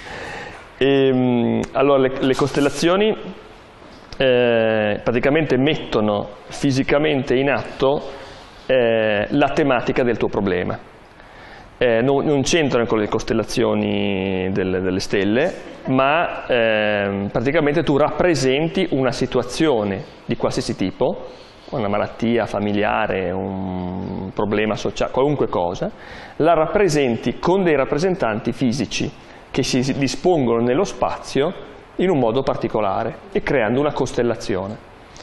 Ehm, allora, le, le costellazioni eh, praticamente mettono fisicamente in atto eh, la tematica del tuo problema. Eh, non, non c'entrano con le costellazioni delle, delle stelle, ma eh, praticamente tu rappresenti una situazione di qualsiasi tipo, una malattia familiare, un problema sociale, qualunque cosa, la rappresenti con dei rappresentanti fisici che si dispongono nello spazio in un modo particolare e creando una costellazione.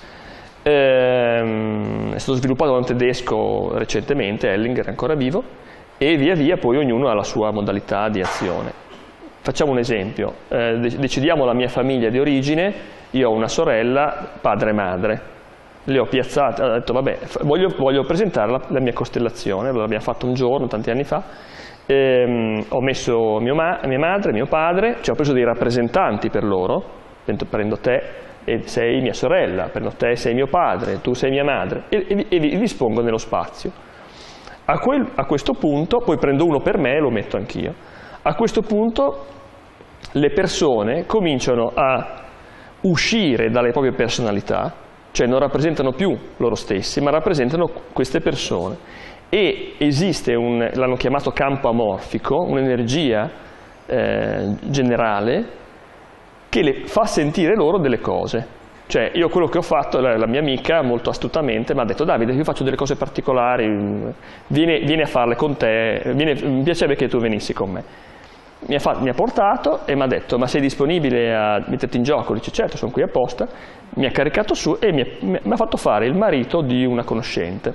Eh, è stato sviluppato da un tedesco recentemente, Hellinger è ancora vivo, e via via poi ognuno ha la sua modalità di azione. Facciamo un esempio, eh, decidiamo la mia famiglia di origine, io ho una sorella, padre e madre, le ho piazzate, ho detto vabbè, voglio, voglio presentare la, la mia costellazione, l'abbiamo fatto un giorno, tanti anni fa, ehm, ho messo mio ma mia madre, mio padre, cioè ho preso dei rappresentanti per loro, prendo te e sei mia sorella, prendo te e sei mio padre, tu sei mia madre, e, e, e li dispongo nello spazio. A, quel, a questo punto, poi prendo uno per me e lo metto anch'io, a questo punto le persone cominciano a uscire dalle proprie personalità, cioè non rappresentano più loro stessi, ma rappresentano queste persone. E esiste, l'hanno chiamato campo amorfico, un'energia eh, generale che le fa sentire loro delle cose. Cioè io quello che ho fatto, la, la mia amica molto astutamente mi ha detto Davide, io faccio delle cose particolari, vieni, vieni a farle con te, vieni, mi piacerebbe che tu venissi con me. Mi ha, fatto, mi ha portato e mi ha detto ma sei disponibile a metterti in gioco? Dice certo, sono qui apposta. Mi ha caricato su e mi ha, mi ha fatto fare il marito di una conoscente.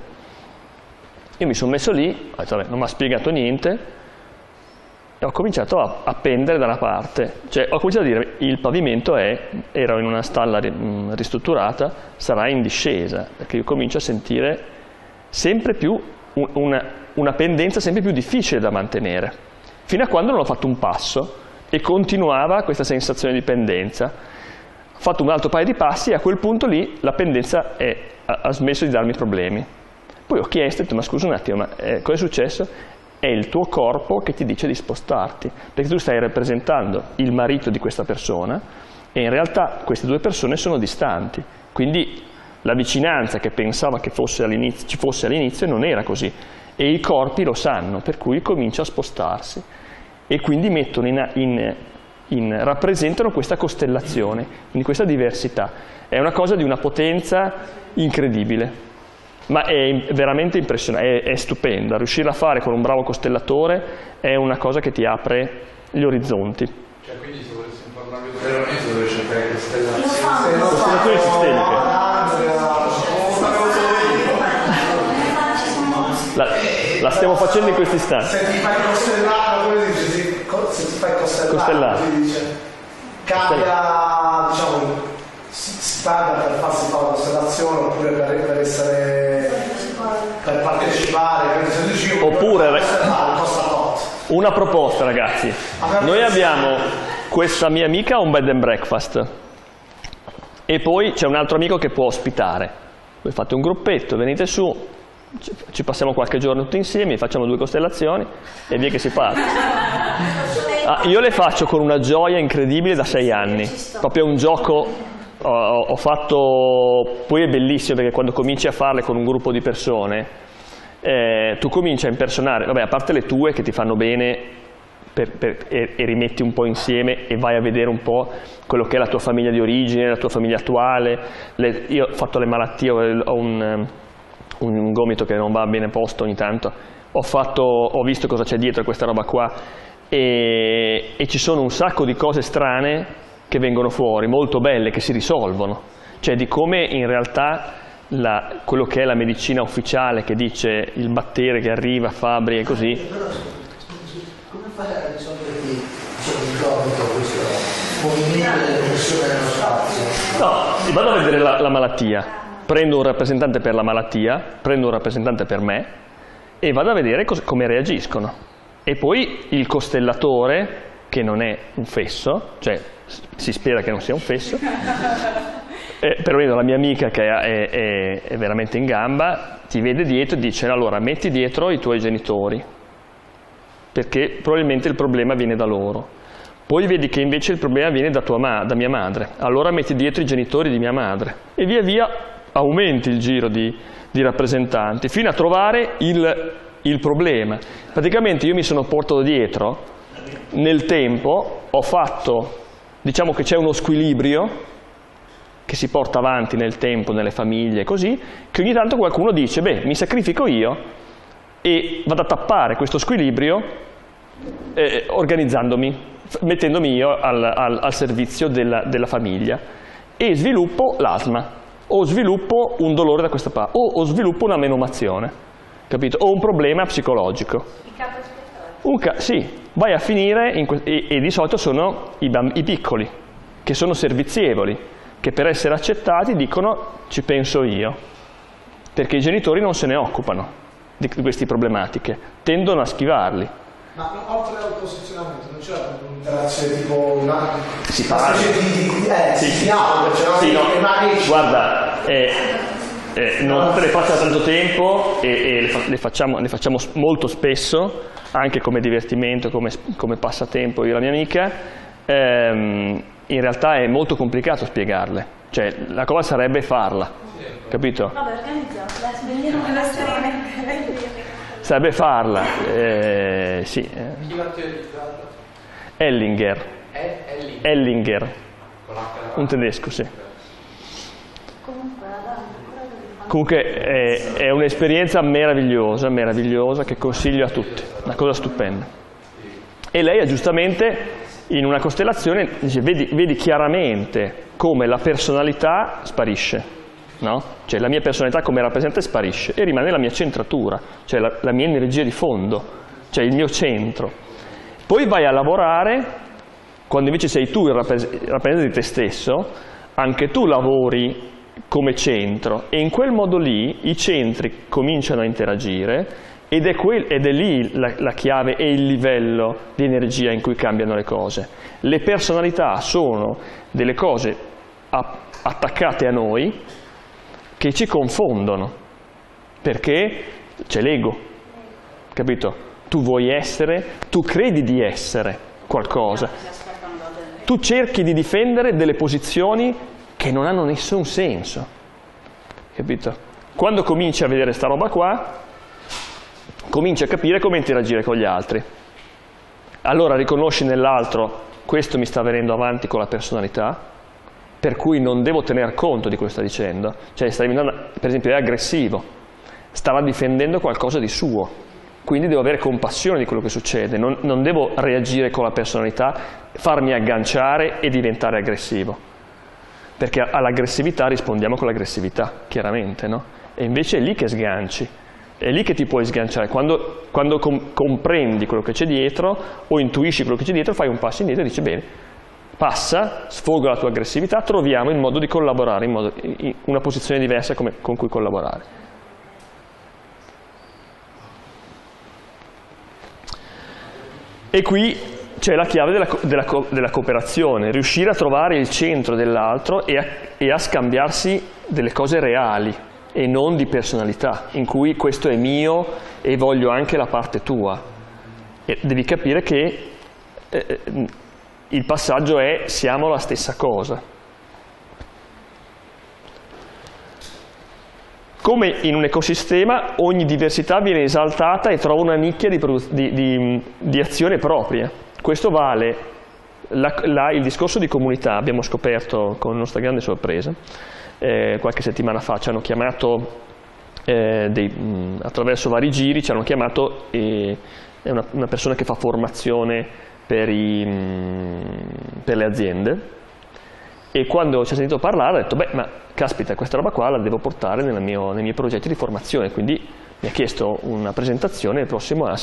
Io mi sono messo lì, ho detto, vabbè, non mi ha spiegato niente, e ho cominciato a, a pendere da una parte, cioè ho cominciato a dire il pavimento è, ero in una stalla ristrutturata, sarà in discesa, perché io comincio a sentire sempre più un, una, una pendenza sempre più difficile da mantenere, fino a quando non ho fatto un passo e continuava questa sensazione di pendenza. Ho fatto un altro paio di passi e a quel punto lì la pendenza è, ha, ha smesso di darmi problemi. Poi ho chiesto, ho detto, ma scusa un attimo, ma eh, cosa è successo? È il tuo corpo che ti dice di spostarti, perché tu stai rappresentando il marito di questa persona e in realtà queste due persone sono distanti, quindi la vicinanza che pensava che fosse ci fosse all'inizio non era così e i corpi lo sanno, per cui comincia a spostarsi e quindi mettono in, in, in, rappresentano questa costellazione, quindi questa diversità. È una cosa di una potenza incredibile. Ma è veramente impressionante, è, è stupenda, riuscire a fare con un bravo costellatore è una cosa che ti apre gli orizzonti. Cioè quindi se volessimo parlare di veronese dove cercare costellazioni? Costellazioni sistemiche. La, la stiamo facendo in questi istanti. Se ti fai costellare, come dice, se ti fai costellare, costellare. Si dice, cambia, diciamo, si paga per farsi fare la costellazione oppure per, per essere per partecipare, per oppure costa tot. Una proposta ragazzi, noi abbiamo questa mia amica ha un bed and breakfast E poi c'è un altro amico che può ospitare. Voi fate un gruppetto, venite su, ci passiamo qualche giorno tutti insieme, facciamo due costellazioni e via che si parte. Ah, io le faccio con una gioia incredibile da sei anni, proprio un gioco, ho, ho fatto, poi è bellissimo perché quando cominci a farle con un gruppo di persone, eh, tu cominci a impersonare, vabbè, a parte le tue che ti fanno bene per, per, e, e rimetti un po' insieme e vai a vedere un po' quello che è la tua famiglia di origine, la tua famiglia attuale, le, io ho fatto le malattie, ho un... un gomito che non va bene posto ogni tanto, ho, fatto, ho visto cosa c'è dietro a questa roba qua e, e ci sono un sacco di cose strane che vengono fuori, molto belle, che si risolvono, cioè di come in realtà la, quello che è la medicina ufficiale che dice il battere che arriva, fabbrica e così. Però, come fai a risolvere il gomito, questo movimento delle persone nello spazio? No, vado a vedere la, la malattia. Prendo un rappresentante per la malattia, prendo un rappresentante per me e vado a vedere come reagiscono. E poi il costellatore, che non è un fesso, cioè si spera che non sia un fesso, eh, perlomeno la mia amica che è, è, è veramente in gamba, ti vede dietro e dice allora metti dietro i tuoi genitori, perché probabilmente il problema viene da loro. Poi vedi che invece il problema viene da, tua ma da mia madre, allora metti dietro i genitori di mia madre e via via aumenti il giro di, di rappresentanti fino a trovare il, il problema. Praticamente io mi sono portato dietro, nel tempo ho fatto, diciamo che c'è uno squilibrio che si porta avanti nel tempo, nelle famiglie, così, che ogni tanto qualcuno dice, beh, mi sacrifico io e vado a tappare questo squilibrio eh, organizzandomi, mettendomi io al, al, al servizio della, della famiglia e sviluppo l'asma. O sviluppo un dolore da questa parte, o, o sviluppo una menomazione, capito? O un problema psicologico. Il capo ispettore? Un ca sì, vai a finire, in e, e di solito sono i, i piccoli, che sono servizievoli, che per essere accettati dicono ci penso io, perché i genitori non se ne occupano di, di queste problematiche, tendono a schivarli. Ma oltre al posizionamento non c'è un'interazione tipo una si parla di, di, eh, sì, si dialogo, cioè sì, no. rimane... Guarda, eh, eh, non te le faccio da tanto tempo e, e le, fa le, facciamo, le facciamo molto spesso, anche come divertimento, come, come passatempo io e la mia amica. Ehm, in realtà è molto complicato spiegarle, cioè la cosa sarebbe farla, capito? Vabbè, organizziamo. Sarebbe farla, eh, sì. Eh. Chi l'ha teorizzato? Ellinger. È Ellinger. Ellinger. Con l'H. Un tedesco, sì. Comunque, Comunque è, è un'esperienza meravigliosa, meravigliosa, che consiglio a tutti, una cosa stupenda. E lei giustamente in una costellazione dice, vedi, vedi chiaramente come la personalità sparisce. No? Cioè la mia personalità come rappresentante sparisce e rimane la mia centratura, cioè la, la mia energia di fondo, cioè il mio centro. Poi vai a lavorare, quando invece sei tu il rappresentante di te stesso, anche tu lavori come centro e in quel modo lì i centri cominciano a interagire ed è, quel, ed è lì la, la chiave e il livello di energia in cui cambiano le cose. Le personalità sono delle cose a, attaccate a noi che ci confondono, perché c'è l'ego, capito? Tu vuoi essere, tu credi di essere qualcosa, tu cerchi di difendere delle posizioni che non hanno nessun senso, capito? Quando cominci a vedere sta roba qua, cominci a capire come interagire con gli altri. Allora riconosci nell'altro, questo mi sta venendo avanti con la personalità, per cui non devo tener conto di quello che sta dicendo, cioè sta diventando, per esempio è aggressivo, stava difendendo qualcosa di suo, quindi devo avere compassione di quello che succede, non, non devo reagire con la personalità, farmi agganciare e diventare aggressivo, perché all'aggressività rispondiamo con l'aggressività, chiaramente, no? E invece è lì che sganci, è lì che ti puoi sganciare, quando, quando com comprendi quello che c'è dietro o intuisci quello che c'è dietro, fai un passo indietro e dici bene, passa, sfoga la tua aggressività, troviamo il modo di collaborare, in, modo, in una posizione diversa come, con cui collaborare. E qui c'è la chiave della, della, della cooperazione, riuscire a trovare il centro dell'altro e, e a scambiarsi delle cose reali e non di personalità, in cui questo è mio e voglio anche la parte tua. E devi capire che eh, il passaggio è siamo la stessa cosa. Come in un ecosistema ogni diversità viene esaltata e trova una nicchia di, di, di, di azione propria. Questo vale, la, la, il discorso di comunità, abbiamo scoperto con nostra grande sorpresa, eh, qualche settimana fa ci hanno chiamato, eh, dei, mh, attraverso vari giri, ci hanno chiamato, eh, è una, una persona che fa formazione per, i, mh, per le aziende, e quando ci ha sentito parlare ha detto, beh, ma caspita, questa roba qua la devo portare nel mio, nei miei progetti di formazione, quindi mi ha chiesto una presentazione il prossimo A S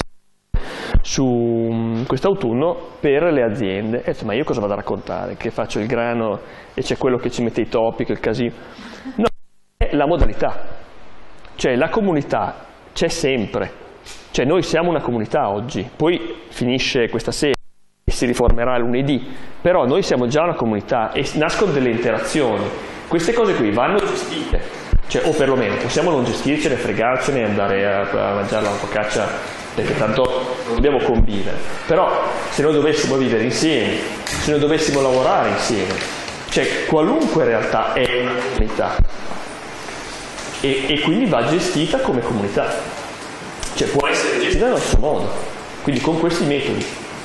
su quest'autunno per le aziende. E ho detto, ma io cosa vado a raccontare? Che faccio il grano e c'è quello che ci mette i topic, il casino? No, è la modalità, cioè la comunità c'è sempre, cioè noi siamo una comunità oggi, poi finisce questa sera e si riformerà lunedì, però noi siamo già una comunità e nascono delle interazioni. Queste cose qui vanno gestite, cioè, o perlomeno possiamo non gestircene, fregarcene e andare a, a mangiare la focaccia, perché tanto non dobbiamo convivere. Però se noi dovessimo vivere insieme, se noi dovessimo lavorare insieme, cioè qualunque realtà è una comunità e, e quindi va gestita come comunità, cioè può essere gestita nel nostro modo, quindi con questi metodi.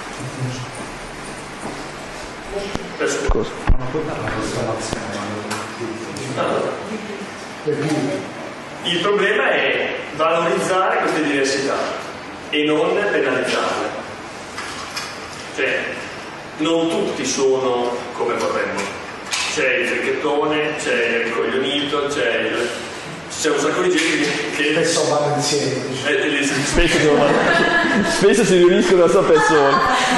Cosa? Il problema è valorizzare queste diversità e non penalizzarle. Cioè, non tutti sono come vorremmo. C'è il fricchettone, c'è il ricoglionito, c'è il... c'è un sacco di gente che... Spesso vanno insieme. Eh, spesso, sono... spesso si riuniscono nella stessa persona.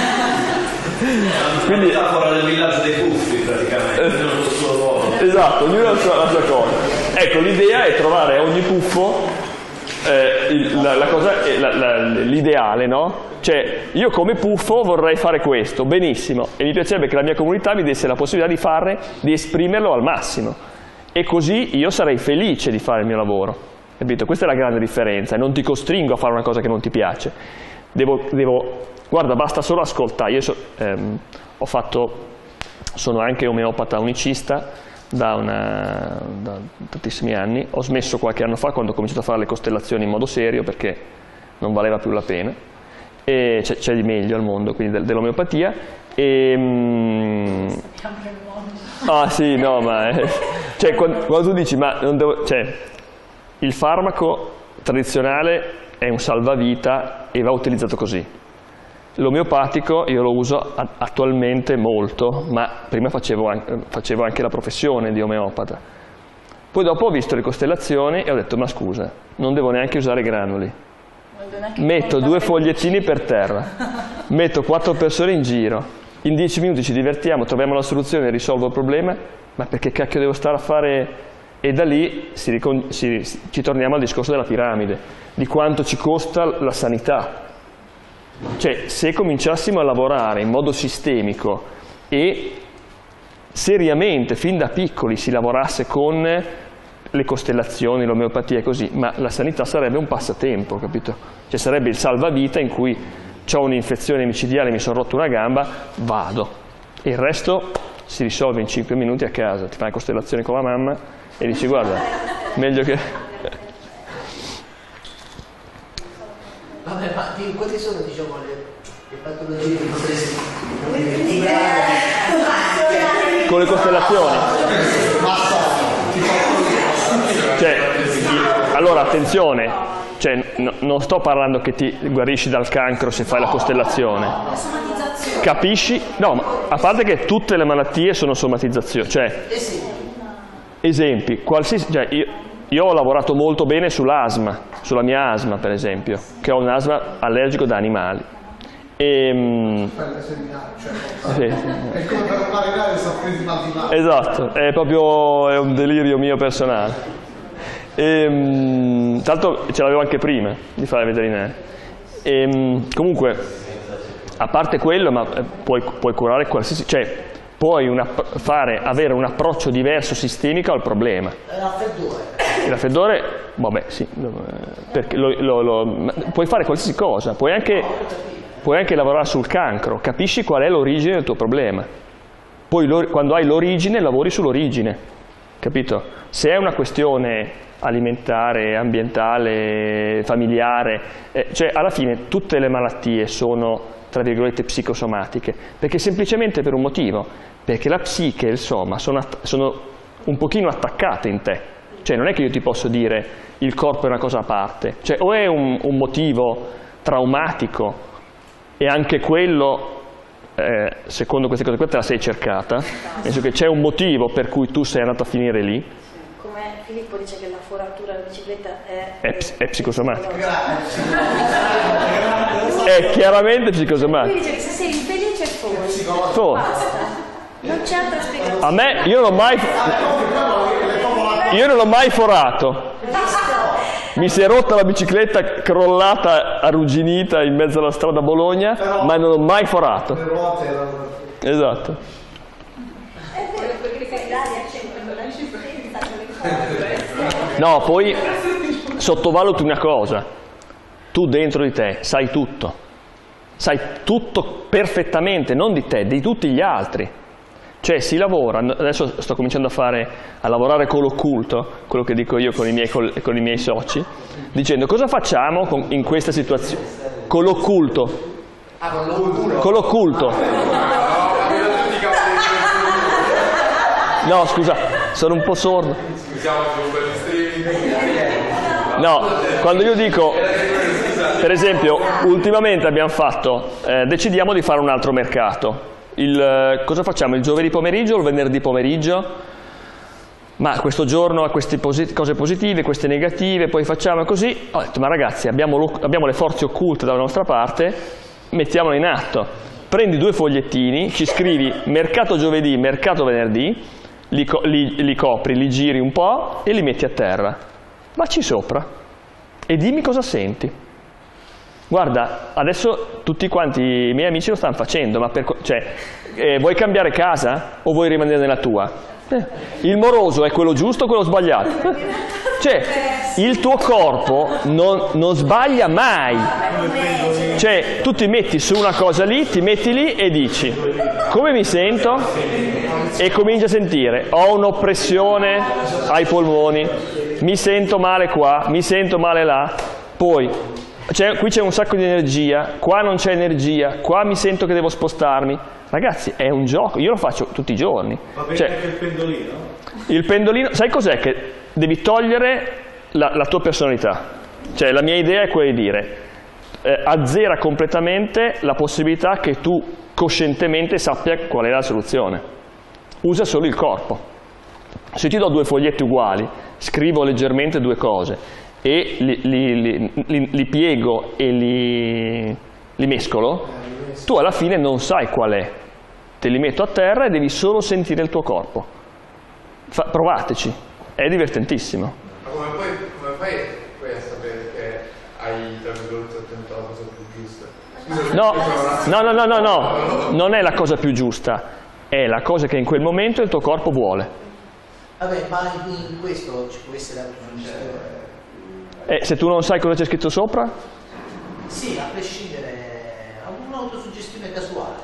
Quindi la fuori del villaggio dei puffi praticamente, ognuno ha il suo ruolo. Esatto, ognuno ha la sua, la sua cosa. Ecco, l'idea è trovare a ogni puffo eh, il, la, la cosa, la, la, l'ideale, no? Cioè, io come puffo vorrei fare questo, benissimo, e mi piacerebbe che la mia comunità mi desse la possibilità di farne, di esprimerlo al massimo. E così io sarei felice di fare il mio lavoro. Capito? Questa è la grande differenza, e non ti costringo a fare una cosa che non ti piace. Devo... devo Guarda, basta solo ascoltare. Io so, ehm, ho fatto, sono anche omeopata unicista da, una, da tantissimi anni. Ho smesso qualche anno fa quando ho cominciato a fare le costellazioni in modo serio perché non valeva più la pena. E c'è, c'è di meglio al mondo, quindi del, dell'omeopatia. E, mm, ah sì, no, ma è, cioè, quando, quando tu dici, ma non devo, cioè, il farmaco tradizionale è un salvavita e va utilizzato così. L'omeopatico io lo uso attualmente molto, ma prima facevo anche, facevo anche la professione di omeopata. Poi dopo ho visto le costellazioni e ho detto, ma scusa, non devo neanche usare granuli. Metto due fogliettini per terra, metto quattro persone in giro, in dieci minuti ci divertiamo, troviamo la soluzione e risolvo il problema, ma perché cacchio devo stare a fare... E da lì si ricon... si... ci torniamo al discorso della piramide, di quanto ci costa la sanità. Cioè, se cominciassimo a lavorare in modo sistemico e seriamente, fin da piccoli, si lavorasse con le costellazioni, l'omeopatia e così, ma la sanità sarebbe un passatempo, capito? Cioè sarebbe il salvavita in cui ho un'infezione micidiale, mi sono rotto una gamba, vado. E il resto si risolve in cinque minuti a casa, ti fai le costellazioni con la mamma e dici, guarda, meglio che... Vabbè, ma di, quali sono, diciamo, le, le patologie che potresti con le costellazioni? Cioè, allora attenzione, cioè, no, non sto parlando che ti guarisci dal cancro se fai la costellazione. Capisci? No, ma a parte che tutte le malattie sono somatizzazioni, cioè, esempi, qualsiasi, cioè io, io ho lavorato molto bene sull'asma, sulla mia asma per esempio, che ho un asma allergico da animali. E, mm, sì. È come per un marinare sono presi mal di mare. Esatto, è proprio è un delirio mio personale. E, mm, tra l'altro ce l'avevo anche prima di fare veterinario. E, mm, comunque, a parte quello, ma puoi, puoi curare qualsiasi, cioè puoi una, fare, avere un approccio diverso sistemico al problema. Il raffreddore. Il raffreddore, vabbè sì, perché lo, lo, lo, puoi fare qualsiasi cosa, puoi anche, puoi anche lavorare sul cancro, capisci qual è l'origine del tuo problema. Poi lo, quando hai l'origine lavori sull'origine, capito? Se è una questione alimentare, ambientale, familiare, eh, cioè alla fine tutte le malattie sono tra virgolette psicosomatiche, perché semplicemente per un motivo, perché la psiche e il soma sono, sono un pochino attaccate in te, cioè non è che io ti posso dire il corpo è una cosa a parte, cioè o è un, un motivo traumatico e anche quello, eh, secondo queste cose qua te la sei cercata, nel senso che c'è un motivo per cui tu sei andato a finire lì. Come Filippo dice che la foratura della bicicletta è, è, è, è psicosomatica. È chiaramente psicosomatico. Lui dice che se sei infelice fuori. Fuori. Basta. Non c'è altra spiegazione. A me, io non l'ho mai, io non l'ho mai forato. Mi si è rotta la bicicletta crollata, arrugginita in mezzo alla strada a Bologna, però, ma non l'ho mai forato. Le ruote erano... Esatto. È vero, perché se l'aria c'è l'assistenza, le cose. No, poi sottovaluti una cosa. Tu dentro di te sai tutto, sai tutto perfettamente, non di te, di tutti gli altri. Cioè si lavora, adesso sto cominciando a, fare, a lavorare con l'occulto, quello che dico io con i miei, con i miei soci, dicendo cosa facciamo con, in questa situazione? Con l'occulto. Con l'occulto. No, scusa, sono un po' sordo. No, quando io dico... Per esempio, ultimamente abbiamo fatto, eh, decidiamo di fare un altro mercato. Il, eh, cosa facciamo? Il giovedì pomeriggio o il venerdì pomeriggio? Ma questo giorno ha queste posit- cose positive, queste negative, poi facciamo così. Ho detto, ma ragazzi, abbiamo, lo- abbiamo le forze occulte dalla nostra parte, mettiamole in atto. Prendi due fogliettini, ci scrivi mercato giovedì, mercato venerdì, li, co- li, li copri, li giri un po' e li metti a terra. Vacci sopra e dimmi cosa senti. Guarda, adesso tutti quanti i miei amici lo stanno facendo, ma per, cioè, eh, vuoi cambiare casa o vuoi rimanere nella tua? Eh, il moroso è quello giusto o quello sbagliato? Cioè, il tuo corpo non, non sbaglia mai. Cioè, tu ti metti su una cosa lì, ti metti lì e dici, come mi sento? E cominci a sentire, ho un'oppressione ai polmoni, mi sento male qua, mi sento male là, poi... Cioè, qui c'è un sacco di energia, qua non c'è energia, qua mi sento che devo spostarmi. Ragazzi, è un gioco, io lo faccio tutti i giorni. Va bene cioè, anche il pendolino? Il pendolino, sai cos'è? Che devi togliere la, la tua personalità. Cioè, la mia idea è quella di dire, eh, azzera completamente la possibilità che tu coscientemente sappia qual è la soluzione. Usa solo il corpo. Se ti do due foglietti uguali, scrivo leggermente due cose, e li, li, li, li, li piego e li, li mescolo, tu alla fine non sai qual è. Te li metto a terra e devi solo sentire il tuo corpo. Fa, provateci, è divertentissimo. Ma come poi, come fai poi a sapere che hai, tra virgolette, ottenuto la cosa più giusta? Scusa, no, no, no, no, no, no, non è la cosa più giusta, è la cosa che in quel momento il tuo corpo vuole. Vabbè, ma in questo ci può essere autosuggestione. E se tu non sai cosa c'è scritto sopra? Sì, a prescindere, un'autosuggestione casuale.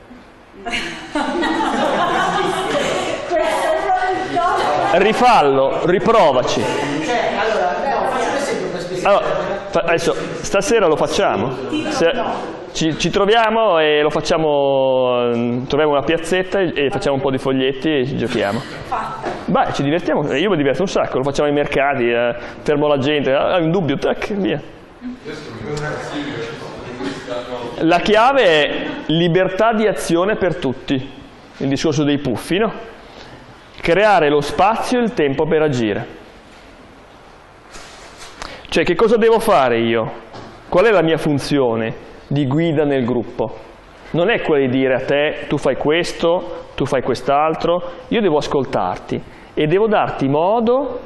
Rifallo, riprovaci. Cioè, allora, no, faccio un esempio per specificare. Allora, fa- adesso, stasera lo facciamo. Se, ci, ci troviamo e lo facciamo, troviamo una piazzetta e, e facciamo un po' di foglietti e ci giochiamo. Beh, ci divertiamo, io mi diverto un sacco, lo facciamo ai mercati, eh, fermo la gente, hai un dubbio, tac, via. La chiave è libertà di azione per tutti, il discorso dei puffi, no? Creare lo spazio e il tempo per agire. Cioè, che cosa devo fare io? Qual è la mia funzione di guida nel gruppo? Non è quella di dire a te, tu fai questo, tu fai quest'altro, io devo ascoltarti e devo darti modo,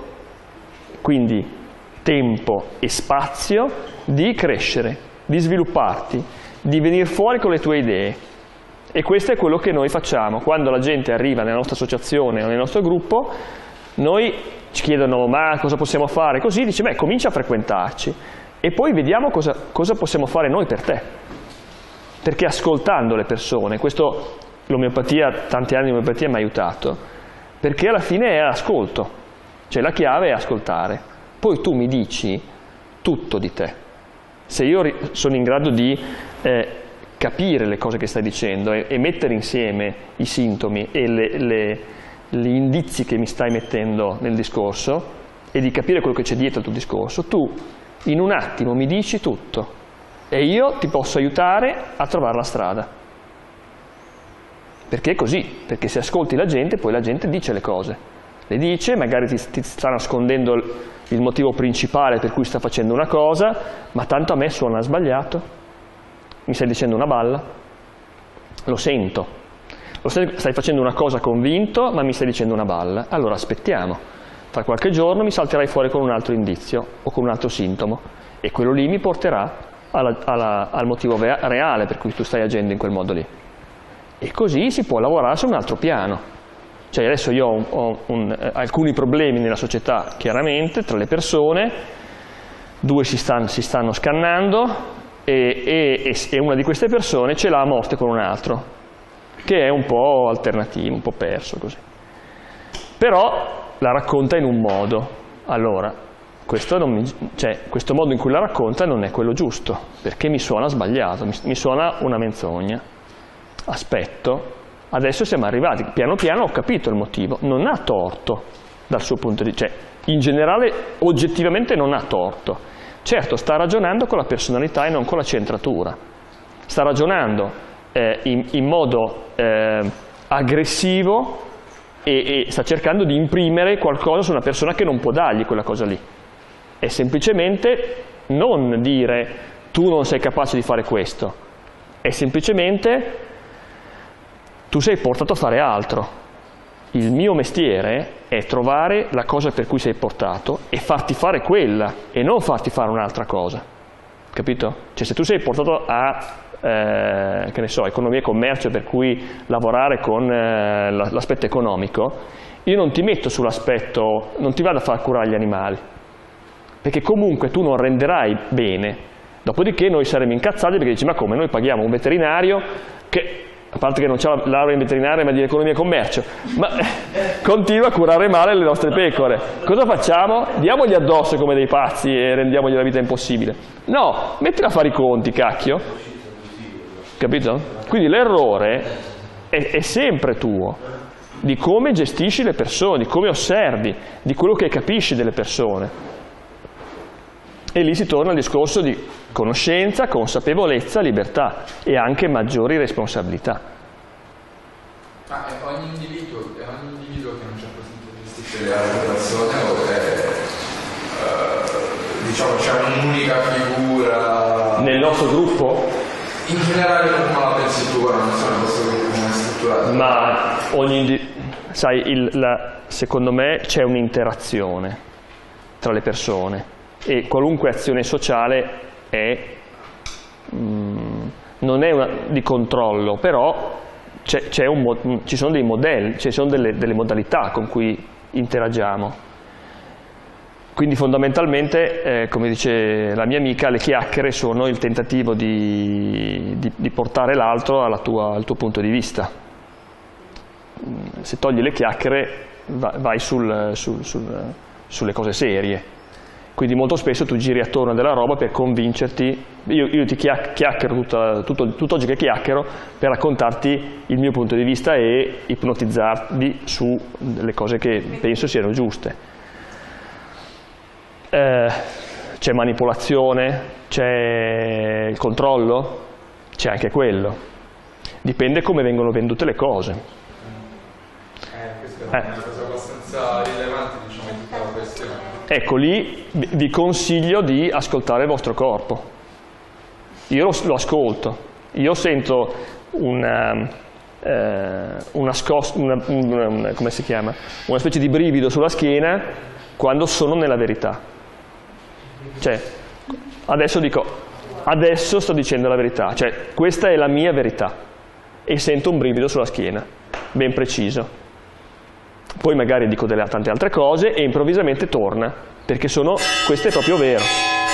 quindi tempo e spazio, di crescere, di svilupparti, di venire fuori con le tue idee. E questo è quello che noi facciamo. Quando la gente arriva nella nostra associazione o nel nostro gruppo, noi ci chiedono ma cosa possiamo fare, così dice beh comincia a frequentarci e poi vediamo cosa, cosa possiamo fare noi per te. Perché ascoltando le persone, questo l'omeopatia, tanti anni di omeopatia mi ha aiutato, perché alla fine è ascolto, cioè la chiave è ascoltare. Poi tu mi dici tutto di te. Se io sono in grado di eh, capire le cose che stai dicendo e, e mettere insieme i sintomi e le, le, gli indizi che mi stai mettendo nel discorso e di capire quello che c'è dietro il tuo discorso, tu in un attimo mi dici tutto e io ti posso aiutare a trovare la strada. Perché è così, perché se ascolti la gente, poi la gente dice le cose. Le dice, magari ti, ti sta nascondendo il, il motivo principale per cui sta facendo una cosa, ma tanto a me suona sbagliato. Mi stai dicendo una balla? Lo sento. Lo stai, stai facendo una cosa convinto, ma mi stai dicendo una balla. Allora aspettiamo. Tra qualche giorno mi salterai fuori con un altro indizio o con un altro sintomo e quello lì mi porterà alla, alla, al motivo reale per cui tu stai agendo in quel modo lì. E così si può lavorare su un altro piano. Cioè adesso io ho, ho un, eh, alcuni problemi nella società, chiaramente, tra le persone, due si, stan, si stanno scannando e, e, e una di queste persone ce l'ha a morte con un altro, che è un po' alternativo, un po' perso così. Però la racconta in un modo. Allora, questo, non mi, cioè, questo modo in cui la racconta non è quello giusto, perché mi suona sbagliato, mi, mi suona una menzogna. Aspetto, adesso siamo arrivati, piano piano ho capito il motivo, non ha torto dal suo punto di vista, cioè in generale oggettivamente non ha torto, certo sta ragionando con la personalità e non con la centratura, sta ragionando eh, in, in modo eh, aggressivo e, e sta cercando di imprimere qualcosa su una persona che non può dargli quella cosa lì, è semplicemente non dire tu non sei capace di fare questo, è semplicemente tu sei portato a fare altro. Il mio mestiere è trovare la cosa per cui sei portato e farti fare quella e non farti fare un'altra cosa. Capito? Cioè se tu sei portato a, eh, che ne so, economia e commercio, per cui lavorare con eh, l'aspetto economico, io non ti metto sull'aspetto, non ti vado a far curare gli animali, perché comunque tu non renderai bene. Dopodiché noi saremo incazzati perché dici ma come, noi paghiamo un veterinario che a parte che non c'è la laurea in veterinaria ma di economia e commercio, ma continua a curare male le nostre pecore. Cosa facciamo? Diamogli addosso come dei pazzi e rendiamogli la vita impossibile? No, mettila a fare i conti, cacchio. Capito? Quindi l'errore è, è sempre tuo, di come gestisci le persone, di come osservi, di quello che capisci delle persone. E lì si torna al discorso di conoscenza, consapevolezza, libertà e anche maggiori responsabilità. Ma è ogni individuo, è ogni individuo che a un certo punto gestisce la reputazione o è, eh, diciamo, c'è un'unica figura? Nel nostro gruppo? In generale come la pensi tu, non so nel vostro gruppo come è strutturato? Ma ogni sai, il, la, secondo me c'è un'interazione tra le persone. E qualunque azione sociale è, mh, non è una, di controllo, però c'è, c'è un, ci sono dei modelli, ci sono delle, delle modalità con cui interagiamo. Quindi fondamentalmente, eh, come dice la mia amica, le chiacchiere sono il tentativo di, di, di portare l'altro al tuo punto di vista. Se togli le chiacchiere vai sul, sul, sul, sulle cose serie. Quindi molto spesso tu giri attorno a della roba per convincerti, io, io ti chiacchiero tutta, tutto, tutto oggi che chiacchiero per raccontarti il mio punto di vista e ipnotizzarti su delle cose che penso siano giuste. Eh, c'è manipolazione, c'è il controllo, c'è anche quello. Dipende come vengono vendute le cose. Eh, questa è una eh. cosa abbastanza rilevante, diciamo, in tutta la questione. Ecco, lì vi consiglio di ascoltare il vostro corpo. Io lo, lo ascolto, io sento una, eh, una, scos, una, una, una, come si chiama? Una specie di brivido sulla schiena quando sono nella verità. Cioè, adesso dico, adesso sto dicendo la verità, cioè questa è la mia verità e sento un brivido sulla schiena, ben preciso. Poi magari dico delle tante altre cose e improvvisamente torna, perché sono, questo è proprio vero.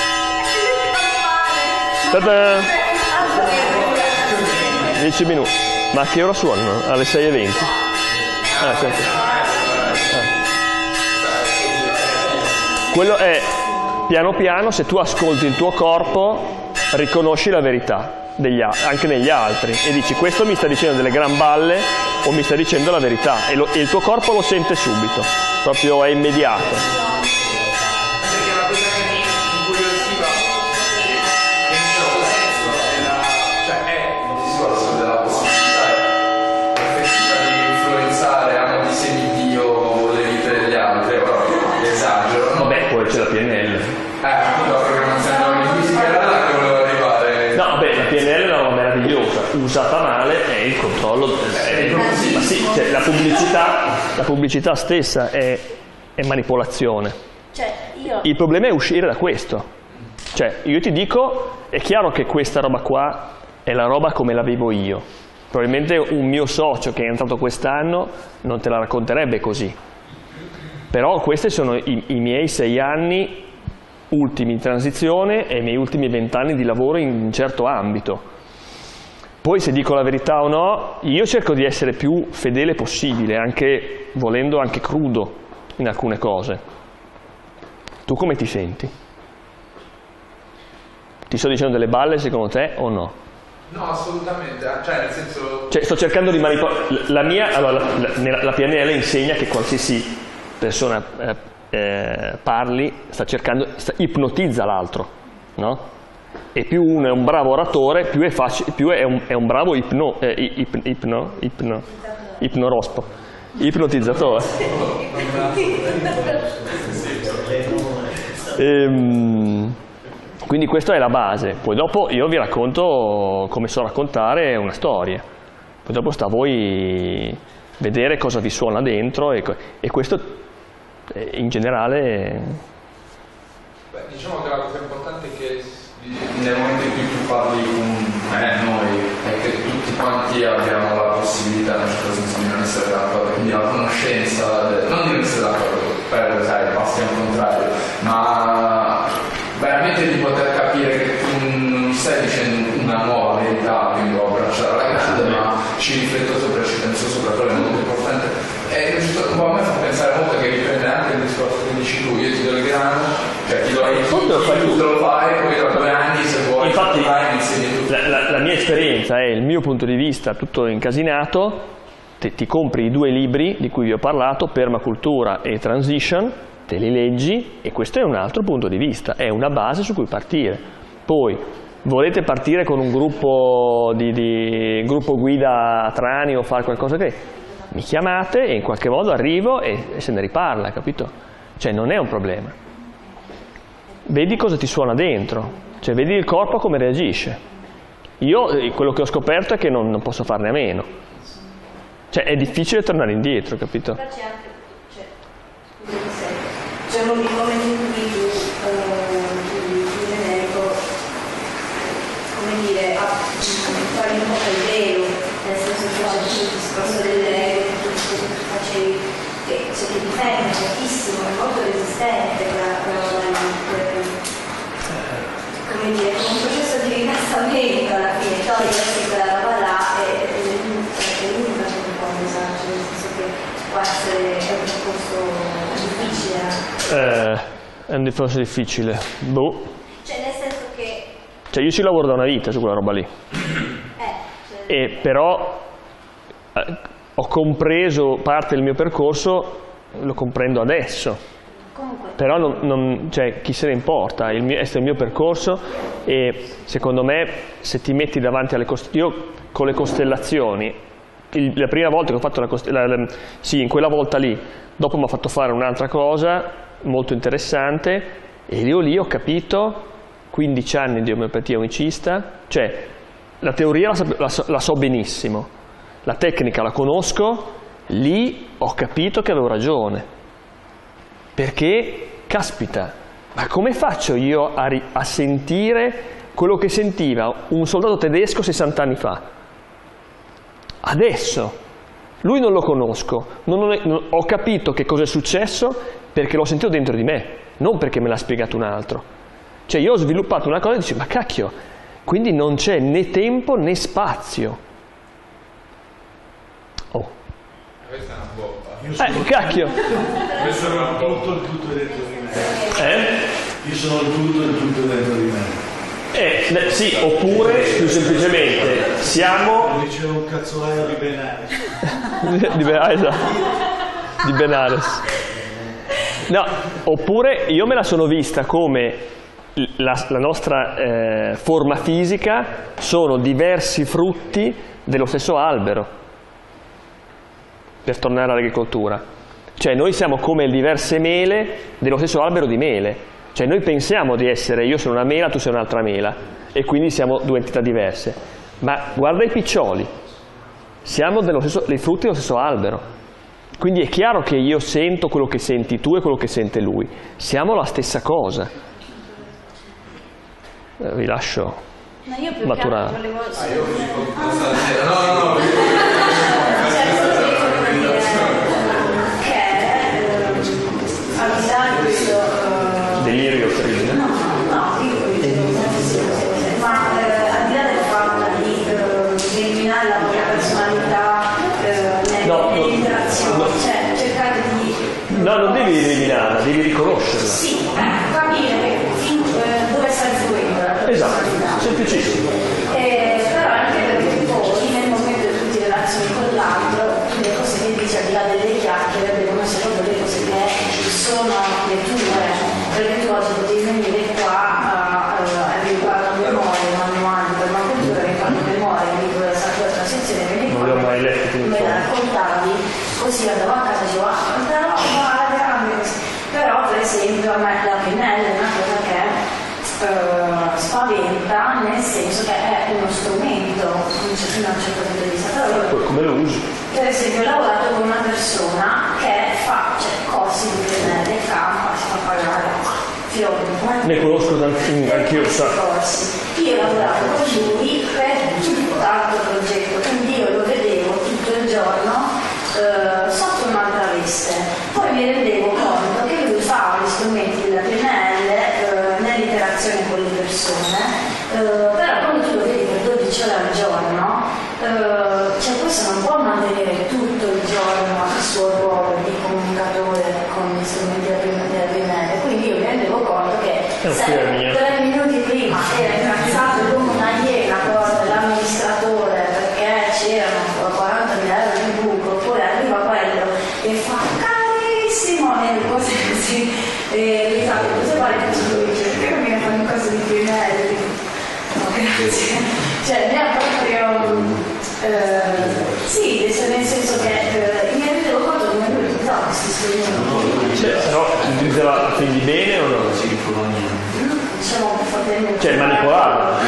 Ta-da! dieci minuti. Ma a che ora suonano? Alle sei e venti? Ah, senti. Ah. Quello è, piano piano, se tu ascolti il tuo corpo, riconosci la verità, degli, anche negli altri, e dici questo mi sta dicendo delle gran balle o mi sta dicendo la verità, e, lo, e il tuo corpo lo sente subito, proprio è immediato. C'è la P N L. Eh, appunto la programmazione linguistica era là che volevo arrivare. No, beh, la P N L è una roba meravigliosa, usata male è il controllo. È, ma sì, cioè, la pubblicità, la pubblicità stessa è, è manipolazione. Cioè, io... Il problema è uscire da questo. Cioè, io ti dico, è chiaro che questa roba qua è la roba come la vivo io. Probabilmente un mio socio che è entrato quest'anno non te la racconterebbe così. Però questi sono i, i miei sei anni ultimi in transizione e i miei ultimi vent'anni di lavoro in un certo ambito. Poi se dico la verità o no, io cerco di essere più fedele possibile, anche volendo anche crudo in alcune cose. Tu come ti senti? Ti sto dicendo delle balle secondo te o no? No, assolutamente, cioè nel senso... Cioè sto cercando di manipolare, la mia, allora la, la, la P N L insegna che qualsiasi persona eh, eh, parli, sta cercando, sta, ipnotizza l'altro, no? E più uno è un bravo oratore, più è, facile, più è, un, è un bravo ipno, eh, ip, ipno, ipno, ipnorospo, ipnotizzatore. ehm, quindi questa è la base. Poi dopo io vi racconto come so raccontare una storia. Poi dopo sta a voi vedere cosa vi suona dentro e, e questo in generale... Beh, diciamo che la cosa importante è che nel momento in cui tu parli con eh, noi è che tutti quanti abbiamo la possibilità in un certo senso di non essere d'accordo, quindi la conoscenza de... non di non essere d'accordo per sai, passi al contrario, ma veramente di poter capire che tu non stai dicendo una nuova verità, quindi devo abbracciare la grande, ma ci rifletto sopra, ci penso sopra, quello è molto importante. E a me fa pensare molto che riprende anche il discorso che dici tu, io ti do il grano, cioè ti do il tutto lo fai tu, te lo fai, poi tra due anni se vuoi infatti fai, insegni tutto. La, la, la mia esperienza è il mio punto di vista tutto incasinato, te, ti compri i due libri di cui vi ho parlato, Permacultura e Transition, te li leggi e questo è un altro punto di vista, è una base su cui partire. Poi volete partire con un gruppo, di, di, gruppo guida a Trani o fare qualcosa che... mi chiamate e in qualche modo arrivo e, e se ne riparla, capito? Cioè non è un problema. Vedi cosa ti suona dentro, cioè vedi il corpo come reagisce. Io quello che ho scoperto è che non, non posso farne a meno. Cioè è difficile tornare indietro, capito? Però c'è anche, cioè, scusami se, c'è un momento in cui tu, il medico, come dire, fai un po' il velo, nel senso che c'è il discorso dell'ego, tutto quello che tu facevi, che se ti difende pochissimo, è molto resistente quella roba lì, come dire, come un processo di rilassamento alla fine, togliersi quella roba là e l'unica che un po' esatto, nel senso che può essere è un percorso difficile. Eh, è un discorso difficile, boh. Cioè nel senso che... Cioè io ci lavoro da una vita su quella roba lì. Eh, cioè... E però eh, ho compreso parte del mio percorso, lo comprendo adesso. Comunque. Però non, non, cioè, chi se ne importa, il mio, questo è il mio percorso e secondo me se ti metti davanti alle costellazioni, io con le costellazioni, il, la prima volta che ho fatto la costellazione, sì, in quella volta lì, dopo mi ha fatto fare un'altra cosa molto interessante e io lì ho capito, quindici anni di omeopatia unicista, cioè la teoria la, la, la so benissimo, la tecnica la conosco, lì ho capito che avevo ragione. Perché, caspita, ma come faccio io a, a sentire quello che sentiva un soldato tedesco sessanta anni fa. Adesso, lui non lo conosco, non, non è, non, ho capito che cosa è successo perché l'ho sentito dentro di me, non perché me l'ha spiegato un altro. Cioè io ho sviluppato una cosa e dici, ma cacchio, quindi non c'è né tempo né spazio. Oh. Questa è una bomba. Eh, cacchio. Io sono tutto il tutto dentro di me. Eh? Io sono il tutto il tutto dentro di me. Eh, sì, oppure più semplicemente siamo... Dicevo un cazzolaio di Benares. di, ah, esatto. Di Benares. No, oppure io me la sono vista come la, la nostra eh, forma fisica sono diversi frutti dello stesso albero, per tornare all'agricoltura. Cioè noi siamo come diverse mele dello stesso albero di mele. Cioè noi pensiamo di essere, io sono una mela, tu sei un'altra mela, e quindi siamo due entità diverse. Ma guarda i piccioli, siamo dello stesso, dei frutti dello stesso albero. Quindi è chiaro che io sento quello che senti tu e quello che sente lui. Siamo la stessa cosa. Eh, vi lascio Ma io più maturare. che altro volevo... Ah, io così no, no, no. Che eh, al di là di questo... Delirio terribile. No, no, io ma eh, al di là del fatto di eh, eliminare la propria personalità eh, nelle, No, nelle no, interazioni, no. cioè cercare di... No, non devi eliminarla, devi riconoscerla. Sì, eh, capire fin, eh, dove sta influendo la tua Esatto, personalità. semplicissimo. Eh, però anche perché poi nel momento in cui ti relazioni con l'altro, le cose che dici al di là delle chiacchiere devono essere proprio le cose che sono le tue. Perché tu oggi potevi venire qua a, a, a riguardo a memoria, manuali, per una cultura che fanno memoria, di questa tua transizione, vedi Non li ho mai letti, me la raccontavi, così andavo a casa e dicevo, ah, quanta roba, grande, così. Però per esempio a me la pennella è una cosa che eh, spaventa, nel senso che è uno strumento, fino a un certo punto di vista. Però Poi come lo usi? per esempio ho lavorato con una persona che fa cioè, corsi di pennelle, campa, si fa pagare fiori. Ne conosco tanti, anch'io, sa. Corsi. Io ho lavorato con lui per tutto l'altro progetto, quindi io lo vedevo tutto il giorno eh, sotto un'altra veste. Poi mi rendevo conto che lui fa gli strumenti della pennelle eh, nell'interazione con le persone, eh, però quando tu lo vedi per dodici ore al giorno, eh, cioè questo non può mantenere tutto il giorno il suo ruolo di comunicatore con gli strumenti della pennelle. Quindi io mi rendevo conto che se tre minuti prima era incazzato come una iena con l'amministratore perché c'erano quarantamila euro di buco, oppure arriva quello e fa carissimo nelle cose così, e lui sa che cosa fare che lui dice perché non mi fanno cose di pennelle? No, grazie. Cioè mi ha proprio eh, sì, nel senso che eh, mi rendevo conto come lui utilizzava questi strumenti. Cioè, però utilizzava quindi bene o no? Diciamo fortemente. Cioè manipolava.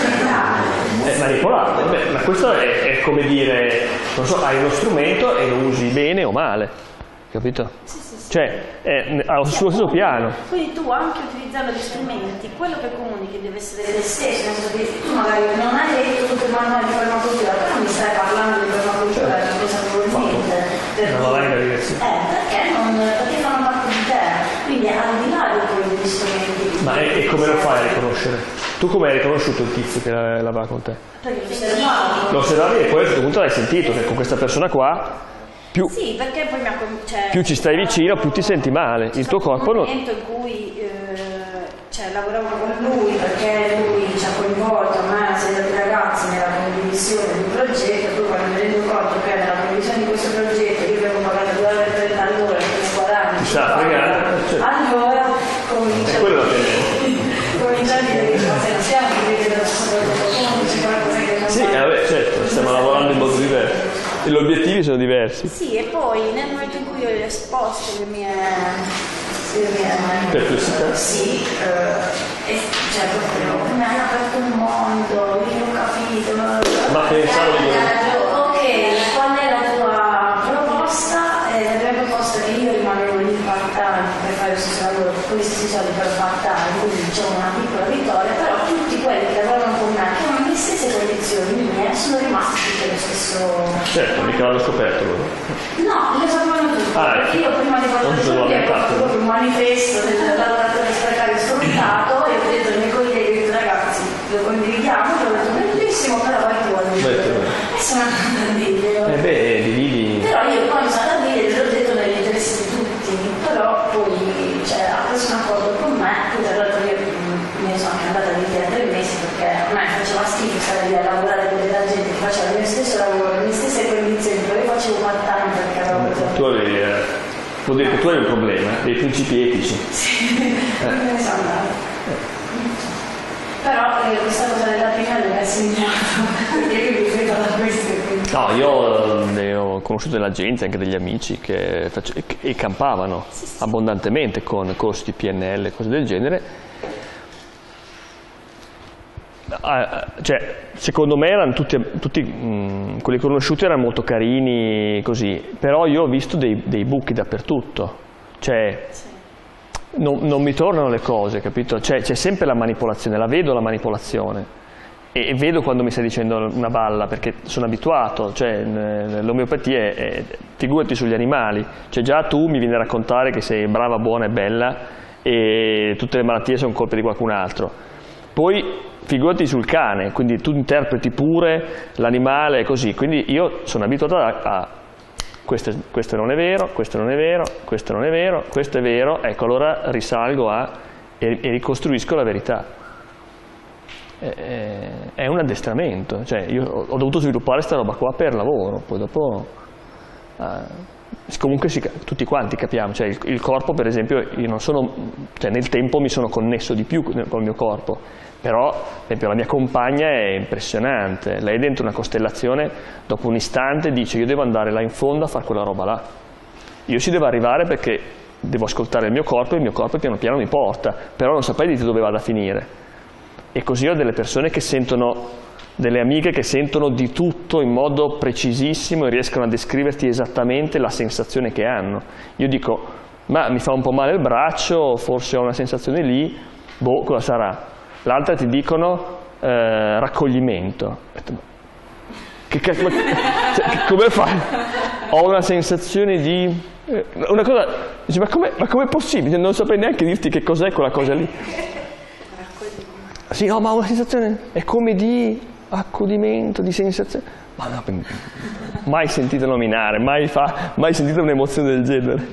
È manipolato, vabbè, ma questo è, è come dire, non so, hai uno strumento e lo usi bene o male, capito? Sì, sì, sì. Cioè, è allo Sì, suo stesso appunto. piano. Quindi tu anche utilizzando gli strumenti, quello che comunichi deve essere te stesso, nel senso che tu magari non hai letto tutto il manuale di permacultura, però mi stai parlando di permacultura, di cosa probabilmente per Una valanga dire. diversa. Eh, perché non perché fanno parte di te, quindi al di là di quelli degli strumenti. Ma e, e come lo fai a riconoscere? Tu come hai riconosciuto il tizio che lavora con te? Perché lo osservavo. Lo osservavi e poi a un certo punto l'hai sentito che con questa persona qua più, Sì, perché poi mi ha com- cioè, più ci stai vicino, più ti senti male. Il tuo corpo non... un momento in cui eh, cioè, lavoravo con lui perché lui ci ha coinvolto a me, sia dei ragazzi nella condivisione di un progetto, poi quando mi rendo conto che nella condivisione di questo progetto io avevo pagato due euro e trenta all'ora per guadagni, Ti sa fregare, certo. allora comincio E quello è la tendenza. comincio a dire che cose non siamo di vedere lo stesso prodotto, c'è qualcosa che non Sì, va. eh, beh, certo, stiamo lavorando in modo diverso. E gli obiettivi sono diversi. Sì, e poi nel momento in cui io ho esposto le mie, le mie Perplessità. sì, eh, e cioè proprio mi hanno aperto un mondo, io ho capito. Ma pensavo di- Ok, qual è la tua proposta? Eh, la mia proposta è che io rimanevo lì part-time per fare lo stesso lavoro, con gli stessi soldi per part-time, quindi diciamo una piccola vittoria, però tutti quelli che sono rimasti tutti allo stesso... Certo, mica l'hanno scoperto loro. No, lo sapevano tutti, Ah, perché io prima di non quattro se lo giorni avevo avventato. fatto proprio un manifesto del lavoratore sprecario sfruttato e ho detto ai miei colleghi, ho detto ragazzi, lo condividiamo, l'ho detto bellissimo, però vai tu a dire. E sono andata a dire. Eh beh, dividi. Però io poi sono andata a dire, l'ho detto nell'interesse di tutti, però poi cioè, ha preso un accordo con me, poi tra l'altro io me ne sono anche andata a vivere tre mesi perché a me faceva schifo stare lì a lavorare con della gente che faceva il mio stesso lavoro, le mie stesse condizioni, però io facevo part time perché avevo Tu avevi, eh, vuol dire che tu hai un problema, dei principi etici. sì, me ne sono andata. Però eh, questa cosa della prima mi ha segnato, perché io mi credo da questo. Quindi... No, io ne ho conosciuto della gente, anche degli amici che face- e, e campavano sì, sì. abbondantemente con corsi di P N L e cose del genere. Ah, cioè, secondo me erano tutti, tutti mh, quelli conosciuti erano molto carini così, però io ho visto dei, dei buchi dappertutto, cioè sì. non, non mi tornano le cose, capito? C'è, c'è sempre la manipolazione, la vedo la manipolazione e, e vedo quando mi stai dicendo una balla perché sono abituato, cioè l'omeopatia è, è, figurati sugli animali, cioè già tu mi vieni a raccontare che sei brava, buona e bella e tutte le malattie sono colpe di qualcun altro, poi figurati sul cane, quindi tu interpreti pure l'animale e così, quindi io sono abituato a, a questo, questo non è vero, questo non è vero, questo non è vero, questo è vero, ecco allora risalgo a e, e ricostruisco la verità. È, è un addestramento, cioè io ho, ho dovuto sviluppare questa roba qua per lavoro, poi dopo uh, comunque si, tutti quanti capiamo, cioè il, il corpo per esempio, io non sono, cioè nel tempo mi sono connesso di più con il mio corpo, però per esempio la mia compagna è impressionante, lei dentro una costellazione dopo un istante dice io devo andare là in fondo a fare quella roba là, io ci devo arrivare perché devo ascoltare il mio corpo e il mio corpo piano piano mi porta, però non saprei di dove vada a finire. E così ho delle persone che sentono, delle amiche che sentono di tutto in modo precisissimo e riescono a descriverti esattamente la sensazione che hanno. Io dico, ma mi fa un po' male il braccio, forse ho una sensazione lì, boh, cosa sarà? L'altra ti dicono eh, raccoglimento. Che, che, cioè, che, come fai? Ho una sensazione di... Eh, una cosa... Dici, ma com'è, ma com'è possibile? Non saprei neanche dirti che cos'è quella cosa lì. Sì, no, ma ho una sensazione... È come di accudimento, di sensazione... Ma no, mai sentito nominare, mai, fa, mai sentito un'emozione del genere.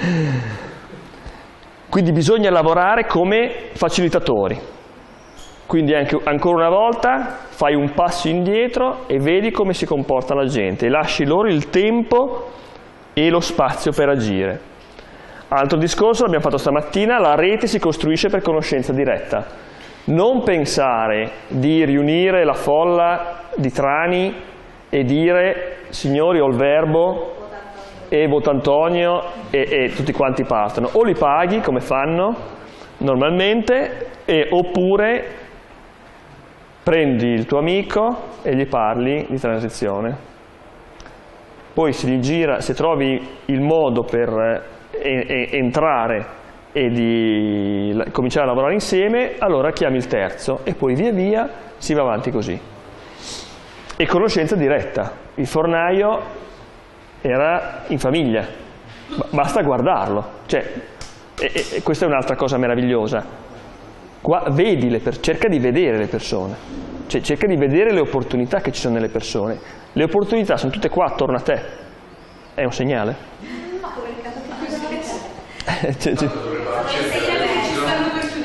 Quindi bisogna lavorare come facilitatori. Quindi anche, ancora una volta fai un passo indietro e vedi come si comporta la gente e lasci loro il tempo e lo spazio per agire. Altro discorso, l'abbiamo fatto stamattina, la rete si costruisce per conoscenza diretta. Non pensare di riunire la folla di Trani e dire signori ho il verbo e Votantonio e, e tutti quanti partono. O li paghi come fanno normalmente e, oppure prendi il tuo amico e gli parli di transizione. Poi se, gli gira, se trovi il modo per eh, eh, entrare e di la, cominciare a lavorare insieme, allora chiami il terzo e poi via via si va avanti così. E conoscenza diretta. Il fornaio era in famiglia, basta guardarlo. Cioè, e, e questa è un'altra cosa meravigliosa. Qua, vedi le per, cerca di vedere le persone, cioè, cerca di vedere le opportunità che ci sono nelle persone. Le opportunità sono tutte qua attorno a te. È un segnale? No, come il caso che c'è, c'è.